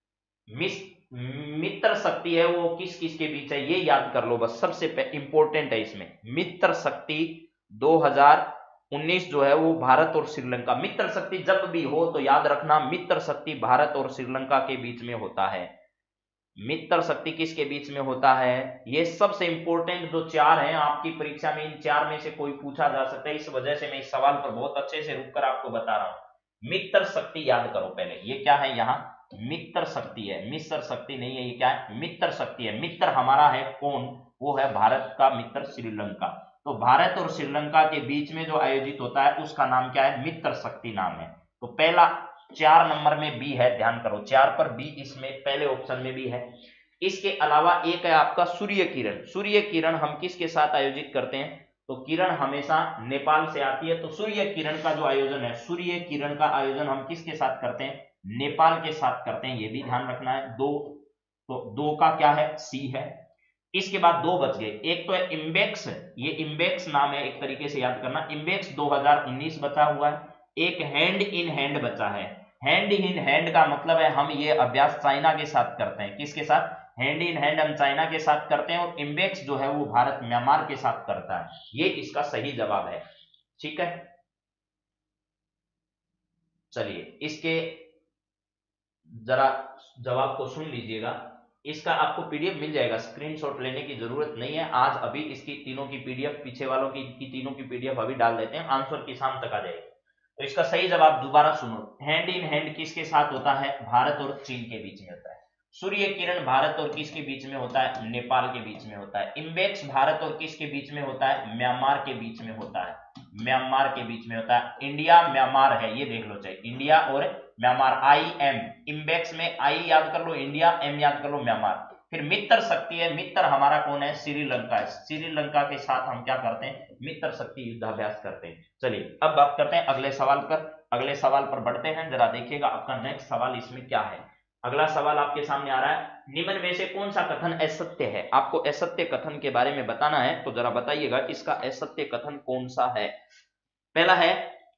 मित्र शक्ति है वो किस किस के बीच है, ये याद कर लो बस, सबसे इंपॉर्टेंट है इसमें। मित्र शक्ति 2019 जो है वो भारत और श्रीलंका। मित्र शक्ति जब भी हो तो याद रखना, मित्र शक्ति भारत और श्रीलंका के बीच में होता है। मित्र शक्ति किसके बीच में होता है? ये सबसे इंपॉर्टेंट जो 4 हैं आपकी परीक्षा में, इन 4 में से कोई पूछा जा सकता है, इस वजह से मैं इस सवाल पर बहुत अच्छे से रुककर आपको बता रहा हूं। मित्र शक्ति याद करो पहले, ये क्या है? यहाँ मित्र शक्ति है, मिस्र शक्ति नहीं है, ये क्या है? मित्र शक्ति है। मित्र हमारा है कौन? वो है भारत का मित्र श्रीलंका। तो भारत और श्रीलंका के बीच में जो आयोजित होता है उसका नाम क्या है, मित्र शक्ति नाम है। तो पहला 4 नंबर में बी है, ध्यान करो 4 पर बी, इसमें पहले ऑप्शन में भी है। इसके अलावा एक है आपका सूर्य किरण। सूर्य किरण हम किसके साथ आयोजित करते हैं, तो किरण हमेशा नेपाल से आती है। तो सूर्य किरण का जो आयोजन है, सूर्य किरण का आयोजन हम किसके साथ करते हैं, नेपाल के साथ करते हैं, ये भी ध्यान रखना है। दो, तो दो का क्या है, सी है। इसके बाद दो बच गए, एक तो है इम्बेक्स, ये इम्बेक्स नाम है, एक तरीके से याद करना, इम्बेक्स 2019 बचा हुआ है। एक हैंड इन हैंड बचा है। हैंड इन हैंड का मतलब है हम ये अभ्यास चाइना के साथ करते हैं, किसके साथ, हैंड इन हैंड हम चाइना के साथ करते हैं। और इम्बेक्स जो है वो भारत म्यांमार के साथ करता है। ये इसका सही जवाब है, ठीक है। चलिए इसके जरा जवाब को सुन लीजिएगा। इसका आपको पीडीएफ मिल जाएगा, स्क्रीनशॉट लेने की जरूरत नहीं है आज। अभी इसकी तीनों की पीडीएफ, पीछे वालों की तीनों की पीडीएफ अभी डाल देते हैं, आंसर की शाम तक आ जाएगी। तो इसका सही जवाब दोबारा सुनो, हैंड इन हैंड किसके साथ होता है, भारत और चीन के बीच में होता है। सूर्य किरण भारत और किसके बीच में होता है, नेपाल के बीच में होता है। इम्बेक्स भारत और किसके बीच में होता है, म्यांमार के बीच में होता है, म्यांमार के बीच में होता है। इंडिया म्यांमार है, ये देख लो, चाहे इंडिया और म्यांमार, आई एम, इम्बेक्स में आई याद कर लो इंडिया, एम याद कर लो म्यांमार। फिर मित्र शक्ति है, मित्र हमारा कौन है, श्रीलंका है। श्रीलंका के साथ हम क्या करते हैं, मित्र शक्ति युद्धाभ्यास करते हैं। चलिए अब बात करते हैं अगले सवाल पर। अगले सवाल पर बढ़ते हैं, जरा देखिएगा आपका नेक्स्ट सवाल इसमें क्या है। अगला सवाल आपके सामने आ रहा है, निम्न में से कौन सा कथन असत्य है। आपको असत्य कथन के बारे में बताना है, तो जरा बताइएगा इसका असत्य कथन कौन सा है। पहला है,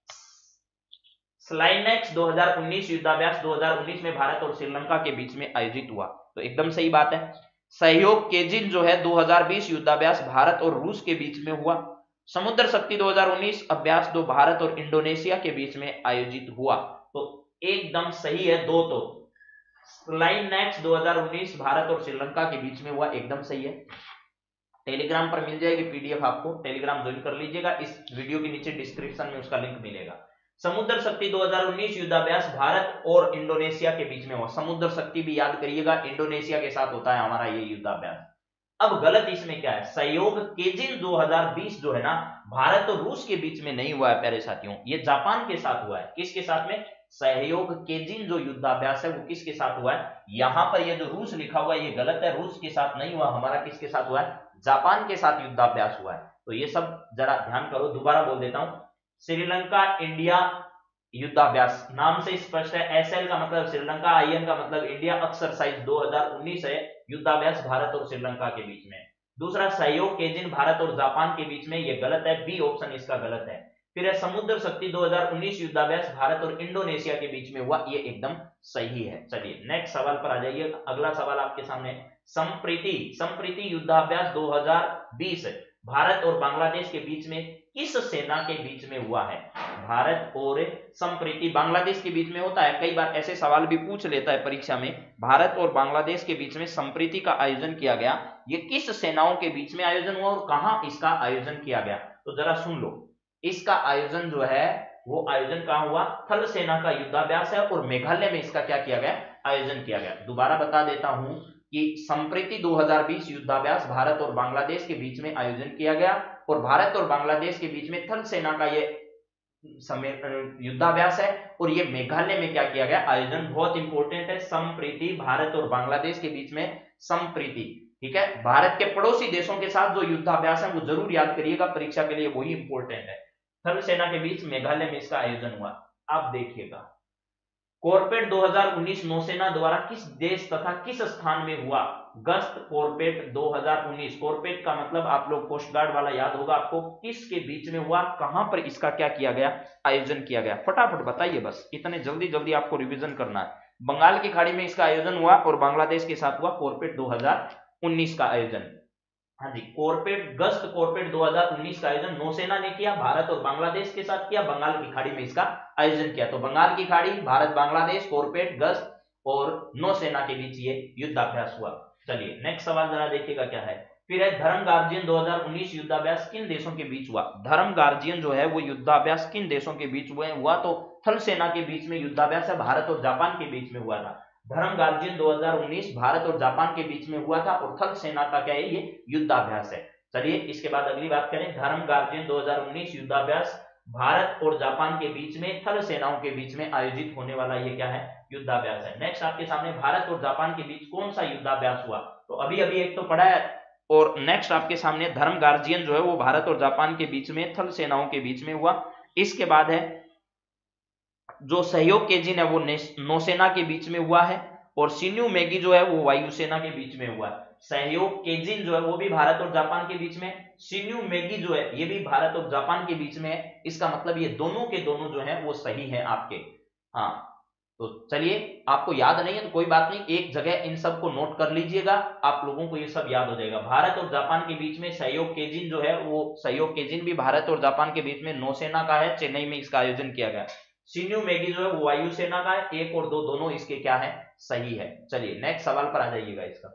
स्लाइनेक्स 2019 युद्धाभ्यास 2019 में भारत और श्रीलंका के बीच में आयोजित हुआ, तो एकदम सही बात है। सहयोग केजिन जो है 2020 युद्धाभ्यास भारत और रूस के बीच में हुआ। समुद्र शक्ति 2019 अभ्यास दो भारत और इंडोनेशिया के बीच में आयोजित हुआ, तो एकदम सही है दो। तो स्लाइनेक्स 2019 भारत और श्रीलंका के बीच में हुआ, एकदम सही है। टेलीग्राम पर मिल जाएगी पीडीएफ, आपको टेलीग्राम ज्वाइन कर लीजिएगा, इस वीडियो के नीचे डिस्क्रिप्शन में उसका लिंक मिलेगा। समुद्र शक्ति 2019 युद्धाभ्यास भारत और इंडोनेशिया के बीच में हुआ। समुद्र शक्ति भी याद करिएगा, इंडोनेशिया के साथ होता है हमारा ये युद्धाभ्यास। अब गलत इसमें क्या है, सहयोग केजिन 2020 जो है ना, भारत और रूस के बीच में नहीं हुआ है प्यारे साथियों, ये जापान के साथ हुआ है। किसके साथ में, सहयोग केजिन जो युद्धाभ्यास है वो किसके साथ हुआ है, यहां पर ये जो रूस लिखा हुआ है ये गलत है, रूस के साथ नहीं हुआ, हमारा किसके साथ हुआ है, जापान के साथ युद्धाभ्यास हुआ है। तो ये सब जरा ध्यान करो, दोबारा बोल देता हूं, श्रीलंका इंडिया युद्धाभ्यास नाम से स्पष्ट है, एसएल का मतलब श्रीलंका, आईएन का मतलब इंडिया, एक्सरसाइज 2019 है, युद्धाभ्यास भारत और श्रीलंका के बीच में। दूसरा, सहयोग केजिन भारत और जापान के बीच में, ये गलत है, बी ऑप्शन इसका गलत है। फिर है समुद्र शक्ति 2019 युद्धाभ्यास भारत और इंडोनेशिया के बीच में हुआ, ये एकदम सही है। चलिए नेक्स्ट सवाल पर आ जाइए। अगला सवाल आपके सामने, संप्रीति युद्धाभ्यास 2020 भारत और बांग्लादेश के बीच में किस सेना के बीच में हुआ है। भारत और संप्रीति बांग्लादेश के बीच में होता है, कई बार ऐसे सवाल भी पूछ लेता है परीक्षा में। भारत और बांग्लादेश के बीच में संप्रीति का आयोजन किया गया, ये किस सेनाओं के बीच में आयोजन हुआ और कहां इसका आयोजन किया गया, तो जरा सुन लो। इसका आयोजन जो है वो आयोजन कहां हुआ, थल सेना का युद्धाभ्यास है और मेघालय में इसका क्या किया गया, आयोजन किया गया। दोबारा बता देता हूं कि संप्रीति 2020 युद्धाभ्यास भारत और बांग्लादेश के बीच में आयोजन किया गया और भारत और बांग्लादेश के बीच में थल सेना का ये युद्धाभ्यास है और ये मेघालय में क्या किया गया, आयोजन। बहुत इंपॉर्टेंट है, संप्रीति भारत और बांग्लादेश के बीच में संप्रीति, ठीक है। भारत के पड़ोसी देशों के साथ जो युद्धाभ्यास है वो जरूर याद करिएगा परीक्षा के लिए, वही इंपॉर्टेंट है। थल सेना के बीच मेघालय में इसका आयोजन हुआ। आप देखिएगा, कॉर्पेट 2019 नौसेना द्वारा किस देश तथा किस स्थान में हुआ। गश्त कॉर्पेट 2019, कॉर्पेट का मतलब आप लोग कोस्ट गार्ड वाला याद होगा आपको, किसके बीच में हुआ, कहां पर इसका क्या किया गया, आयोजन किया गया। फटाफट बताइए, बस इतने जल्दी जल्दी आपको रिवीजन करना है। बंगाल की खाड़ी में इसका आयोजन हुआ और बांग्लादेश के साथ हुआ कॉर्पेट 2019 का आयोजन। हाँ जी, कॉर्पेट गश्त कॉर्पेट 2019 का आयोजन नौसेना ने किया, भारत और बांग्लादेश के साथ किया, बंगाल की खाड़ी में इसका आयोजन किया। तो बंगाल की खाड़ी, भारत बांग्लादेश, कॉर्पेट गश्त और नौसेना के बीच ये युद्धाभ्यास हुआ। चलिए नेक्स्ट सवाल जरा देखिएगा क्या है। फिर है धर्म गार्जियन 2019 युद्धाभ्यास किन देशों के बीच हुआ। धर्म गार्जियन जो है वो युद्धाभ्यास किन देशों के बीच हुआ, तो थल सेना के बीच में युद्धाभ्यास है, भारत और जापान के बीच में हुआ था। धर्म गार्जियन 2019 भारत और जापान के बीच में हुआ था और थल सेना का क्या है, ये युद्धाभ्यास है। चलिए इसके बाद अगली बात करें, धर्म गार्जियन 2019 युद्धाभ्यास भारत और जापान के बीच में थल सेनाओं के बीच में आयोजित होने वाला ये क्या है, युद्धाभ्यास है। नेक्स्ट आपके सामने भारत और जापान के बीच कौन सा युद्धाभ्यास हुआ, तो अभी अभी एक तो पढ़ा है, और नेक्स्ट आपके सामने धर्म गार्जियन जो है वो भारत और जापान के बीच में थल सेनाओं के बीच में हुआ। इसके बाद है जो सहयोग केजिन है वो नौसेना के बीच में हुआ है, और सिन्यू मैगी जो है वो वायुसेना के बीच में हुआ है। सहयोग केजिन जो है वो भी भारत और जापान के बीच में, सिन्यू मैगी जो है ये भी भारत और जापान के बीच में है। इसका मतलब ये दोनों के दोनों जो है वो सही है आपके। हाँ तो चलिए, आपको याद नहीं है तो कोई बात नहीं, एक जगह इन सब को नोट कर लीजिएगा, आप लोगों को ये सब याद हो जाएगा। भारत और जापान के बीच में सहयोग केजिन जो है वो सहयोग केजिन भी भारत और जापान के बीच में नौसेना का है, चेन्नई में इसका आयोजन किया गया। सिन्यू मैगी जो है वो वायुसेना का है, एक और दो दोनों इसके क्या है, सही है। चलिए नेक्स्ट सवाल पर आ जाइएगा इसका।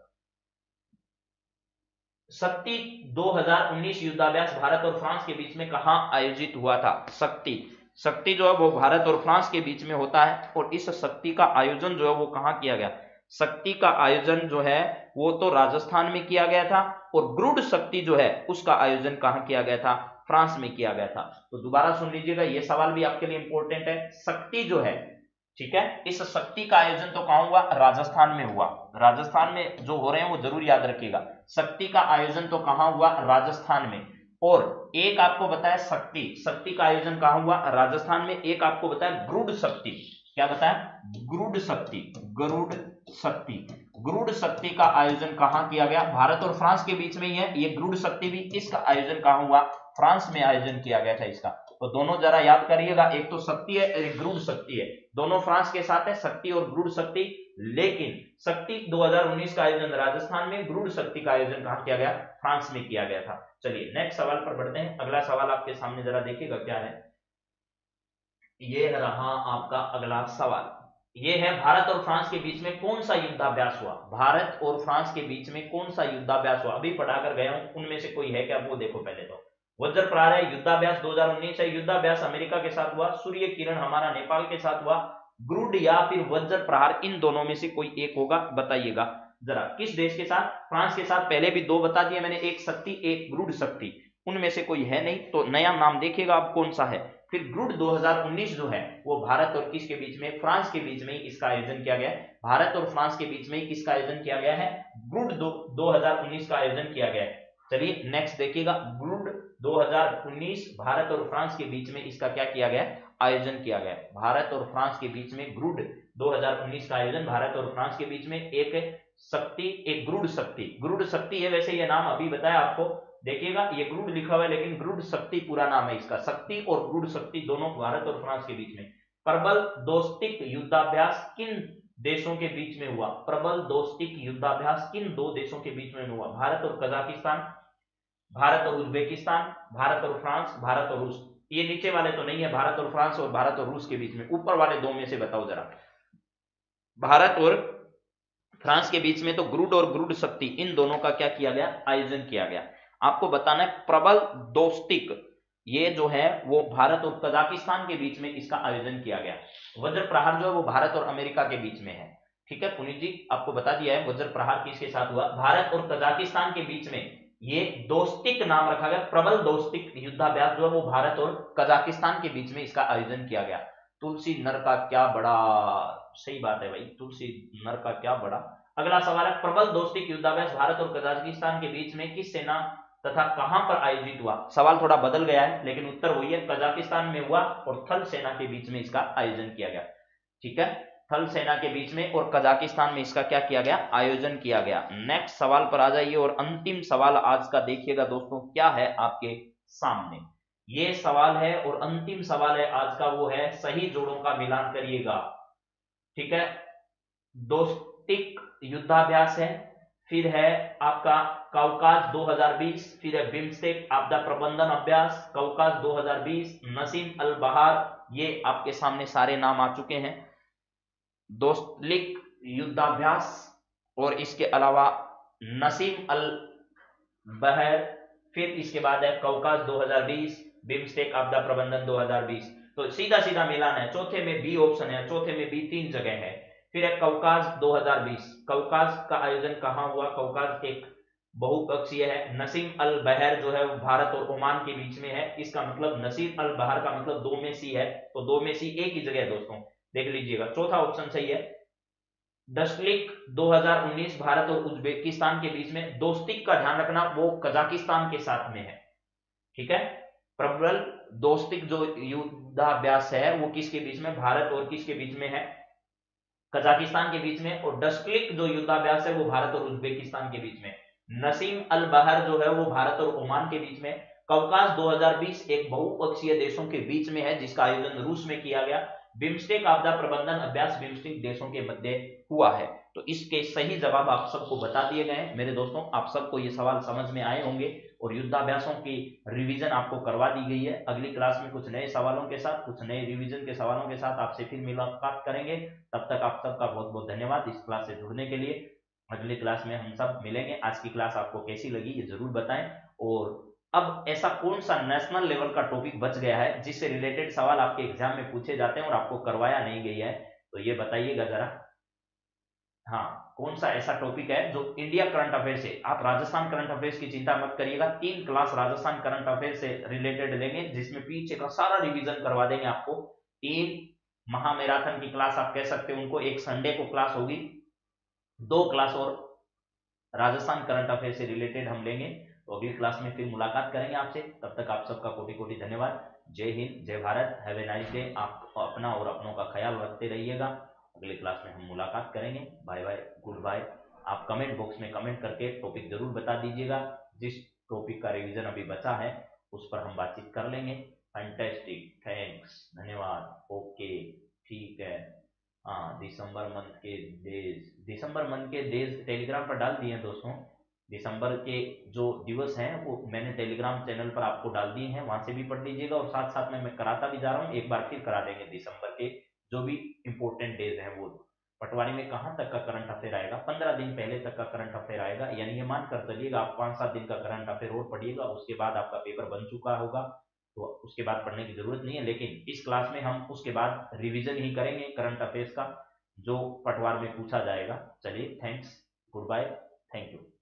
शक्ति 2019 युद्धाभ्यास भारत और फ्रांस के बीच में कहां आयोजित हुआ था। शक्ति जो है वो भारत और फ्रांस के बीच में होता है, और इस शक्ति का आयोजन जो है वो कहां किया गया। शक्ति का आयोजन जो है वो तो राजस्थान में किया गया था, और गरुड़ शक्ति जो है उसका आयोजन कहां किया गया था, फ्रांस में किया गया था। तो दोबारा सुन लीजिएगा, ये सवाल भी आपके लिए इंपॉर्टेंट है। शक्ति जो है, ठीक है, इस शक्ति का आयोजन तो कहां हुआ, राजस्थान में हुआ। राजस्थान में जो हो रहे हैं वो जरूर याद रखिएगा, शक्ति का आयोजन तो कहां हुआ, राजस्थान में। और एक आपको बताया शक्ति का आयोजन कहां हुआ, राजस्थान में। एक आपको बताया गरुड़ शक्ति, क्या बताया, गरुड़ शक्ति का आयोजन कहां किया गया, भारत और फ्रांस के बीच में ही है ये गरुड़ शक्ति भी। इसका आयोजन कहां हुआ, फ्रांस में आयोजन किया गया था इसका। तो दोनों जरा याद करिएगा, एक तो शक्ति है, एक गरुड़ शक्ति है, दोनों फ्रांस के साथ है, शक्ति और गरुड़ शक्ति। लेकिन शक्ति 2019 का आयोजन राजस्थान में, गरुड़ शक्ति का आयोजन कहां किया गया, फ्रांस में किया गया था। चलिए नेक्स्ट सवाल पर बढ़ते हैं। अगला सवाल आपके सामने जरा देखिएगा क्या है, ये रहा आपका अगला सवाल। ये है भारत और फ्रांस के बीच में कौन सा युद्धाभ्यास हुआ, भारत और फ्रांस के बीच में कौन सा युद्धाभ्यास हुआ। अभी पढ़ा कर गया हूं, उनमें से कोई है क्या, वो देखो पहले तो। वज्र प्रहार है, युद्धाभ्यास 2019 है, युद्धाभ्यास अमेरिका के साथ हुआ, सूर्य किरण हमारा नेपाल के साथ हुआ, ग्रुड या फिर वज्र प्रहार, इन दोनों में से कोई एक होगा, बताइएगा जरा किस देश के साथ। फ्रांस के साथ पहले भी दो बता दिए मैंने, एक शक्ति एक ग्रुड शक्ति, उनमें से कोई है नहीं, तो नया नाम देखिएगा अब कौन सा है। फिर ग्रुड 2019 जो है वो भारत और किसके बीच में, फ्रांस के बीच में इसका आयोजन किया गया है। भारत और फ्रांस के बीच में इसका आयोजन किया गया है, ग्रुड 2019 का आयोजन किया गया है। चलिए नेक्स्ट देखिएगा, ग्रुड 2019 भारत और फ्रांस के बीच में इसका क्या किया गया, आयोजन किया गया। भारत और फ्रांस के बीच में ग्रुड 2019 का आयोजन, भारत और फ्रांस के बीच में। एक शक्ति एक गरुड़ शक्ति है, वैसे ये नाम अभी बताया आपको, देखिएगा ये गरुड़ लिखा हुआ है लेकिन गरुड़ शक्ति पूरा नाम है इसका। शक्ति और गरुड़ शक्ति दोनों भारत और फ्रांस के बीच में। प्रबल दोस्तिक युद्धाभ्यास किन देशों के बीच में हुआ, प्रबल दोस्तिक युद्धाभ्यास किन दो देशों के बीच में हुआ, भारत और कजाकिस्तान, भारत और उज्बेकिस्तान, भारत और फ्रांस, भारत और रूस। ये नीचे वाले तो नहीं है, भारत और फ्रांस और भारत और रूस के बीच में, ऊपर वाले दो में से बताओ जरा। भारत और फ्रांस के बीच में तो गरुड़ और गरुड़ शक्ति, इन दोनों का क्या किया गया, आयोजन किया गया। आपको बताना है प्रबल दोस्तिक, ये जो है वो भारत और कजाकिस्तान के बीच में इसका आयोजन किया गया। वज्र प्रहार जो है वो भारत और अमेरिका के बीच में है। ठीक है पुनीत जी, आपको बता दिया है वज्र प्रहार किसके साथ हुआ, भारत और कजाकिस्तान के बीच में। ये दोस्तिक नाम रखा गया, प्रबल दोस्तिक युद्धाभ्यास जो है वो भारत और कजाकिस्तान के बीच में इसका आयोजन किया गया। तुलसी नर का क्या बड़ा, सही बात है भाई, तुलसी नर का क्या बड़ा। अगला सवाल है, प्रबल दोस्तिक युद्धाभ्यास भारत और कजाकिस्तान के बीच में किस सेना तथा कहां पर आयोजित हुआ। सवाल थोड़ा बदल गया है लेकिन उत्तर वही है, कजाकिस्तान में हुआ और थल सेना के बीच में इसका आयोजन किया गया। ठीक है, थल सेना के बीच में और कजाकिस्तान में इसका क्या किया गया, आयोजन किया गया। नेक्स्ट सवाल पर आ जाइए, और अंतिम सवाल आज का देखिएगा दोस्तों क्या है आपके सामने। ये सवाल है और अंतिम सवाल है आज का, वो है सही जोड़ों का मिलान करिएगा। ठीक है, दोस्तिक युद्धाभ्यास है, फिर है आपका कौकास 2020, फिर है बिम्स्टेक आपदा प्रबंधन अभ्यास कौकास 2020, नसीम अल बहार, ये आपके सामने सारे नाम आ चुके हैं। दोस्तिक युद्धाभ्यास और इसके अलावा नसीम अल बहर, फिर इसके बाद है कौकास 2020, बिम्स्टेक आपदा प्रबंधन 2020। तो सीधा सीधा मिलान है, चौथे में बी ऑप्शन है, चौथे में बी 3 जगह है। फिर है कौकाज 2020। कौकाज का आयोजन कहाँ हुआ? कौकाज एक बहुपक्षीय है। नसीम अल बहर जो है वो भारत और ओमान के बीच में है। इसका मतलब नसीम अल बहर का मतलब दो में सी है, तो दो में सी एक ही जगह है दोस्तों, देख लीजिएगा। चौथा ऑप्शन सही है। डस्टलिक 2019 भारत और उज्बेकिस्तान के बीच में। दोस्तिक का ध्यान रखना, वो कजाकिस्तान के साथ में है, ठीक है। प्रबल दोस्तिक जो युद्धाभ्यास है वो किसके बीच में? भारत और किसके बीच में है? कजाकिस्तान के बीच में। और डस्टलिक जो युद्धाभ्यास है वो भारत और उज्बेकिस्तान के बीच में। नसीम अल बहर जो है वो भारत और ओमान के बीच में। कवकाश 2020 एक बहुपक्षीय देशों के बीच में है जिसका आयोजन रूस में किया गया। बिम्स्टेक आपदा प्रबंधन अभ्यास बिम्स्टेक देशों के मध्य हुआ है। तो इसके सही जवाब आप सबको बता दिए गए हैं मेरे दोस्तों। आप सबको ये सवाल समझ में आए होंगे और युद्धाभ्यासों की रिवीजन आपको करवा दी गई है। अगली क्लास में कुछ नए सवालों के साथ, कुछ नए रिवीजन के सवालों के साथ आपसे फिर मुलाकात करेंगे। तब तक आप सबका बहुत बहुत धन्यवाद इस क्लास से जुड़ने के लिए। अगली क्लास में हम सब मिलेंगे। आज की क्लास आपको कैसी लगी ये जरूर बताएं। और अब ऐसा कौन सा नेशनल लेवल का टॉपिक बच गया है जिससे रिलेटेड सवाल आपके एग्जाम में पूछे जाते हैं और आपको करवाया नहीं गया है, तो ये बताइएगा जरा। हाँ, कौन सा ऐसा टॉपिक है जो इंडिया करंट अफेयर से, आप राजस्थान करंट अफेयर्स की चिंता मत करिएगा, 3 क्लास राजस्थान करंट अफेयर से रिलेटेड लेंगे जिसमें पीछे का सारा रिवीजन करवा देंगे आपको। 3 महामैराथन की क्लास आप कह सकते हो उनको, एक संडे को क्लास होगी, 2 क्लास और राजस्थान करंट अफेयर से रिलेटेड हम लेंगे। तो अगली क्लास में फिर मुलाकात करेंगे आपसे। तब तक आप सबका कोटि कोटि धन्यवाद। जय हिंद, जय Bharat, have a nice day. आप अपना और अपनों का ख्याल रखते रहिएगा। अगले क्लास में हम मुलाकात करेंगे। Bye bye, goodbye. आप कमेंट बॉक्स में कमेंट करके टॉपिक जरूर बता दीजिएगा। जिस टॉपिक का रिवीजन अभी बचा है उस पर हम बातचीत कर लेंगे। फैंटेस्टिक, थैंक्स, धन्यवाद, ओके, ठीक है। हाँ, दिसंबर मंथ के डेज टेलीग्राम पर डाल दिए हैं दोस्तों। दिसंबर के जो दिवस हैं वो मैंने टेलीग्राम चैनल पर आपको डाल दिए हैं, वहां से भी पढ़ लीजिएगा। और साथ साथ में मैं कराता भी जा रहा हूँ, एक बार फिर करा देंगे दिसंबर के जो भी इंपॉर्टेंट डेज हैं वो। पटवारी में कहाँ तक का करंट अफेयर आएगा? 15 दिन पहले तक का करंट अफेयर आएगा, यानी ये मान कर चलिएगा आप 5-7 दिन का करंट अफेयर और पढ़िएगा, उसके बाद आपका पेपर बन चुका होगा। तो उसके बाद पढ़ने की जरूरत नहीं है। लेकिन इस क्लास में हम उसके बाद रिवीजन ही करेंगे करंट अफेयर्स का जो पटवार में पूछा जाएगा। चलिए, thanks, goodbye, thank you.